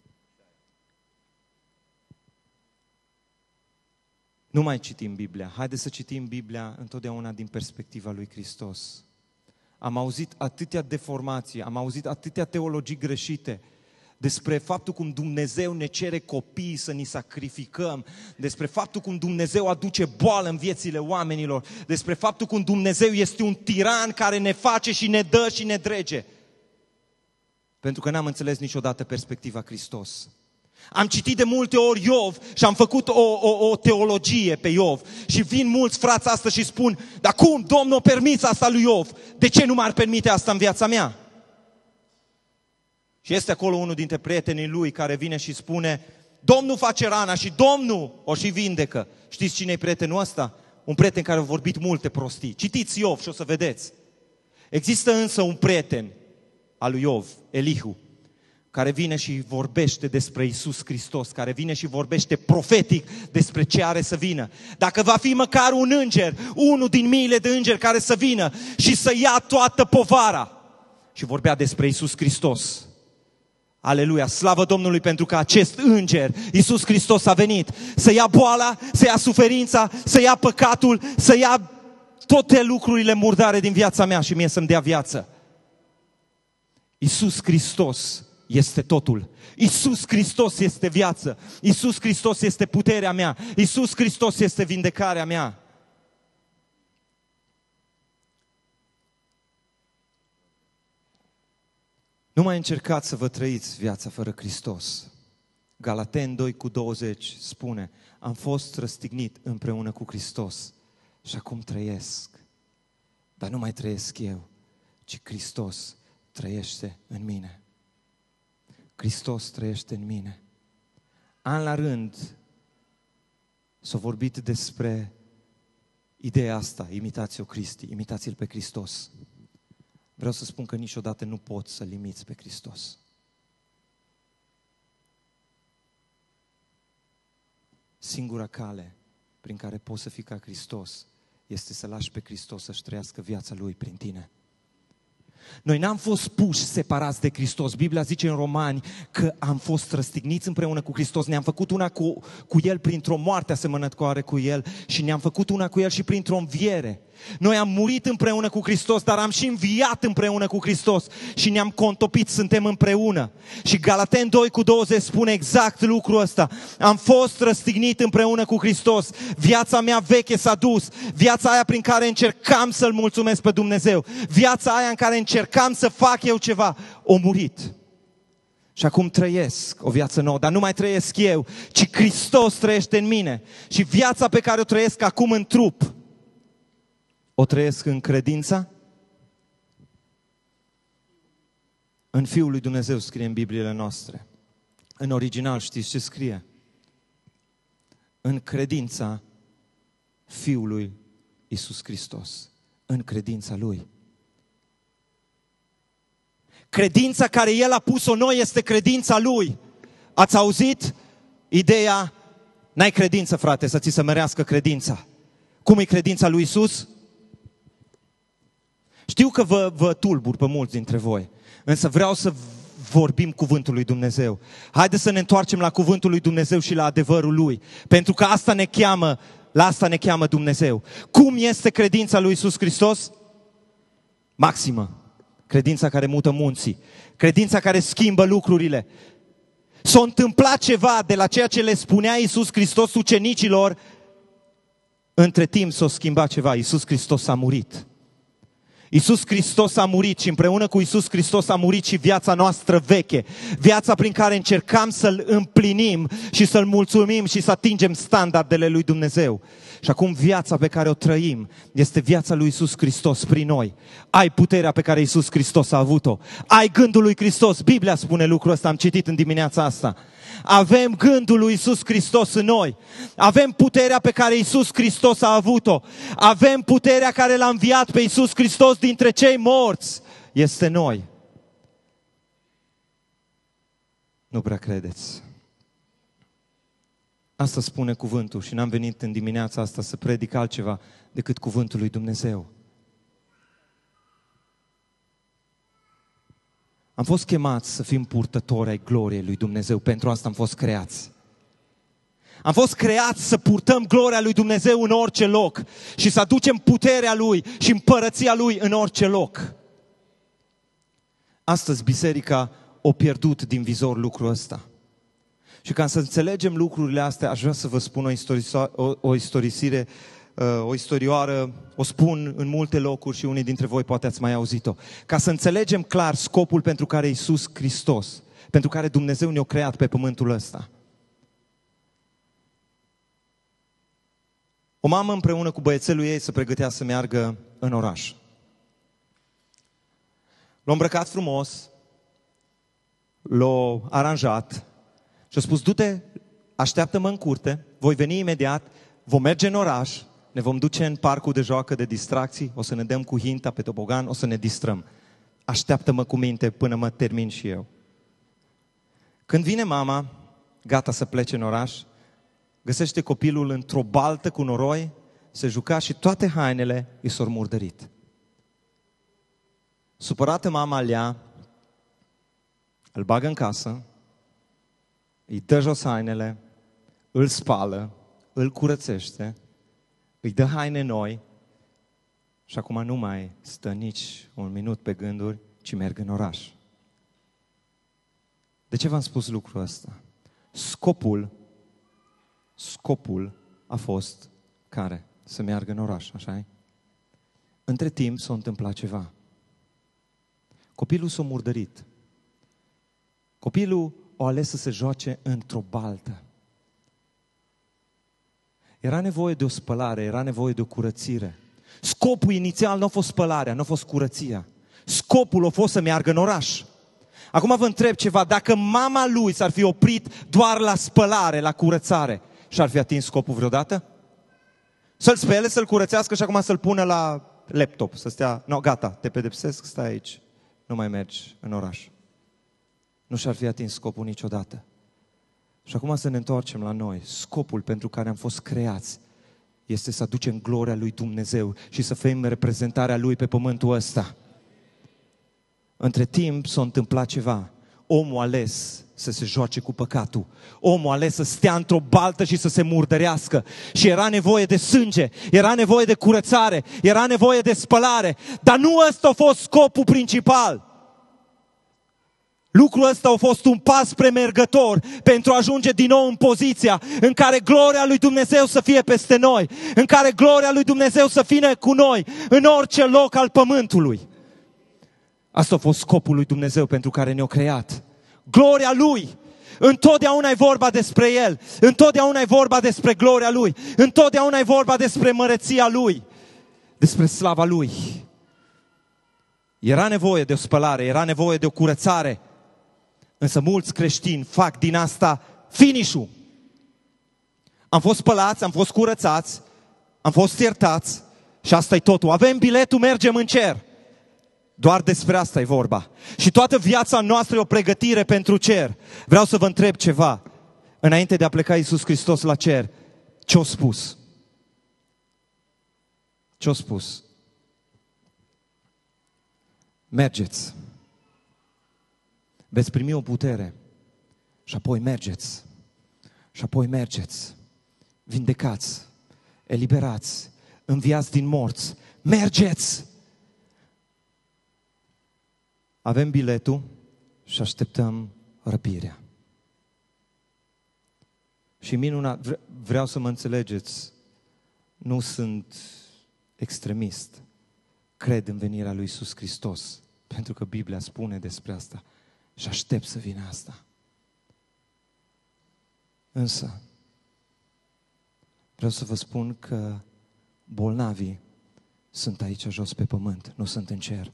Nu mai citim Biblia. Haideți să citim Biblia întotdeauna din perspectiva lui Hristos. Am auzit atâtea deformații, am auzit atâtea teologii greșite despre faptul cum Dumnezeu ne cere copiii să ni sacrificăm, despre faptul cum Dumnezeu aduce boală în viețile oamenilor, despre faptul cum Dumnezeu este un tiran care ne face și ne dă și ne drege. Pentru că n-am înțeles niciodată perspectiva Hristos. Am citit de multe ori Iov și am făcut o teologie pe Iov. Și vin mulți frați astăzi și spun, dar cum Domnul a permis asta lui Iov? De ce nu m-ar permite asta în viața mea? Și este acolo unul dintre prietenii lui care vine și spune, Domnul face rana și Domnul o și vindecă. Știți cine e prietenul ăsta? Un prieten care a vorbit multe prostii. Citiți Iov și o să vedeți. Există însă un prieten al lui Iov, Elihu, care vine și vorbește despre Iisus Hristos, care vine și vorbește profetic despre ce are să vină. Dacă va fi măcar un înger, unul din miile de îngeri care să vină și să ia toată povara. Și vorbea despre Iisus Hristos. Aleluia, slavă Domnului pentru că acest înger, Iisus Hristos, a venit să ia boala, să ia suferința, să ia păcatul, să ia toate lucrurile murdare din viața mea și mie să-mi dea viață. Iisus Hristos este totul. Iisus Hristos este viață. Iisus Hristos este puterea mea. Iisus Hristos este vindecarea mea. Nu mai încercați să vă trăiți viața fără Hristos. Galateni 2:20 spune, am fost răstignit împreună cu Hristos și acum trăiesc. Dar nu mai trăiesc eu, ci Hristos trăiește în mine. Hristos trăiește în mine. An la rând s-a vorbit despre ideea asta, imitați-o Cristi, imitați-L pe Hristos. Vreau să spun că niciodată nu poți să-L imiți pe Hristos. Singura cale prin care poți să fii ca Hristos este să lași pe Hristos să-și trăiască viața Lui prin tine. Noi n-am fost puși separați de Hristos. Biblia zice în Romani că am fost răstigniți împreună cu Hristos. Ne-am făcut una cu El printr-o moarte asemănătoare cu El și ne-am făcut una cu El și printr-o înviere. Noi am murit împreună cu Hristos, dar am și înviat împreună cu Hristos și ne-am contopit, suntem împreună. Și Galateni 2:20 spune exact lucrul ăsta. Am fost răstignit împreună cu Hristos. Viața mea veche s-a dus. Viața aia prin care încercam să-L mulțumesc pe Dumnezeu. Viața aia în care încercam să fac eu ceva, o murit. Și acum trăiesc o viață nouă, dar nu mai trăiesc eu, ci Hristos trăiește în mine. Și viața pe care o trăiesc acum în trup, o trăiesc în credința în Fiul lui Dumnezeu, scrie în Bibliile noastre. În original știți ce scrie? În credința Fiului Iisus Hristos. În credința Lui. Credința care El a pus-o noi este credința Lui. Ați auzit ideea, n-ai credință, frate, să ți se mărească credința. Cum e credința lui Iisus? Știu că vă tulbur pe mulți dintre voi, însă vreau să vorbim cuvântul lui Dumnezeu. Haideți să ne întoarcem la cuvântul lui Dumnezeu și la adevărul Lui, pentru că asta ne cheamă, la asta ne cheamă Dumnezeu. Cum este credința lui Iisus Hristos? Maximă. Credința care mută munții, credința care schimbă lucrurile. S-a întâmplat ceva de la ceea ce le spunea Iisus Hristos ucenicilor, între timp s-a schimbat ceva. Iisus Hristos a murit. Iisus Hristos a murit și împreună cu Iisus Hristos a murit și viața noastră veche. Viața prin care încercam să-L împlinim și să-L mulțumim și să atingem standardele lui Dumnezeu. Și acum viața pe care o trăim este viața lui Iisus Hristos prin noi. Ai puterea pe care Iisus Hristos a avut-o. Ai gândul lui Hristos. Biblia spune lucrul ăsta, am citit în dimineața asta. Avem gândul lui Iisus Hristos în noi. Avem puterea pe care Iisus Hristos a avut-o. Avem puterea care L-a înviat pe Iisus Hristos dintre cei morți. Este noi. Nu prea credeți. Asta spune cuvântul și n-am venit în dimineața asta să predic altceva decât cuvântul lui Dumnezeu. Am fost chemați să fim purtători ai gloriei lui Dumnezeu. Pentru asta am fost creați. Am fost creați să purtăm gloria lui Dumnezeu în orice loc și să aducem puterea Lui și împărăția Lui în orice loc. Astăzi biserica a pierdut din vizor lucrul ăsta. Și ca să înțelegem lucrurile astea, aș vrea să vă spun o istorioară, o spun în multe locuri și unii dintre voi poate ați mai auzit-o. Ca să înțelegem clar scopul pentru care Iisus Hristos, pentru care Dumnezeu ne-a creat pe pământul ăsta. O mamă împreună cu băiețelul ei se pregătea să meargă în oraș. L-a îmbrăcat frumos, l-a aranjat și a spus: du-te, așteaptă-mă în curte, voi veni imediat, vom merge în oraș, ne vom duce în parcul de joacă de distracții, o să ne dăm cu hinta pe tobogan, o să ne distrăm. Așteaptă-mă cu minte până mă termin și eu. Când vine mama, gata să plece în oraș, găsește copilul într-o baltă cu noroi, se juca și toate hainele i s-au murdărit. Supărată mama îl ia, îl bagă în casă, îi dă jos hainele, îl spală, îl curățește, îi dă haine noi și acum nu mai stă nici un minut pe gânduri, ci merg în oraș. De ce v-am spus lucrul ăsta? Scopul a fost care? Să meargă în oraș, așa-i? Între timp s-a întâmplat ceva. Copilul s-a murdărit. Copilul a ales să se joace într-o baltă. Era nevoie de o spălare, era nevoie de o curățire. Scopul inițial nu a fost spălarea, nu a fost curăția. Scopul a fost să meargă în oraș. Acum vă întreb ceva, dacă mama lui s-ar fi oprit doar la spălare, la curățare, și-ar fi atins scopul vreodată? Să-l spele, să-l curățească și acum să-l pună la laptop, să stea, no, gata, te pedepsesc, stai aici, nu mai mergi în oraș. Nu și-ar fi atins scopul niciodată. Și acum să ne întoarcem la noi. Scopul pentru care am fost creați este să aducem gloria lui Dumnezeu și să fim reprezentarea Lui pe pământul ăsta. Între timp s-a întâmplat ceva. Omul a ales să se joace cu păcatul. Omul a ales să stea într-o baltă și să se murdărească. Și era nevoie de sânge, era nevoie de curățare, era nevoie de spălare. Dar nu ăsta a fost scopul principal. Lucrul ăsta a fost un pas premergător pentru a ajunge din nou în poziția în care gloria lui Dumnezeu să fie peste noi, în care gloria lui Dumnezeu să fie cu noi, în orice loc al pământului. Asta a fost scopul lui Dumnezeu pentru care ne-a creat. Gloria Lui. Întotdeauna e vorba despre El. Întotdeauna e vorba despre gloria Lui. Întotdeauna e vorba despre măreția Lui. Despre slava Lui. Era nevoie de o spălare, era nevoie de o curățare. Însă mulți creștini fac din asta finish-ul. Am fost spălați, am fost curățați, am fost iertați și asta e totul. Avem biletul, mergem în cer. Doar despre asta e vorba. Și toată viața noastră e o pregătire pentru cer. Vreau să vă întreb ceva. Înainte de a pleca Iisus Hristos la cer, ce-a spus? Ce-a spus? Mergeți. Veți primi o putere. Și apoi mergeți. Și apoi mergeți. Vindecați. Eliberați. Înviați din morți. Mergeți! Avem biletul și așteptăm răpirea. Și minunat, vreau să mă înțelegeți, nu sunt extremist. Cred în venirea lui Iisus Hristos, pentru că Biblia spune despre asta și aștept să vină asta. Însă, vreau să vă spun că bolnavii sunt aici jos pe pământ, nu sunt în cer.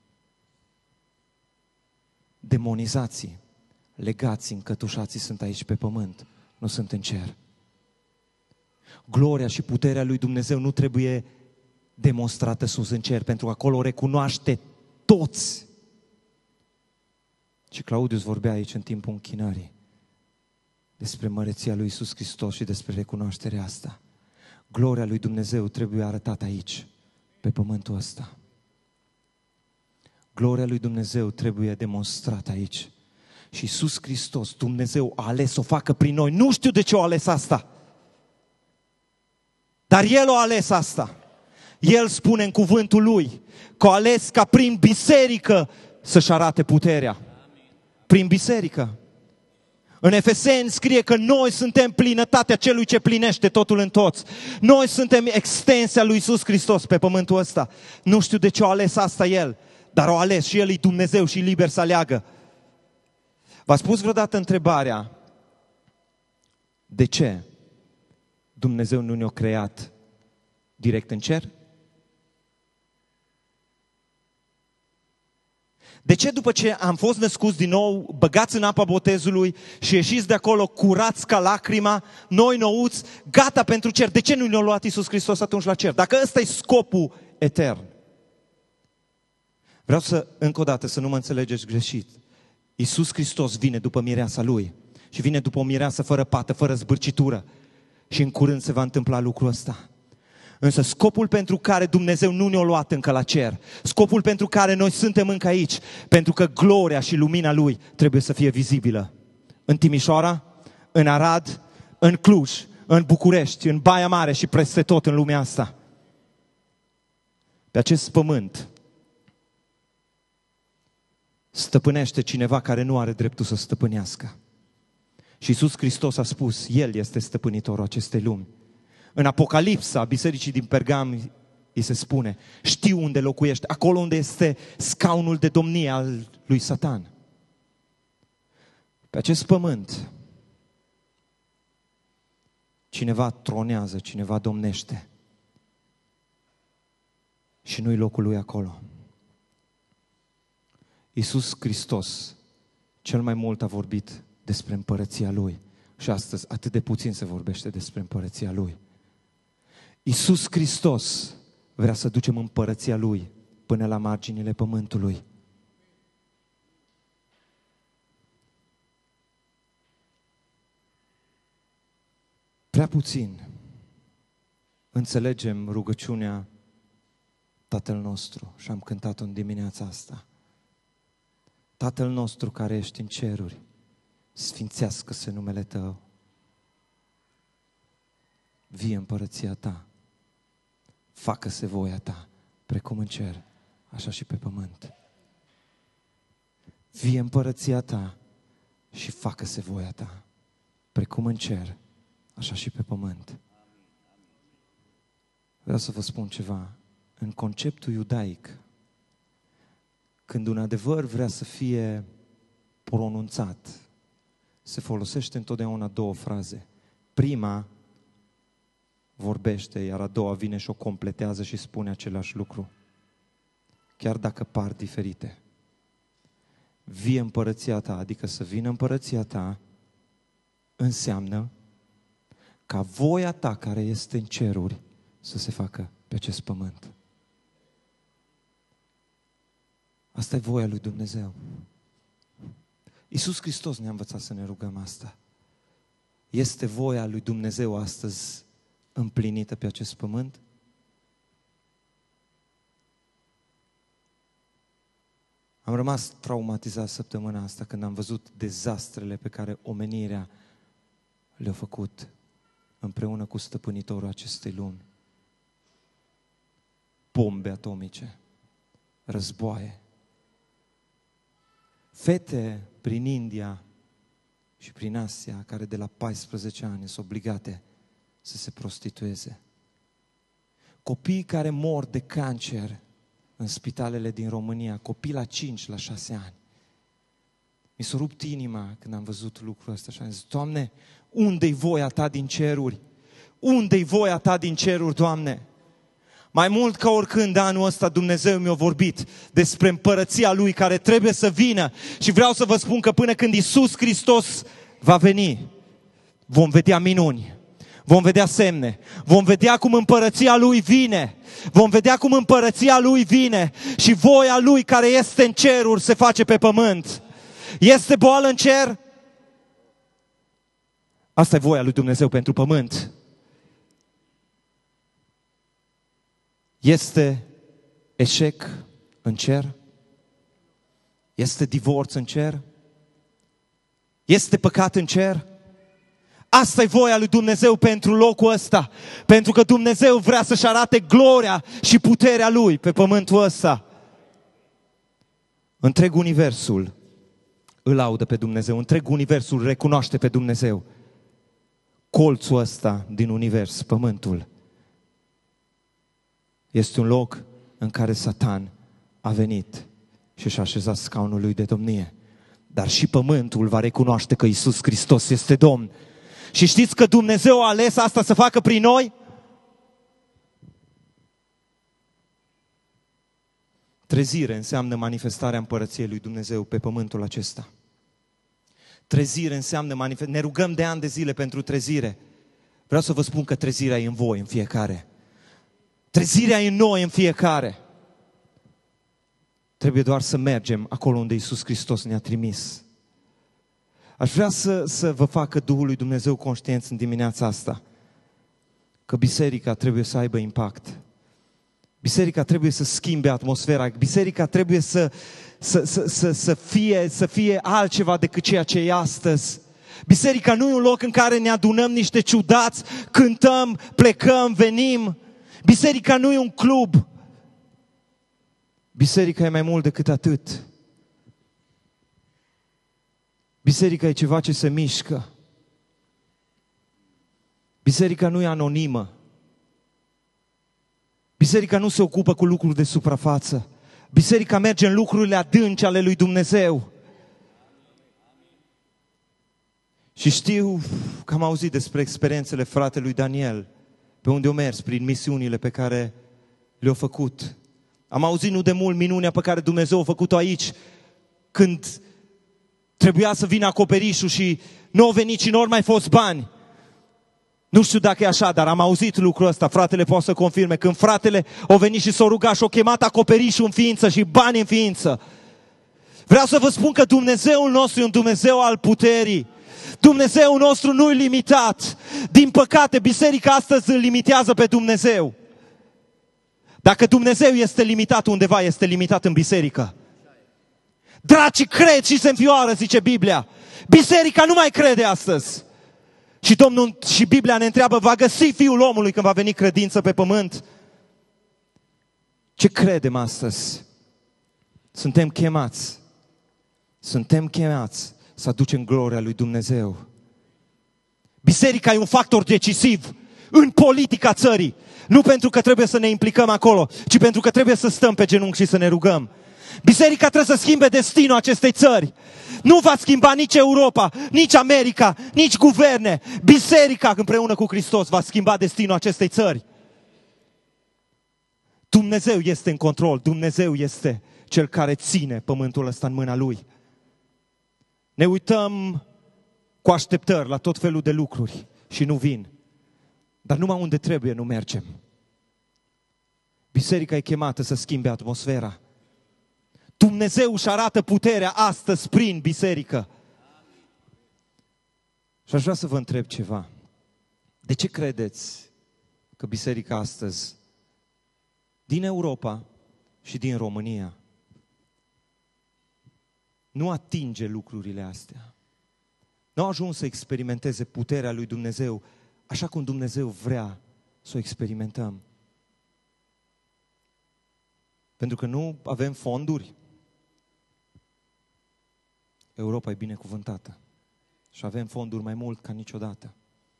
Demonizații, legații, încătușații sunt aici pe pământ, nu sunt în cer. Gloria și puterea lui Dumnezeu nu trebuie demonstrată sus în cer, pentru că acolo o recunoaște toți. Și Claudius vorbea aici în timpul închinării despre măreția lui Iisus Hristos și despre recunoașterea asta. Gloria lui Dumnezeu trebuie arătată aici, pe pământul ăsta. Gloria lui Dumnezeu trebuie demonstrată aici. Și Iisus Hristos, Dumnezeu a ales să o facă prin noi. Nu știu de ce a ales asta. Dar El a ales asta. El spune în cuvântul Lui că a ales ca prin biserică să-și arate puterea. Prin biserică. În Efeseni scrie că noi suntem plinătatea celui ce plinește totul în toți. Noi suntem extensia lui Iisus Hristos pe pământul ăsta. Nu știu de ce a ales asta El, dar o ales și El e Dumnezeu și e liber să aleagă. V-ați pus vreodată întrebarea, de ce Dumnezeu nu ne-a creat direct în cer? De ce după ce am fost născuți din nou, băgați în apa botezului și ieșiți de acolo curați ca lacrima, noi nouți, gata pentru cer? De ce nu ne-a luat Iisus Hristos atunci la cer? Dacă ăsta e scopul etern. Vreau să, încă o dată, să nu mă înțelegeți greșit. Iisus Hristos vine după mireasa Lui și vine după o mireasă fără pată, fără zbârcitură. Și în curând se va întâmpla lucrul ăsta. Însă scopul pentru care Dumnezeu nu ne-a luat încă la cer, scopul pentru care noi suntem încă aici, pentru că gloria și lumina Lui trebuie să fie vizibilă. În Timișoara, în Arad, în Cluj, în București, în Baia Mare și peste tot în lumea asta. Pe acest pământ stăpânește cineva care nu are dreptul să stăpânească. Și Iisus Hristos a spus, El este stăpânitorul acestei lumi. În Apocalipsa bisericii din Pergam îi se spune, știu unde locuiește, acolo unde este scaunul de domnie al lui Satan. Pe acest pământ cineva tronează, cineva domnește. Și nu-i locul lui acolo. Iisus Hristos cel mai mult a vorbit despre împărăția Lui. Și astăzi atât de puțin se vorbește despre împărăția Lui. Iisus Hristos vrea să ducem împărăția Lui până la marginile pământului. Prea puțin înțelegem rugăciunea Tatăl nostru și am cântat-o în dimineața asta. Tatăl nostru care ești în ceruri, sfințească-se numele Tău. Vie împărăția Ta. Facă-se voia Ta, precum în cer, așa și pe pământ. Vie împărăția Ta și facă-se voia Ta, precum în cer, așa și pe pământ. Vreau să vă spun ceva. În conceptul iudaic, când un adevăr vrea să fie pronunțat, se folosește întotdeauna două fraze. Prima vorbește, iar a doua vine și o completează și spune același lucru. Chiar dacă par diferite. Vie împărăția Ta, adică să vină împărăția Ta, înseamnă ca voia Ta care este în ceruri să se facă pe acest pământ. Asta e voia lui Dumnezeu. Iisus Hristos ne-a învățat să ne rugăm asta. Este voia lui Dumnezeu astăzi împlinită pe acest pământ? Am rămas traumatizat săptămâna asta când am văzut dezastrele pe care omenirea le-a făcut împreună cu stăpânitorul acestei lumi. Bombe atomice, războaie. Fete prin India și prin Asia, care de la 14 ani sunt obligate să se prostitueze. Copii care mor de cancer în spitalele din România, copii la 5, la 6 ani. Mi s-a rupt inima când am văzut lucrul ăsta și am zis, Doamne, unde-i voia Ta din ceruri? Unde-i voia Ta din ceruri, Doamne? Mai mult ca oricând anul ăsta Dumnezeu mi-a vorbit despre împărăția Lui care trebuie să vină și vreau să vă spun că până când Iisus Hristos va veni, vom vedea minuni, vom vedea semne, vom vedea cum împărăția Lui vine, vom vedea cum împărăția Lui vine și voia Lui care este în ceruri se face pe pământ. Este boală în cer? Asta e voia lui Dumnezeu pentru pământ. Este eșec în cer? Este divorț în cer? Este păcat în cer? Asta e voia lui Dumnezeu pentru locul ăsta. Pentru că Dumnezeu vrea să-și arate gloria și puterea Lui pe pământul ăsta. Întreg universul îl laudă pe Dumnezeu. Întreg universul recunoaște pe Dumnezeu. Colțul ăsta din univers, pământul, este un loc în care Satan a venit și și-a așezat scaunul lui de domnie. Dar și pământul va recunoaște că Iisus Hristos este Domn. Și știți că Dumnezeu a ales asta să facă prin noi? Trezire înseamnă manifestarea împărăției lui Dumnezeu pe pământul acesta. Trezire înseamnă ne rugăm de ani de zile pentru trezire. Vreau să vă spun că trezirea e în voi, în fiecare. Trezirea e în noi, în fiecare. Trebuie doar să mergem acolo unde Iisus Hristos ne-a trimis. Aș vrea să vă facă Duhul lui Dumnezeu conștienți în dimineața asta că biserica trebuie să aibă impact. Biserica trebuie să schimbe atmosfera. Biserica trebuie să fie altceva decât ceea ce e astăzi. Biserica nu e un loc în care ne adunăm niște ciudați, cântăm, plecăm, venim. Biserica nu e un club. Biserica e mai mult decât atât. Biserica e ceva ce se mișcă. Biserica nu e anonimă. Biserica nu se ocupă cu lucruri de suprafață. Biserica merge în lucrurile adânci ale lui Dumnezeu. Și știu că am auzit despre experiențele fratelui Daniel, pe unde a mers prin misiunile pe care le-a făcut. Am auzit nu de mult minunea pe care Dumnezeu a făcut-o aici, când trebuia să vină acoperișul și nu au venit și nu au mai fost bani. Nu știu dacă e așa, dar am auzit lucrul ăsta, fratele poate să confirme. Când fratele a venit și s-a rugat și a chemat acoperișul în ființă și bani în ființă. Vreau să vă spun că Dumnezeul nostru e un Dumnezeu al puterii. Dumnezeul nostru nu e limitat. Din păcate, biserica astăzi îl limitează pe Dumnezeu. Dacă Dumnezeu este limitat undeva, este limitat în biserică. Dracii cred și se înfioară, zice Biblia. Biserica nu mai crede astăzi. Și Domnul și Biblia ne întreabă, va găsi Fiul omului când va veni credință pe pământ? Ce credem astăzi? Suntem chemați să aducem gloria lui Dumnezeu. Biserica e un factor decisiv în politica țării. Nu pentru că trebuie să ne implicăm acolo, ci pentru că trebuie să stăm pe genunchi și să ne rugăm. Biserica trebuie să schimbe destinul acestei țări. Nu va schimba nici Europa, nici America, nici guverne. Biserica împreună cu Hristos va schimba destinul acestei țări. Dumnezeu este în control. Dumnezeu este Cel care ține pământul ăsta în mâna Lui. Ne uităm cu așteptări la tot felul de lucruri și nu vin. Dar numai unde trebuie nu mergem. Biserica e chemată să schimbe atmosfera. Dumnezeu își arată puterea astăzi prin biserică. Și aș vrea să vă întreb ceva. De ce credeți că biserica astăzi, din Europa și din România, nu atinge lucrurile astea? Nu a ajuns să experimenteze puterea lui Dumnezeu așa cum Dumnezeu vrea să o experimentăm. Pentru că nu avem fonduri. Europa e binecuvântată și avem fonduri mai mult ca niciodată.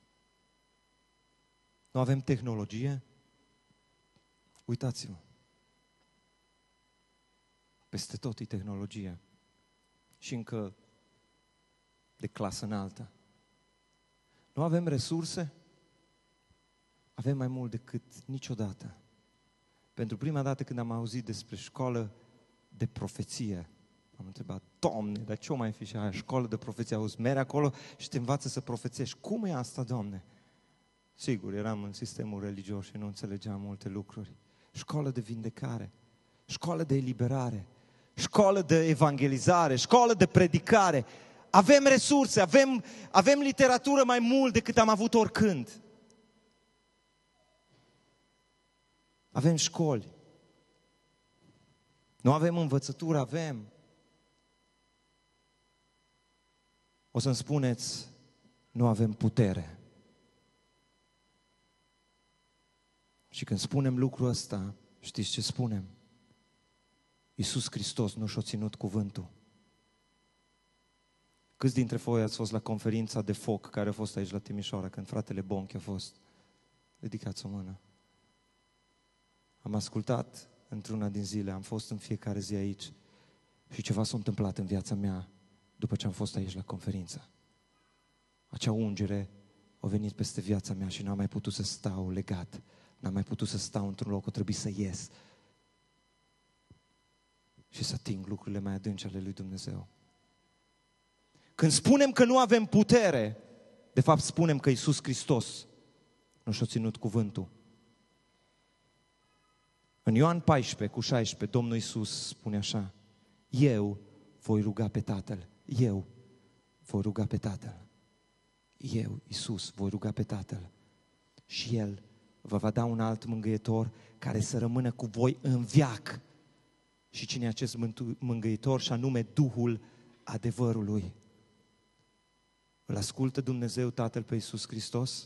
Nu avem tehnologie? Uitați-vă. Peste tot e tehnologie. Și încă de clasă înaltă. Nu avem resurse? Avem mai mult decât niciodată. Pentru prima dată când am auzit despre școală de profeție, am întrebat, Doamne, dar ce o mai fi și aia? Școală de profeție, auzi, mergi acolo și te învață să profețești. Cum e asta, Doamne? Sigur, eram în sistemul religios și nu înțelegeam multe lucruri. Școală de vindecare, școală de eliberare, școală de evangelizare, școală de predicare. Avem resurse, avem literatură mai mult decât am avut oricând. Avem școli. Nu avem învățătură, avem. O să-mi spuneți, nu avem putere. Și când spunem lucrul ăsta, știți ce spunem? Iisus Hristos nu și-a ținut cuvântul. Câți dintre voi ați fost la conferința de foc care a fost aici la Timișoara, când fratele Bonchi a fost? Ridicați o mână. Am ascultat într-una din zile, am fost în fiecare zi aici și ceva s-a întâmplat în viața mea după ce am fost aici la conferință. Acea ungere a venit peste viața mea și n-am mai putut să stau legat, n-am mai putut să stau într-un loc, a trebuit să ies și să ating lucrurile mai adânci ale lui Dumnezeu. Când spunem că nu avem putere, de fapt spunem că Iisus Hristos nu și-a ținut cuvântul. În Ioan 14 cu 16, Domnul Iisus spune așa: eu voi ruga pe Tatăl, eu voi ruga pe Tatăl. Eu, Iisus, voi ruga pe Tatăl și El vă va da un alt mângâietor care să rămână cu voi în veac. Și cine e acest mângâietor? Și anume Duhul adevărului. Îl ascultă Dumnezeu Tatăl pe Iisus Hristos?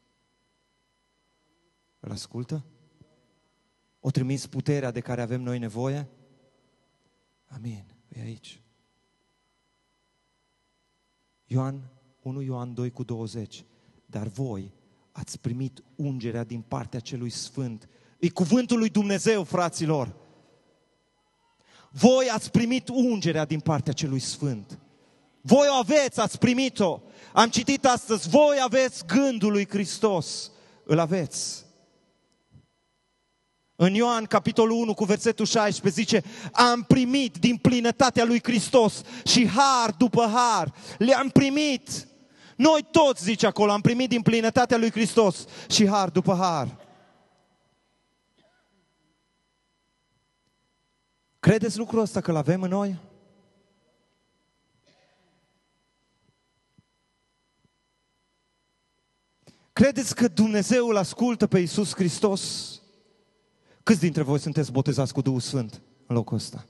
Îl ascultă? O trimis puterea de care avem noi nevoie? Amin. E aici. 1 Ioan 2 cu 20. Dar voi ați primit ungerea din partea celui Sfânt. E cuvântul lui Dumnezeu, fraților. Voi ați primit ungerea din partea celui Sfânt. Voi o aveți, ați primit-o. Am citit astăzi, voi aveți gândul lui Hristos. Îl aveți. În Ioan, capitolul 1, cu versetul 16, zice: am primit din plinătatea lui Hristos și har după har. Le-am primit. Noi toți, zice acolo, am primit din plinătatea lui Hristos și har după har. Credeți lucrul ăsta că l-avem în noi? Credeți că Dumnezeu îl ascultă pe Iisus Hristos? Câți dintre voi sunteți botezați cu Duhul Sfânt în locul ăsta?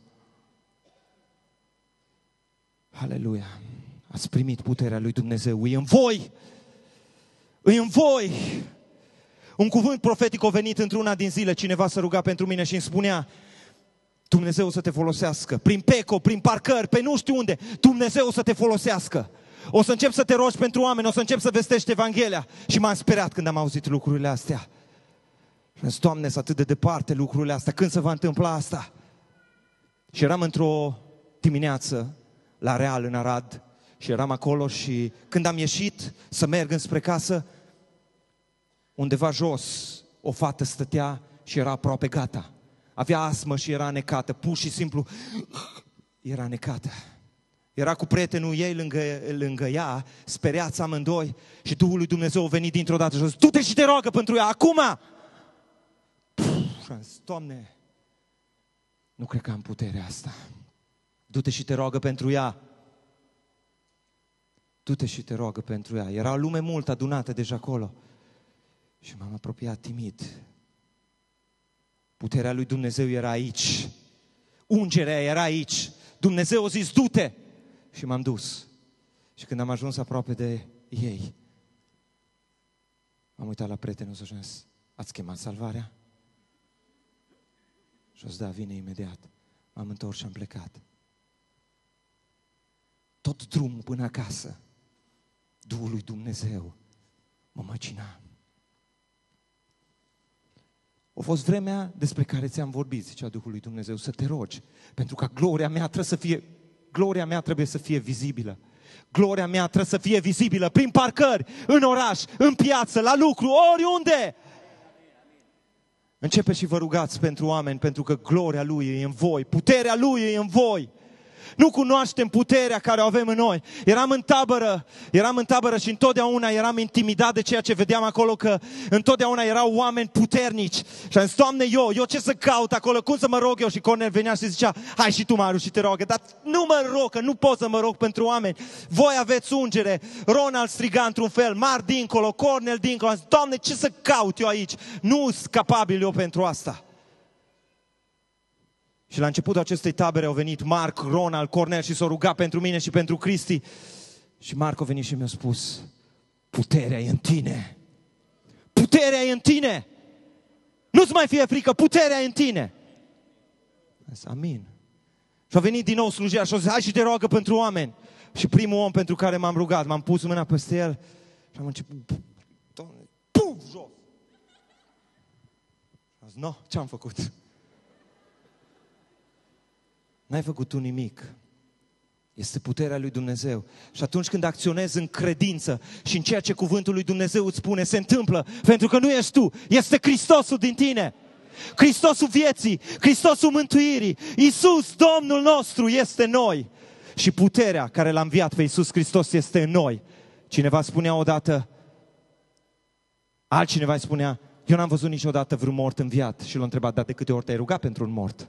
Aleluia! Ați primit puterea lui Dumnezeu, e în voi! E în voi! Un cuvânt profetic a venit într-una din zile, cineva să ruga pentru mine și îmi spunea: Dumnezeu să te folosească, prin PECO, prin parcări, pe nu știu unde, Dumnezeu să te folosească. O să încep să te rogi pentru oameni, o să încep să vestești Evanghelia. Și m-am speriat când am auzit lucrurile astea. Și am zis: Doamne, sunt atât de departe lucrurile astea, când se va întâmpla asta? Și eram într-o dimineață la Real, în Arad, și eram acolo și când am ieșit să merg înspre casă, undeva jos, o fată stătea și era aproape gata. Avea astmă și era necată, pur și simplu era necată. Era cu prietenul ei lângă ea, speriați amândoi, și Duhul lui Dumnezeu a venit dintr-o dată și a zis: du-te și te roagă pentru ea, acum! Și am zis: Doamne, nu cred că am puterea asta. Du-te și te roagă pentru ea. Du-te și te roagă pentru ea. Era o lume mult adunată deja acolo. Și m-am apropiat timid. Puterea lui Dumnezeu era aici. Ungerea era aici. Dumnezeu a zis: du-te! Și m-am dus. Și când am ajuns aproape de ei, m-am uitat la prietenul și am zis: ați chemat salvarea? Și o zis: da, vine imediat. M-am întors și am plecat. Tot drumul până acasă, Duhul lui Dumnezeu mă măcina. A fost vremea despre care ți-am vorbit, zicea Duhul lui Dumnezeu, să te rogi, pentru că gloria mea trebuie să fie vizibilă. Gloria mea trebuie să fie vizibilă prin parcări, în oraș, în piață, la lucru, oriunde. Începeți și vă rugați pentru oameni, pentru că gloria Lui e în voi, puterea Lui e în voi. Nu cunoaștem puterea care o avem în noi. Eram în tabără și întotdeauna eram intimidat de ceea ce vedeam acolo, că întotdeauna erau oameni puternici. Și am zis, Doamne, eu ce să caut acolo? Cum să mă rog eu? Și Cornel venea și zicea, hai și tu, Mariu, și te roagă. Dar nu mă rog, că nu pot să mă rog pentru oameni. Voi aveți ungere. Ronald striga într-un fel, Mar dincolo, Cornel dincolo. Am zis, Doamne, ce să caut eu aici? Nu sunt capabil eu pentru asta. Și la începutul acestei tabere au venit Marc, Ronald, Cornel și s-au rugat pentru mine și pentru Cristi. Și Marc a venit și mi-a spus, puterea e în tine. Puterea e în tine. Nu-ți mai fie frică, puterea e în tine. Am zis, amin. Și a venit din nou slujea și a zis, hai și te roagă pentru oameni. Și primul om pentru care m-am rugat, m-am pus mâna peste el și am început, Doamne, puf, jos. Am zis, no, ce-am făcut? N-ai făcut tu nimic. Este puterea lui Dumnezeu. Și atunci când acționezi în credință și în ceea ce cuvântul lui Dumnezeu îți spune, se întâmplă. Pentru că nu ești tu, este Hristosul din tine. Hristosul vieții, Hristosul mântuirii. Iisus, Domnul nostru, este în noi. Și puterea care l-a înviat pe Iisus Hristos este în noi. Cineva spunea odată, altcineva îi spunea, eu n-am văzut niciodată vreun mort înviat. Și l-a întrebat, dar de câte ori te-ai rugat pentru un mort?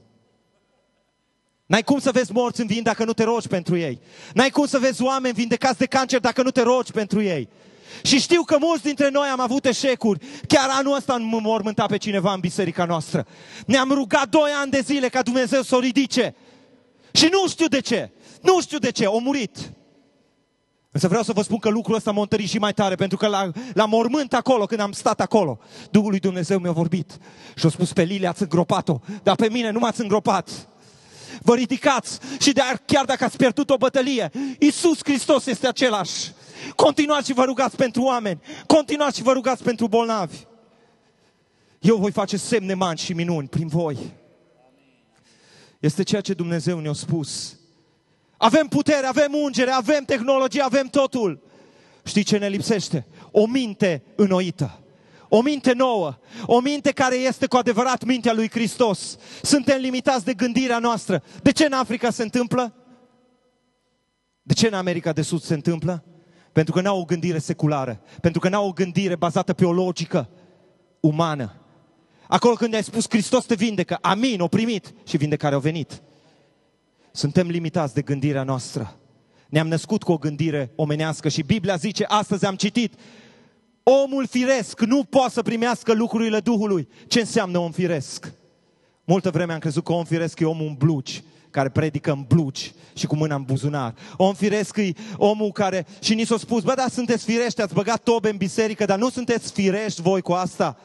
N-ai cum să vezi morți înviind dacă nu te rogi pentru ei. N-ai cum să vezi oameni vindecați de cancer dacă nu te rogi pentru ei. Și știu că mulți dintre noi am avut eșecuri. Chiar anul ăsta am mormântat pe cineva în biserica noastră. Ne-am rugat 2 ani de zile ca Dumnezeu să o ridice. Și nu știu de ce. Nu știu de ce. A murit. Însă vreau să vă spun că lucrul ăsta m-a întărit și mai tare, pentru că la mormânt acolo, când am stat acolo, Duhul lui Dumnezeu mi-a vorbit. Și a spus, pe Lilia ați îngropat-o, dar pe mine nu m-ați îngropat. Vă ridicați și chiar dacă ați pierdut o bătălie, Iisus Hristos este același. Continuați și vă rugați pentru oameni. Continuați și vă rugați pentru bolnavi. Eu voi face semne mari și minuni prin voi. Este ceea ce Dumnezeu ne-a spus. Avem putere, avem ungere, avem tehnologie, avem totul. Știi ce ne lipsește? O minte înnoită. O minte nouă, o minte care este cu adevărat mintea lui Hristos. Suntem limitați de gândirea noastră. De ce în Africa se întâmplă? De ce în America de Sud se întâmplă? Pentru că n-au o gândire seculară. Pentru că n-au o gândire bazată pe o logică umană. Acolo când ai spus Hristos te vindecă, amin, o primit și vindecarea a venit. Suntem limitați de gândirea noastră. Ne-am născut cu o gândire omenească și Biblia zice, astăzi am citit, omul firesc nu poate să primească lucrurile Duhului. Ce înseamnă om firesc? Multă vreme am crezut că om firesc e omul în blugi, care predică în blugi și cu mâna în buzunar. Om firesc e omul care... Și ni s-a spus, bă, dar sunteți firești, ați băgat tobe în biserică, dar nu sunteți firești voi cu asta.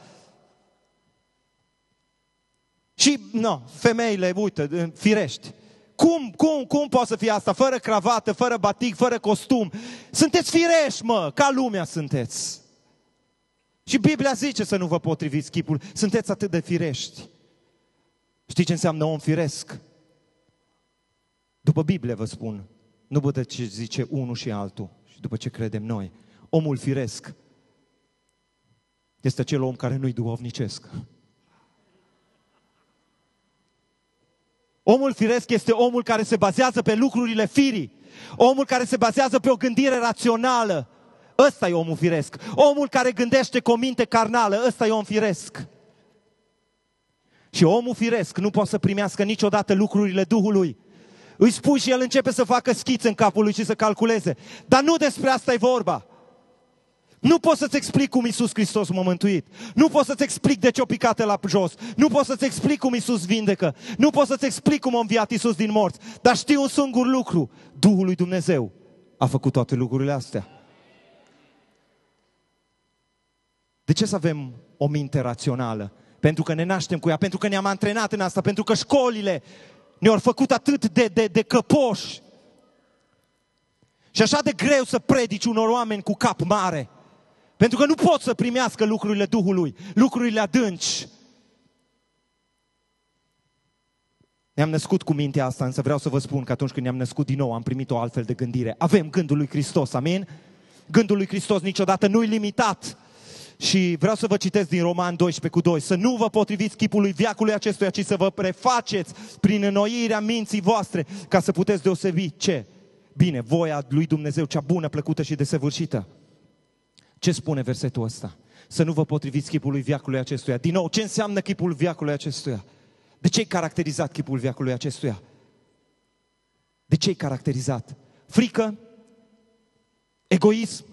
Și, femeile, uite, firești. Cum poate să fie asta? Fără cravată, fără batic, fără costum. Sunteți firești, mă, ca lumea sunteți. Și Biblia zice să nu vă potriviți chipul. Sunteți atât de firești. Știi ce înseamnă om firesc? După Biblie vă spun. Nu după ce zice unul și altul. Și după ce credem noi. Omul firesc este acel om care nu-i duhovnicesc. Omul firesc este omul care se bazează pe lucrurile firii. Omul care se bazează pe o gândire rațională. Ăsta e omul firesc. Omul care gândește cu o minte carnală, ăsta e om firesc. Și omul firesc nu poate să primească niciodată lucrurile Duhului. Îi spui și el începe să facă schițe în capul lui și să calculeze. Dar nu despre asta e vorba. Nu pot să-ți explic cum Iisus Hristos m-a mântuit. Nu pot să-ți explic de ce o picate la jos. Nu pot să-ți explic cum Iisus vindecă. Nu pot să-ți explic cum a înviat Iisus din morți. Dar știu un singur lucru. Duhul lui Dumnezeu a făcut toate lucrurile astea. De ce să avem o minte rațională? Pentru că ne naștem cu ea, pentru că ne-am antrenat în asta, pentru că școlile ne-au făcut atât de căpoși. Și așa de greu să predici unor oameni cu cap mare. Pentru că nu pot să primească lucrurile Duhului, lucrurile adânci. Ne-am născut cu mintea asta, însă vreau să vă spun că atunci când ne-am născut din nou, am primit o altfel de gândire. Avem gândul lui Hristos, amin? Gândul lui Hristos niciodată nu-i limitat. Și vreau să vă citesc din Roman 12:2. Să nu vă potriviți chipului veacului acestuia, ci să vă prefaceți prin înnoirea minții voastre, ca să puteți deosebi ce? Bine, voia lui Dumnezeu, cea bună, plăcută și desăvârșită. Ce spune versetul ăsta? Să nu vă potriviți chipului veacului acestuia. Din nou, ce înseamnă chipul veacului acestuia? De ce e caracterizat chipul veacului acestuia? De ce e caracterizat? Frică, egoism,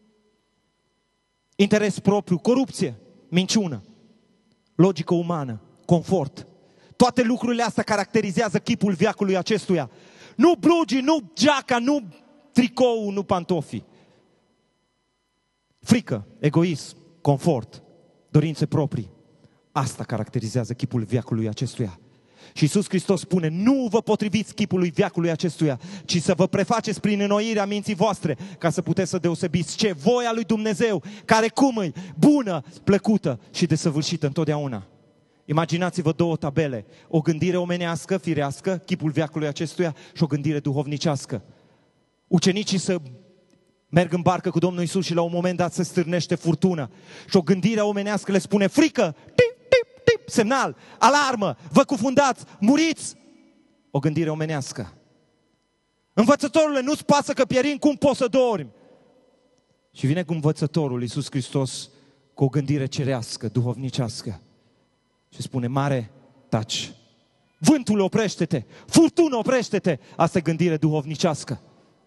interes propriu, corupție, minciună, logică umană, confort. Toate lucrurile astea caracterizează chipul veacului acestuia. Nu blugii, nu geaca, nu tricou, nu pantofii. Frică, egoism, confort, dorințe proprii. Asta caracterizează chipul veacului acestuia. Și Iisus Hristos spune, nu vă potriviți chipului veacului acestuia, ci să vă prefaceți prin înnoirea minții voastre, ca să puteți să deosebiți ce? Voia lui Dumnezeu, care cum e? Bună, plăcută și desăvârșită întotdeauna. Imaginați-vă două tabele, o gândire omenească, firească, chipul veacului acestuia, și o gândire duhovnicească. Ucenicii să merg în barcă cu Domnul Iisus și la un moment dat se stârnește furtună. Și o gândire omenească le spune, frică, tip, tip, tip, semnal, alarmă, vă cufundați, muriți. O gândire omenească. Învățătorule, nu-ți pasă că pierim, cum poți să dormi? Și vine cu învățătorul Iisus Hristos cu o gândire cerească, duhovnicească. Și spune, mare, taci. Vântul, oprește-te, furtună, oprește-te. Asta e gândire duhovnicească.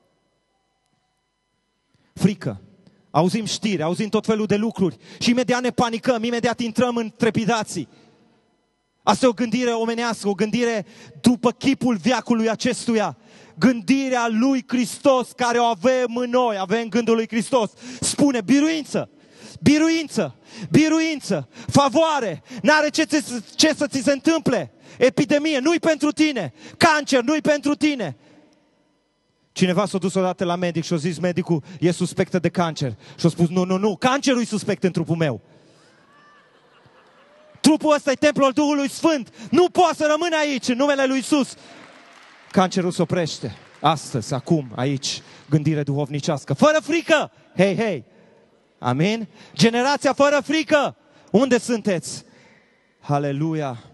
Frică. Auzim știri, auzim tot felul de lucruri și imediat ne panicăm, imediat intrăm în trepidații. Asta e o gândire omenească, o gândire după chipul veacului acestuia. Gândirea lui Hristos care o avem în noi, avem gândul lui Hristos. Spune biruință, biruință, biruință, favoare, n-are ce să ți se întâmple. Epidemie, nu-i pentru tine. Cancer, nu-i pentru tine. Cineva s-a dus odată la medic și a zis medicul, e suspectă de cancer. Și a spus, nu, cancerul e suspect în trupul meu. Trupul ăsta e templul Duhului Sfânt. Nu poate să rămână aici, în numele lui Iisus. Cancerul se oprește. Astăzi, acum, aici, gândire duhovnicească. Fără frică! Hei! Amin? Generația fără frică! Unde sunteți? Haleluia!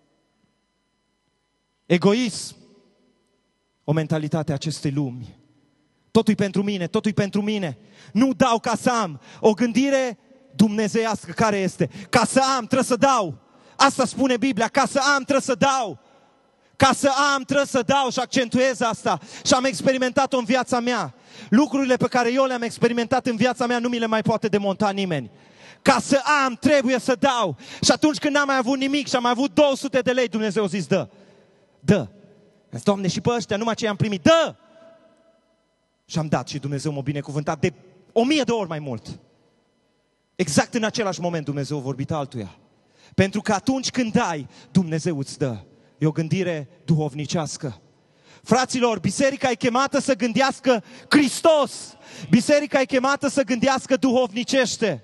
Egoism. O mentalitate a acestei lumi. Totul-i pentru mine, totul-i pentru mine. Nu dau ca să am. O gândire dumnezeiască care este? Ca să am, trebuie să dau. Asta spune Biblia, ca să am, trebuie să dau. Ca să am, trebuie să dau și accentuez asta. Și am experimentat-o în viața mea. Lucrurile pe care eu le-am experimentat în viața mea nu mi le mai poate demonta nimeni. Ca să am, trebuie să dau. Și atunci când n-am mai avut nimic și am mai avut 200 de lei, Dumnezeu a zis, dă. Doamne, și pe ăștia, numai ce i-am primit, dă! Și am dat și Dumnezeu m-a binecuvântat de 1000 de ori mai mult. Exact în același moment Dumnezeu a vorbit altuia. Pentru că atunci când dai, Dumnezeu îți dă. E o gândire duhovnicească. Fraților, biserica e chemată să gândească Hristos. Biserica e chemată să gândească duhovnicește.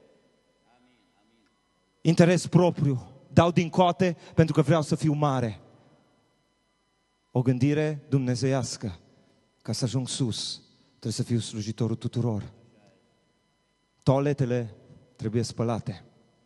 Interes propriu. Dau din coate pentru că vreau să fiu mare. O gândire dumnezeiască. Ca să ajung sus, trebuie să fiu slujitorul tuturor. Toaletele trebuie spălate.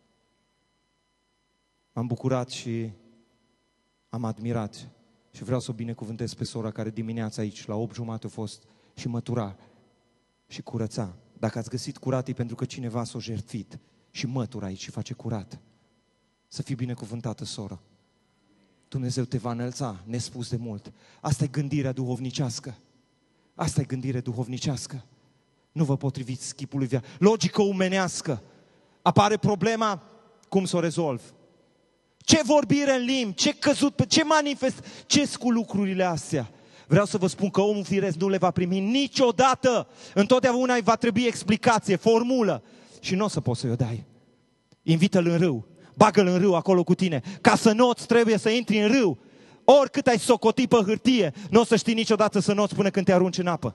M-am bucurat și am admirat și vreau să o binecuvântez pe sora care dimineața aici, la 8:30 a fost și mătura și curăța. Dacă ați găsit curat, e pentru că cineva s-a jertfit și mătura aici și face curat. Să fii binecuvântată, soră. Dumnezeu te va înălța, nespus de mult. Asta e gândirea duhovnicească. Asta e gândire duhovnicească. Nu vă potriviți chipului viață. Logică umenească. Apare problema, cum să o rezolv? Ce vorbire în limbi, ce căzut, ce manifest, ce cu lucrurile astea? Vreau să vă spun că omul firesc nu le va primi niciodată. Întotdeauna îi va trebui explicație, formulă. Și nu o să poți să-i o dai. Invită-l în râu. Bagă-l în râu acolo cu tine. Ca să noți trebuie să intri în râu. Oricât ai socoti pe hârtie, nu o să știi niciodată să noți până când te arunci în apă.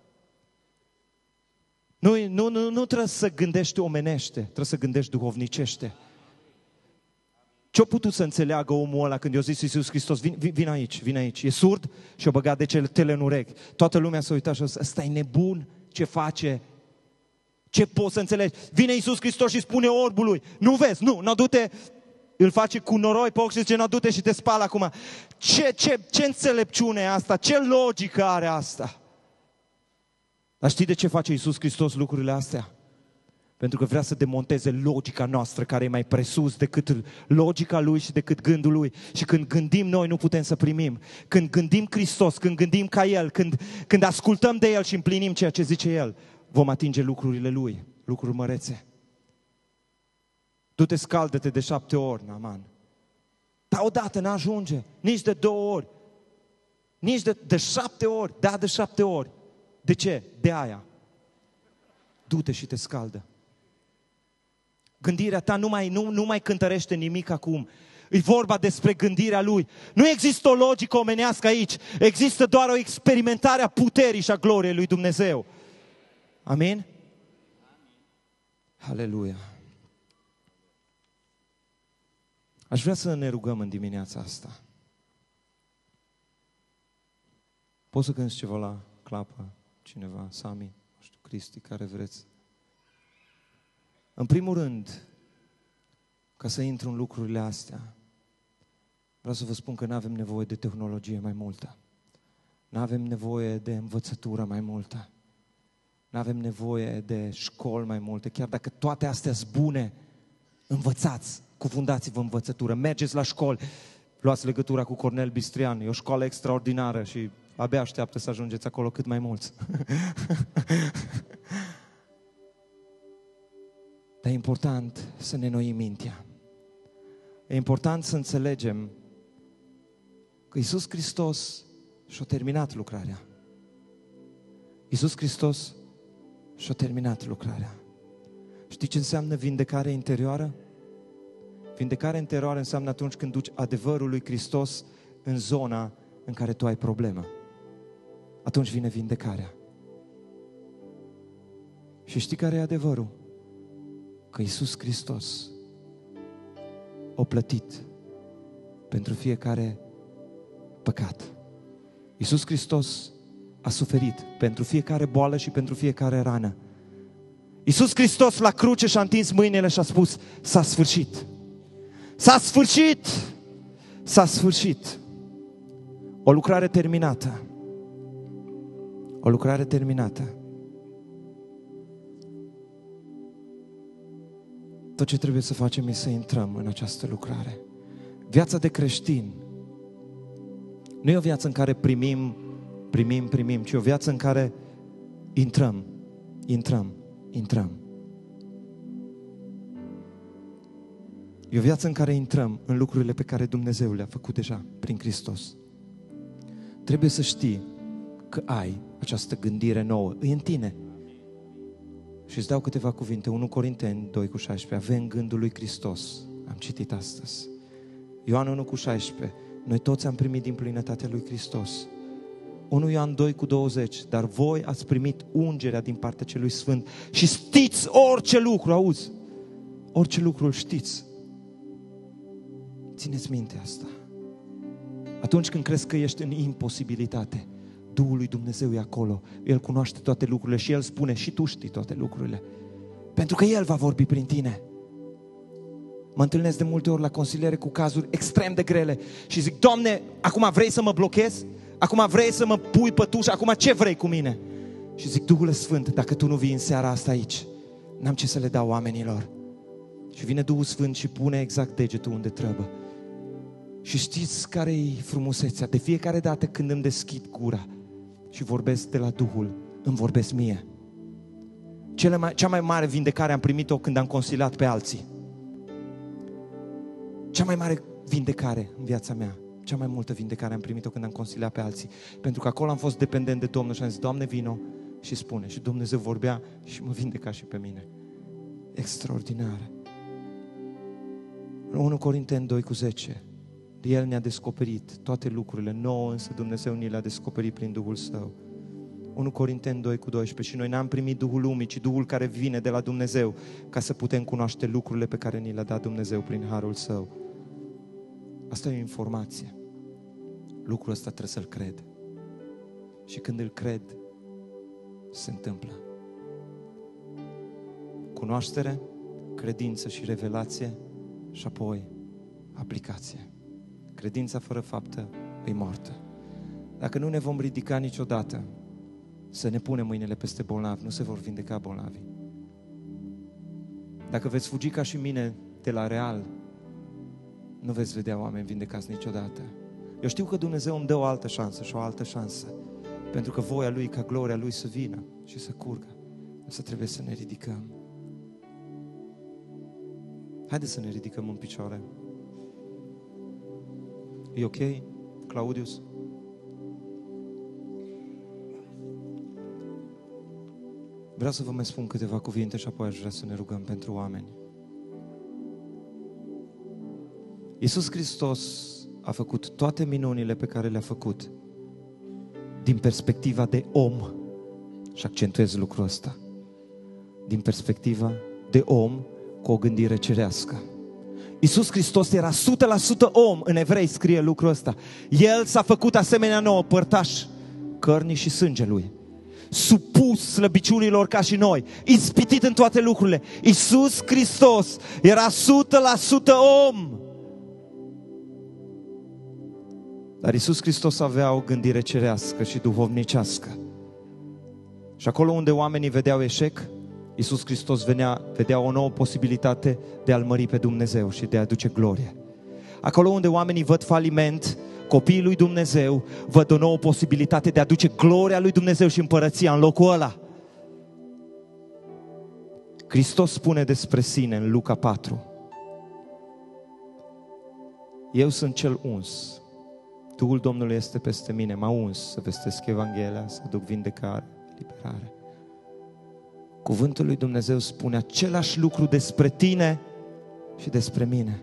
Nu trebuie să gândești omenește, trebuie să gândești duhovnicește. Ce-a putut să înțeleagă omul ăla când i-a zis Iisus Hristos, vin aici. E surd și-a băgat de tele în urechi. Toată lumea s-a uitat și a zis, ăsta e nebun, ce face? Ce poți să înțelegi? Vine Iisus Hristos și spune orbului, nu vezi, nu, du-te, îl face cu noroi pe ochi și zice, du-te și te spală acum. Ce înțelepciune e asta? Ce logică are asta? Dar știi de ce face Iisus Hristos lucrurile astea? Pentru că vrea să demonteze logica noastră care e mai presus decât logica Lui și decât gândul Lui. Și când gândim noi nu putem să primim. Când gândim Hristos, când gândim ca El, când ascultăm de El și împlinim ceea ce zice El, vom atinge lucrurile Lui, lucruri mărețe. Du-te, scaldă-te de 7 ori, Naaman. Dar odată n-ajunge, nici de 2 ori, nici de 7 ori, da, de 7 ori. De ce? De aia. Du-te și te scaldă. Gândirea ta nu mai cântărește nimic acum. E vorba despre gândirea Lui. Nu există o logică omenească aici. Există doar o experimentare a puterii și a gloriei Lui Dumnezeu. Amin? Aleluia. Aș vrea să ne rugăm în dimineața asta. Poți să gândești ceva la clapă? Cineva, Sami, nu știu, Cristi, care vreți. În primul rând, ca să intru în lucrurile astea, vreau să vă spun că nu avem nevoie de tehnologie mai multă. Nu avem nevoie de învățătură mai multă. Nu avem nevoie de școli mai multe. Chiar dacă toate astea sunt bune, învățați, cufundați-vă învățătură, mergeți la școli, luați legătura cu Cornel Bistrian, e o școală extraordinară și abia așteaptă să ajungeți acolo cât mai mulți. Dar e important să ne noim mintea. E important să înțelegem că Iisus Hristos și-a terminat lucrarea. Iisus Hristos și-a terminat lucrarea. Știi ce înseamnă vindecare interioară? Vindecare interioară înseamnă atunci când duci adevărul lui Hristos în zona în care tu ai problemă. Atunci vine vindecarea. Și știi care e adevărul? Că Iisus Hristos a plătit pentru fiecare păcat. Iisus Hristos a suferit pentru fiecare boală și pentru fiecare rană. Iisus Hristos la cruce și-a întins mâinile și a spus, s-a sfârșit. S-a sfârșit! S-a sfârșit! O lucrare terminată. O lucrare terminată. Tot ce trebuie să facem e să intrăm în această lucrare. Viața de creștin nu e o viață în care primim, ci o viață în care intrăm. E o viață în care intrăm în lucrurile pe care Dumnezeu le-a făcut deja prin Hristos. Trebuie să știi că ai această gândire nouă, e în tine. Și îți dau câteva cuvinte. 1 Corinteni 2:16. Avem gândul lui Hristos. Am citit astăzi. Ioan 1:16. Noi toți am primit din plinătatea lui Hristos. 1 Ioan 2:20. Dar voi ați primit ungerea din partea celui Sfânt și știți orice lucru, auzi? Orice lucru îl știți. Țineți minte asta. Atunci când crezi că ești în imposibilitate, Duhul lui Dumnezeu e acolo. El cunoaște toate lucrurile și El spune și tu știi toate lucrurile. Pentru că El va vorbi prin tine. Mă întâlnesc de multe ori la consiliere cu cazuri extrem de grele și zic, Doamne, acum vrei să mă blochezi? Acum vrei să mă pui pe tu și acum ce vrei cu mine? Și zic, Duhul Sfânt, dacă Tu nu vii în seara asta aici, n-am ce să le dau oamenilor. Și vine Duhul Sfânt și pune exact degetul unde trebuie. Și știți care-i frumusețea? De fiecare dată când îmi deschid gura și vorbesc de la Duhul, îmi vorbesc mie. Cea mai mare vindecare am primit-o când am consiliat pe alții. Cea mai mare vindecare în viața mea, cea mai multă vindecare am primit-o când am consiliat pe alții. Pentru că acolo am fost dependent de Domnul și am zis, Doamne, vino și spune. Și Dumnezeu vorbea și mă vindeca și pe mine. Extraordinar. 1 Corinteni 2:10. El ne-a descoperit toate lucrurile, nouă însă Dumnezeu ni le-a descoperit prin Duhul Său. 1 Corinteni 2:12. Și noi n-am primit Duhul lumii, ci Duhul care vine de la Dumnezeu, ca să putem cunoaște lucrurile pe care ni le-a dat Dumnezeu prin Harul Său. Asta e o informație. Lucrul ăsta trebuie să-l cred. Și când îl cred, se întâmplă. cunoaștere, credință și revelație și apoi aplicație. Credința fără faptă e moartă. Dacă nu ne vom ridica niciodată să ne punem mâinile peste bolnavi, nu se vor vindeca bolnavii. Dacă veți fugi ca și mine de la real, nu veți vedea oameni vindecați niciodată. Eu știu că Dumnezeu îmi dă o altă șansă și o altă șansă, pentru că voia Lui ca gloria Lui să vină și să curgă. Însă trebuie să ne ridicăm. Haideți să ne ridicăm în picioare. E ok, Claudius? Vreau să vă mai spun câteva cuvinte și apoi aș vrea să ne rugăm pentru oameni. Iisus Hristos a făcut toate minunile pe care le-a făcut din perspectiva de om. Și accentuez lucrul ăsta. Din perspectiva de om cu o gândire cerească. Iisus Hristos era 100% om. În Evrei scrie lucrul ăsta. El s-a făcut asemenea nouă, părtaș cărnii și sângelui, supus slăbiciunilor ca și noi, ispitit în toate lucrurile. Iisus Hristos era 100% om. Dar Iisus Hristos avea o gândire cerească și duhovnicească. Și acolo unde oamenii vedeau eșec, Iisus Hristos vedea o nouă posibilitate de a-L mări pe Dumnezeu și de a aduce glorie. Acolo unde oamenii văd faliment, copiii lui Dumnezeu văd o nouă posibilitate de a aduce gloria lui Dumnezeu și împărăția în locul ăla. Hristos spune despre sine în Luca 4: Eu sunt cel uns. Duhul Domnului este peste mine, m-a uns să vestesc Evanghelia, să aduc vindecare, liberare. Cuvântul lui Dumnezeu spune același lucru despre tine și despre mine.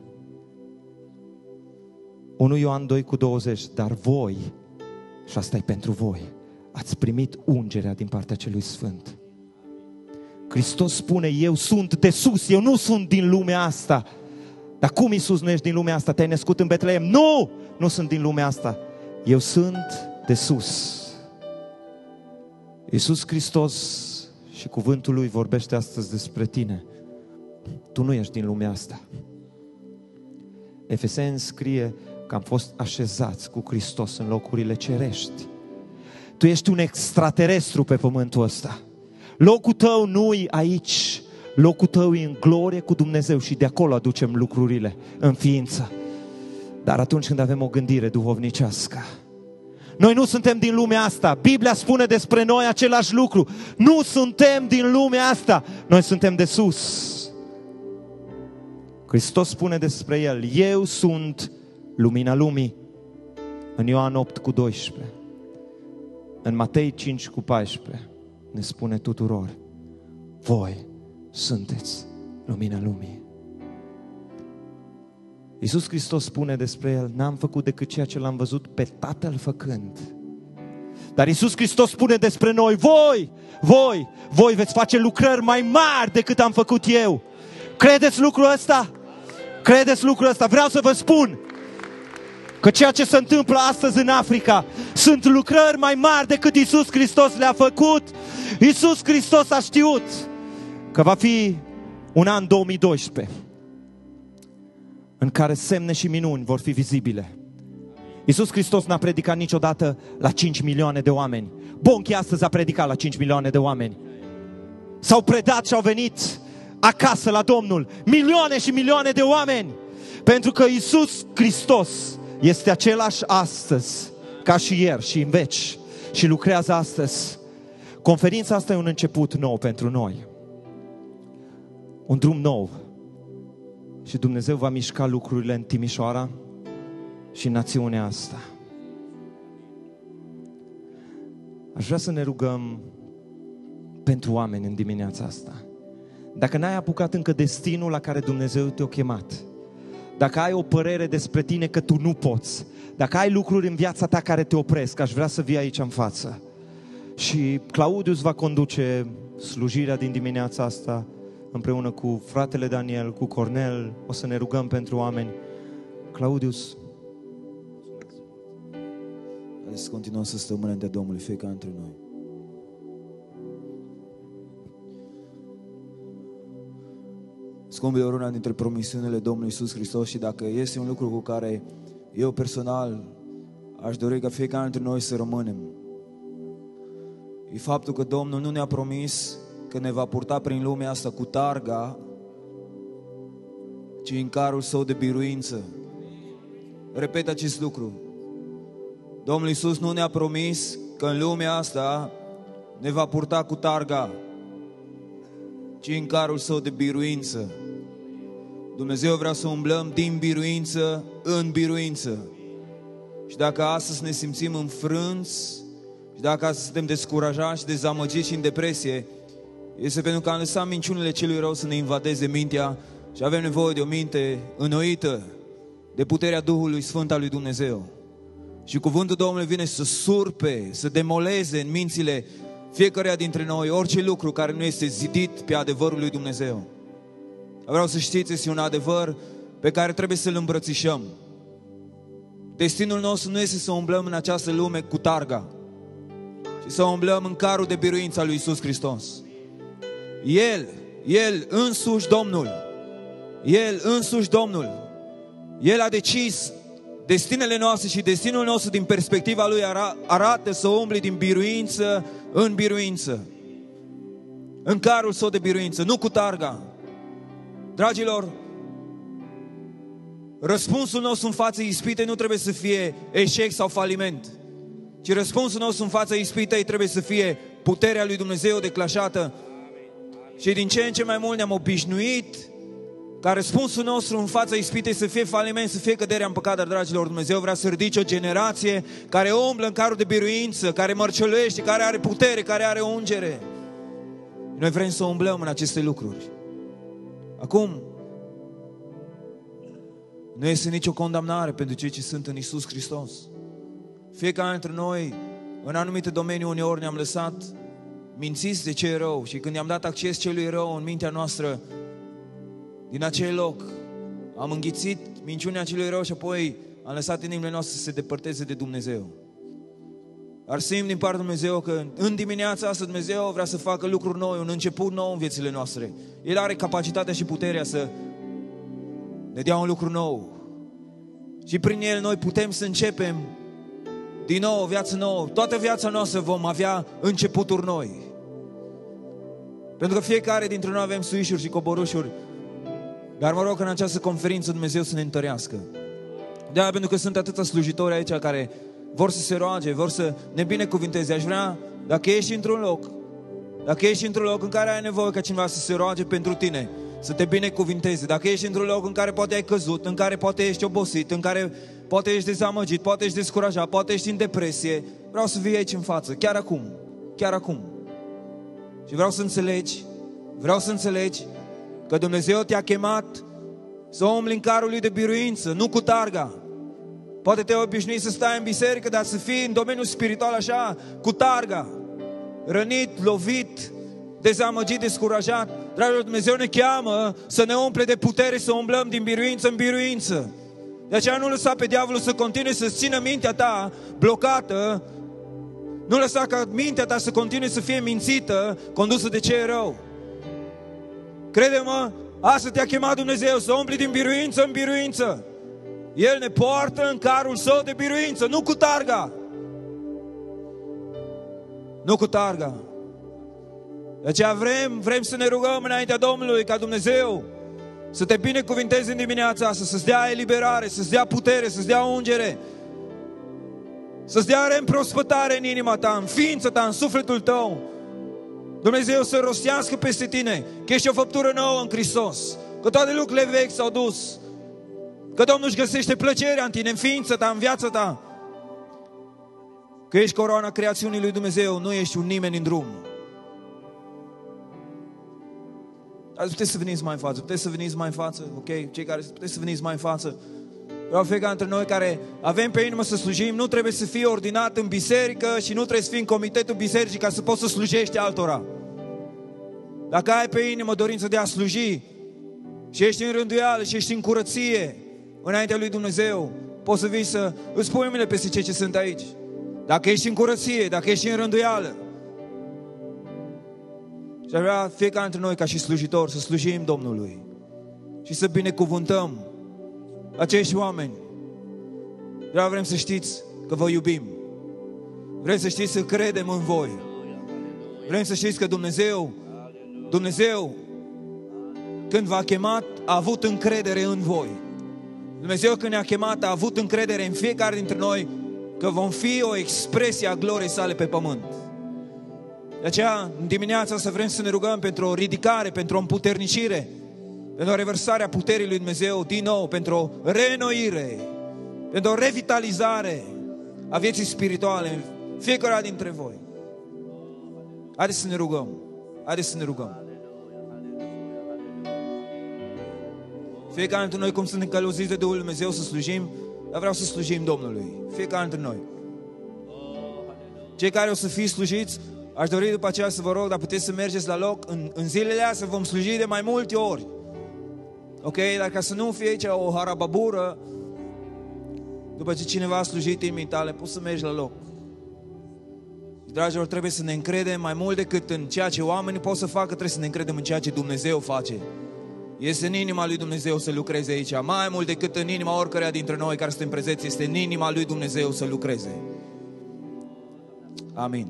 1 Ioan 2:20, dar voi, și asta e pentru voi, ați primit ungerea din partea celui Sfânt. Hristos spune, eu sunt de sus, eu nu sunt din lumea asta. Dar cum, Iisus, nu ești din lumea asta? Te-ai născut în Betleem? Nu! Nu sunt din lumea asta. Eu sunt de sus. Iisus Hristos și cuvântul Lui vorbește astăzi despre tine. Tu nu ești din lumea asta. Efeseni scrie că am fost așezați cu Hristos în locurile cerești. Tu ești un extraterestru pe pământul ăsta. Locul tău nu-i aici. Locul tău e în glorie cu Dumnezeu și de acolo aducem lucrurile în ființă. Dar atunci când avem o gândire duhovnicească, noi nu suntem din lumea asta. Biblia spune despre noi același lucru. Nu suntem din lumea asta. Noi suntem de sus. Hristos spune despre El, eu sunt lumina lumii. În Ioan 8:12. În Matei 5:14 ne spune tuturor, voi sunteți lumina lumii. Iisus Hristos spune despre El, n-am făcut decât ceea ce l-am văzut pe Tatăl făcând. Dar Iisus Hristos spune despre noi, voi veți face lucrări mai mari decât am făcut eu. Credeți lucrul ăsta? Credeți lucrul ăsta? Vreau să vă spun că ceea ce se întâmplă astăzi în Africa sunt lucrări mai mari decât Iisus Hristos le-a făcut. Iisus Hristos a știut că va fi un an 2012 în care semne și minuni vor fi vizibile. Iisus Hristos n-a predicat niciodată la 5 milioane de oameni. Bonchi astăzi a predicat la 5 milioane de oameni. S-au predat și au venit acasă la Domnul milioane și milioane de oameni. Pentru că Iisus Hristos este același astăzi ca și ieri și în veci și lucrează astăzi. Conferința asta e un început nou pentru noi. Un drum nou. Și Dumnezeu va mișca lucrurile în Timișoara și în națiunea asta. Aș vrea să ne rugăm pentru oameni în dimineața asta. Dacă n-ai apucat încă destinul la care Dumnezeu te-a chemat, dacă ai o părere despre tine că tu nu poți, dacă ai lucruri în viața ta care te opresc, aș vrea să vii aici în față. Și Claudius va conduce slujirea din dimineața asta împreună cu fratele Daniel, cu Cornel. O să ne rugăm pentru oameni. Claudius. Haideți să continuăm să stăm înaintea Domnului, fiecare dintre noi. Scumpilor, una dintre promisiunile Domnului Iisus Hristos, și dacă este un lucru cu care eu personal aș dori ca fiecare dintre noi să rămânem, e faptul că Domnul nu ne-a promis că ne va purta prin lumea asta cu targa, ci în carul Său de biruință. Repet acest lucru. Domnul Iisus nu ne-a promis că în lumea asta ne va purta cu targa, ci în carul Său de biruință. Dumnezeu vrea să umblăm din biruință în biruință. Și dacă astăzi ne simțim înfrânți, și dacă astăzi suntem descurajați și dezamăgiți și în depresie, este pentru că am lăsat minciunile celui rău să ne invadeze mintea și avem nevoie de o minte înnoită de puterea Duhului Sfânt al lui Dumnezeu. Și cuvântul Domnului vine să surpe, să demoleze în mințile fiecăruia dintre noi orice lucru care nu este zidit pe adevărul lui Dumnezeu. Vreau să știți, este un adevăr pe care trebuie să-l îmbrățișăm. Destinul nostru nu este să umblăm în această lume cu targa, ci să umblăm în carul de biruință al lui Iisus Hristos. El însuși Domnul, El a decis destinele noastre și destinul nostru din perspectiva Lui arată să umbli din biruință în biruință, în carul Său de biruință, nu cu targa. Dragilor, răspunsul nostru în fața ispitei nu trebuie să fie eșec sau faliment, ci răspunsul nostru în fața ispitei trebuie să fie puterea lui Dumnezeu declanșată. Și din ce în ce mai mult ne-am obișnuit ca răspunsul nostru în fața ispitei să fie faliment, să fie căderea în păcat. Dar, dragilor, Dumnezeu vrea să ridice o generație care umblă în carul de biruință, care mărciăluiește, care are putere, care are ungere. Noi vrem să umblăm în aceste lucruri. Acum, nu este nicio condamnare pentru cei ce sunt în Iisus Hristos. Fiecare dintre noi, în anumite domenii, uneori ne-am lăsat mințiți de ce e rău și când i-am dat acces celui rău în mintea noastră, din acel loc am înghițit minciunea celui rău și apoi am lăsat inimile noastre să se depărteze de Dumnezeu. Dar simt din partea Dumnezeu că în dimineața asta Dumnezeu vrea să facă lucruri noi, un început nou în viețile noastre. El are capacitatea și puterea să ne dea un lucru nou. Și prin El noi putem să începem din nou o viață nouă. Toată viața noastră vom avea începuturi noi. Pentru că fiecare dintre noi avem suișuri și coborușuri. Dar mă rog în această conferință Dumnezeu să ne întărească. De-aia, pentru că sunt atâția slujitori aici care vor să se roage, vor să ne binecuvinteze. Aș vrea, dacă ești într-un loc în care ai nevoie ca cineva să se roage pentru tine, să te binecuvinteze, dacă ești într-un loc în care poate ai căzut, în care poate ești obosit, în care poate ești dezamăgit, poate ești descurajat, poate ești în depresie, vreau să vii aici în față, chiar acum. Și vreau să înțelegi că Dumnezeu te-a chemat să umbli în carul Lui de biruință, nu cu targa. Poate te-ai obișnuit să stai în biserică, dar să fii în domeniul spiritual așa, cu targa, rănit, lovit, dezamăgit, descurajat. Dragilor, Dumnezeu ne cheamă să ne umple de putere, să umblăm din biruință în biruință. De aceea nu lăsa pe diavolul să continue să țină mintea ta blocată, nu lăsa ca mintea ta să continue să fie mințită, condusă de ce e rău. Crede-mă, asta te-a chemat Dumnezeu, să umbli din biruință în biruință. El ne poartă în carul Său de biruință, nu cu targa. Nu cu targa. De aceea vrem să ne rugăm înaintea Domnului ca Dumnezeu să te binecuvinteze în dimineața asta, să-ți dea eliberare, să-ți dea putere, să-ți dea ungere, să-ți dea reîmprospătare în inima ta, în ființa ta, în sufletul tău. Dumnezeu să rostească peste tine că ești o făptură nouă în Hristos, că toate lucrurile vechi s-au dus, că Domnul își găsește plăcerea în tine, în ființa ta, în viața ta, că ești coroana creațiunii lui Dumnezeu, nu ești un nimeni în drum. Dar puteți să veniți mai în față, ok? Cei care puteți să veniți mai în față. Vreau fiecare dintre noi care avem pe inimă să slujim, nu trebuie să fii ordinat în biserică și nu trebuie să fii în comitetul bisericii ca să poți să slujești altora. Dacă ai pe inimă dorință de a sluji și ești în rânduială și ești în curăție înaintea lui Dumnezeu, poți să vii să îți pui mâinile peste cei ce sunt aici. Dacă ești în curăție, dacă ești în rânduială. Și ar vrea fiecare dintre noi ca și slujitor să slujim Domnului. și să binecuvântăm acești oameni. Dar vrem să știți că vă iubim. Vrem să știți că credem în voi. Vrem să știți că Dumnezeu, când v-a chemat, a avut încredere în voi. Dumnezeu, când ne-a chemat, a avut încredere în fiecare dintre noi că vom fi o expresie a gloriei sale pe pământ. De aceea, în dimineața asta vrem să ne rugăm pentru o ridicare, pentru o împuternicire, pentru o revărsare a puterii lui Dumnezeu din nou, pentru o reînnoire, pentru o revitalizare a vieții spirituale în fiecare dintre voi. Haideți să ne rugăm. Haideți să ne rugăm. Fiecare dintre noi, cum suntem călăuziți de Duhul Dumnezeu să slujim, dar vreau să slujim Domnului. Fiecare dintre noi. Cei care o să fiți slujiți, aș dori după aceea să vă rog, dar puteți să mergeți la loc. În zilele astea vom sluji de mai multe ori. Ok? Dar ca să nu fie aici o harababură, după ce cineva a slujit inimii tale, poți să mergi la loc. Dragilor, trebuie să ne încredem mai mult decât în ceea ce oamenii pot să facă, trebuie să ne încredem în ceea ce Dumnezeu face. Este în inima lui Dumnezeu să lucreze aici. Mai mult decât în inima oricăreia dintre noi care suntem prezenți, este în inima lui Dumnezeu să lucreze. Amin.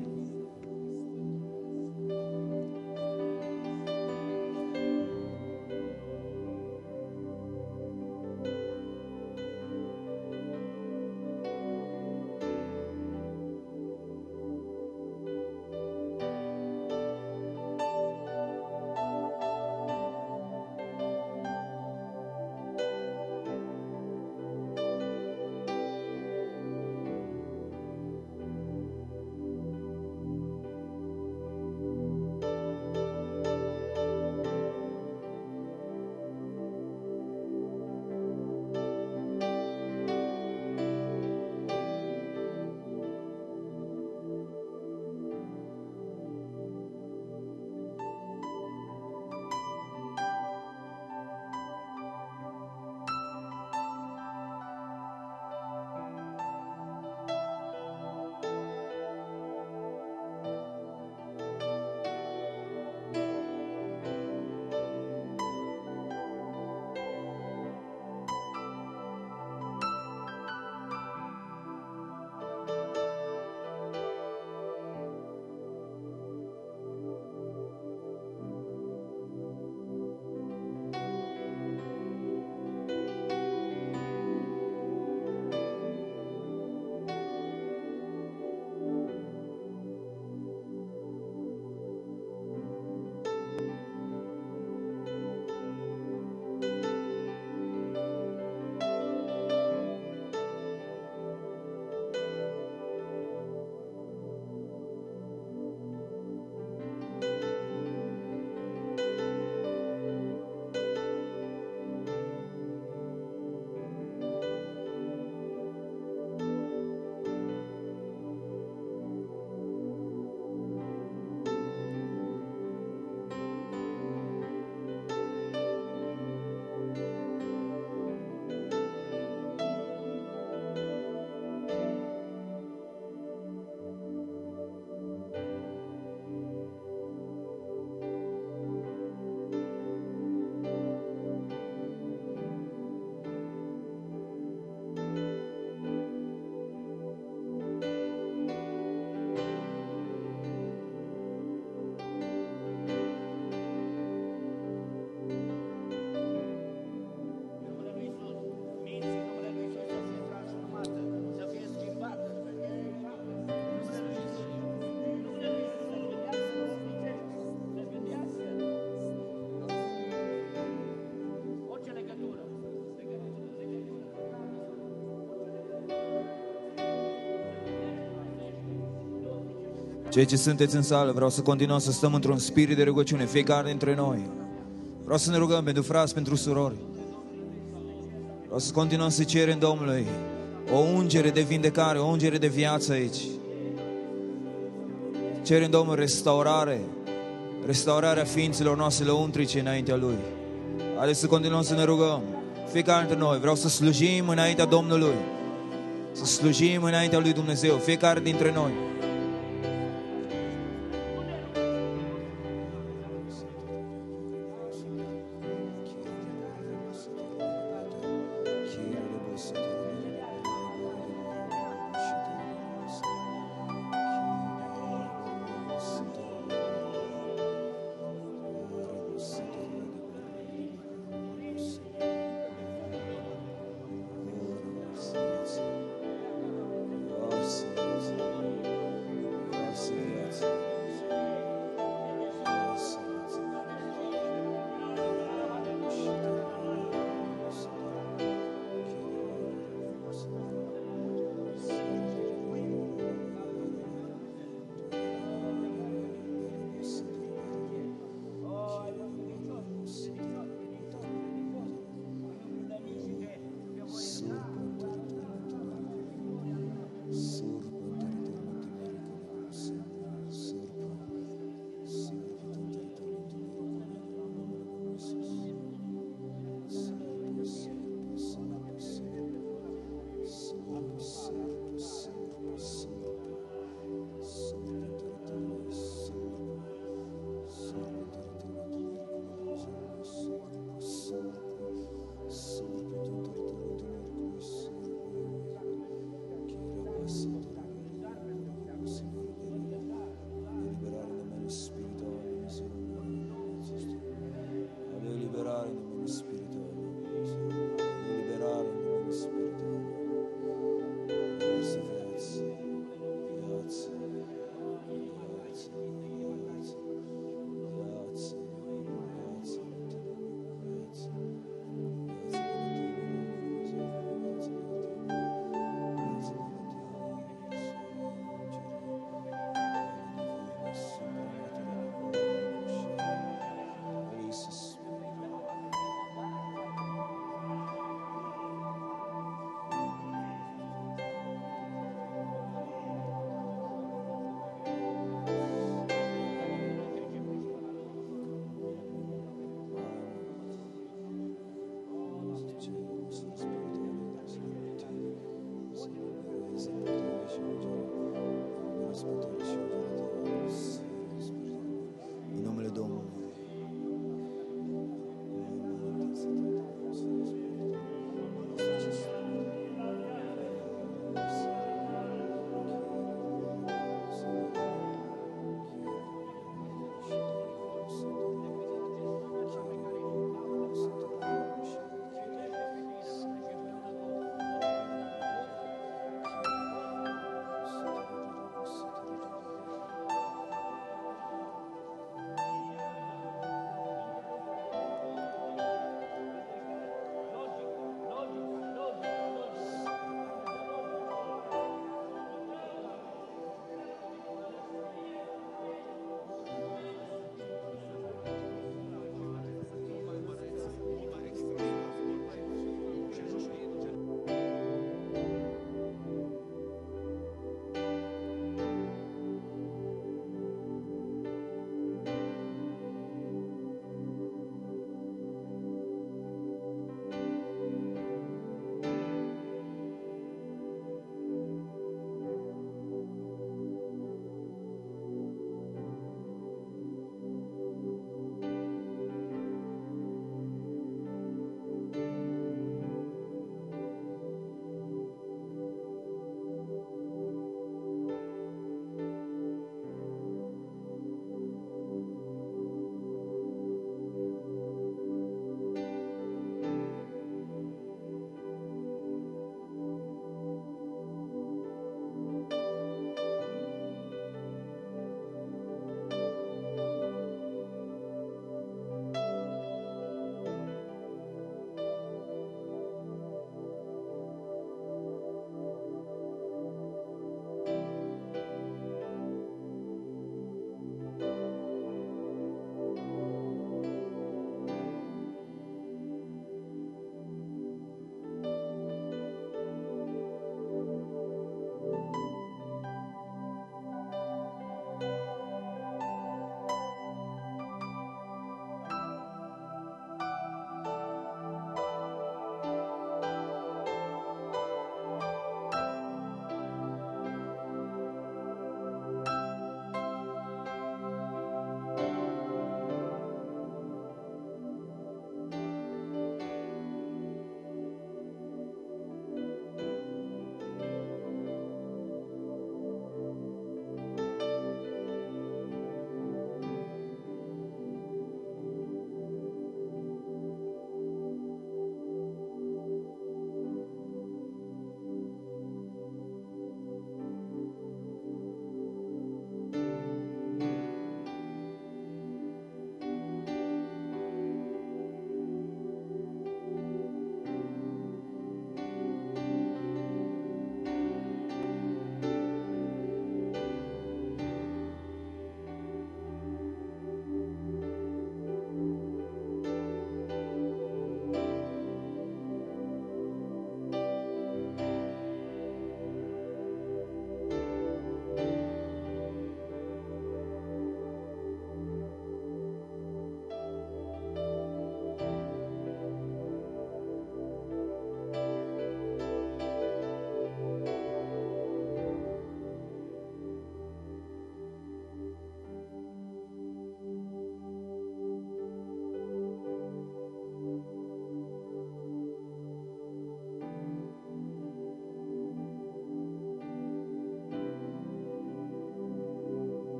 Cei ce sunteți în sală, vreau să continuăm să stăm într-un spirit de rugăciune, fiecare dintre noi. Vreau să ne rugăm pentru frați, pentru surori. Vreau să continuăm să cerem Domnului o ungere de vindecare, o ungere de viață aici. Cerem Domnul restaurarea ființelor noastre lăuntrice înaintea Lui. Haideți să continuăm să ne rugăm, fiecare dintre noi. Vreau să slujim înaintea Domnului, să slujim înaintea lui Dumnezeu, fiecare dintre noi.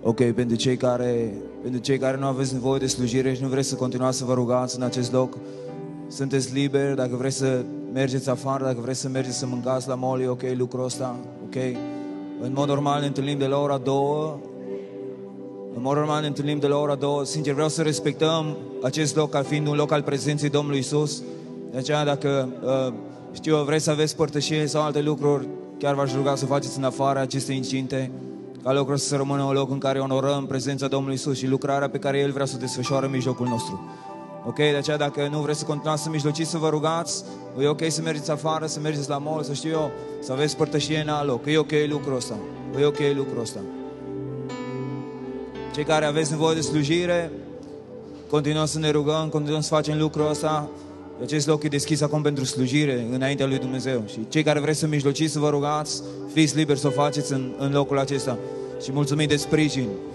Ok, pentru cei care nu aveți nevoie de slujire și nu vreți să continuați să vă rugați în acest loc, sunteți liberi. Dacă vreți să mergeți afară, dacă vreți să mergeți să mâncați la mall, e ok lucrul ăsta, ok? În mod normal ne întâlnim de la ora 2. În mod normal ne întâlnim de la ora 2. Sincer, vreau să respectăm acest loc ca fiind un loc al prezenței Domnului Iisus. De aceea, dacă vreți să aveți părtășie sau alte lucruri, chiar v-aș ruga să faceți în afara acestei incinte, ca lucrul să rămână un loc în care onorăm prezența Domnului Iisus și lucrarea pe care El vrea să o desfășoare în mijlocul nostru. Ok? De aceea, dacă nu vreți să continuați să mijlociți, să vă rugați, e ok să mergeți afară, să mergeți la mall, să știu eu, să aveți părtășie în alt loc. E ok lucrul ăsta. E ok lucrul ăsta. Cei care aveți nevoie de slujire, continuăm să ne rugăm, continuăm să facem lucrul ăsta. Acest loc e deschis acum pentru slujire înaintea lui Dumnezeu. Și cei care vreți să mijlociți, să vă rugați, fiți liberi să o faceți în locul acesta. Și mulțumim de sprijin.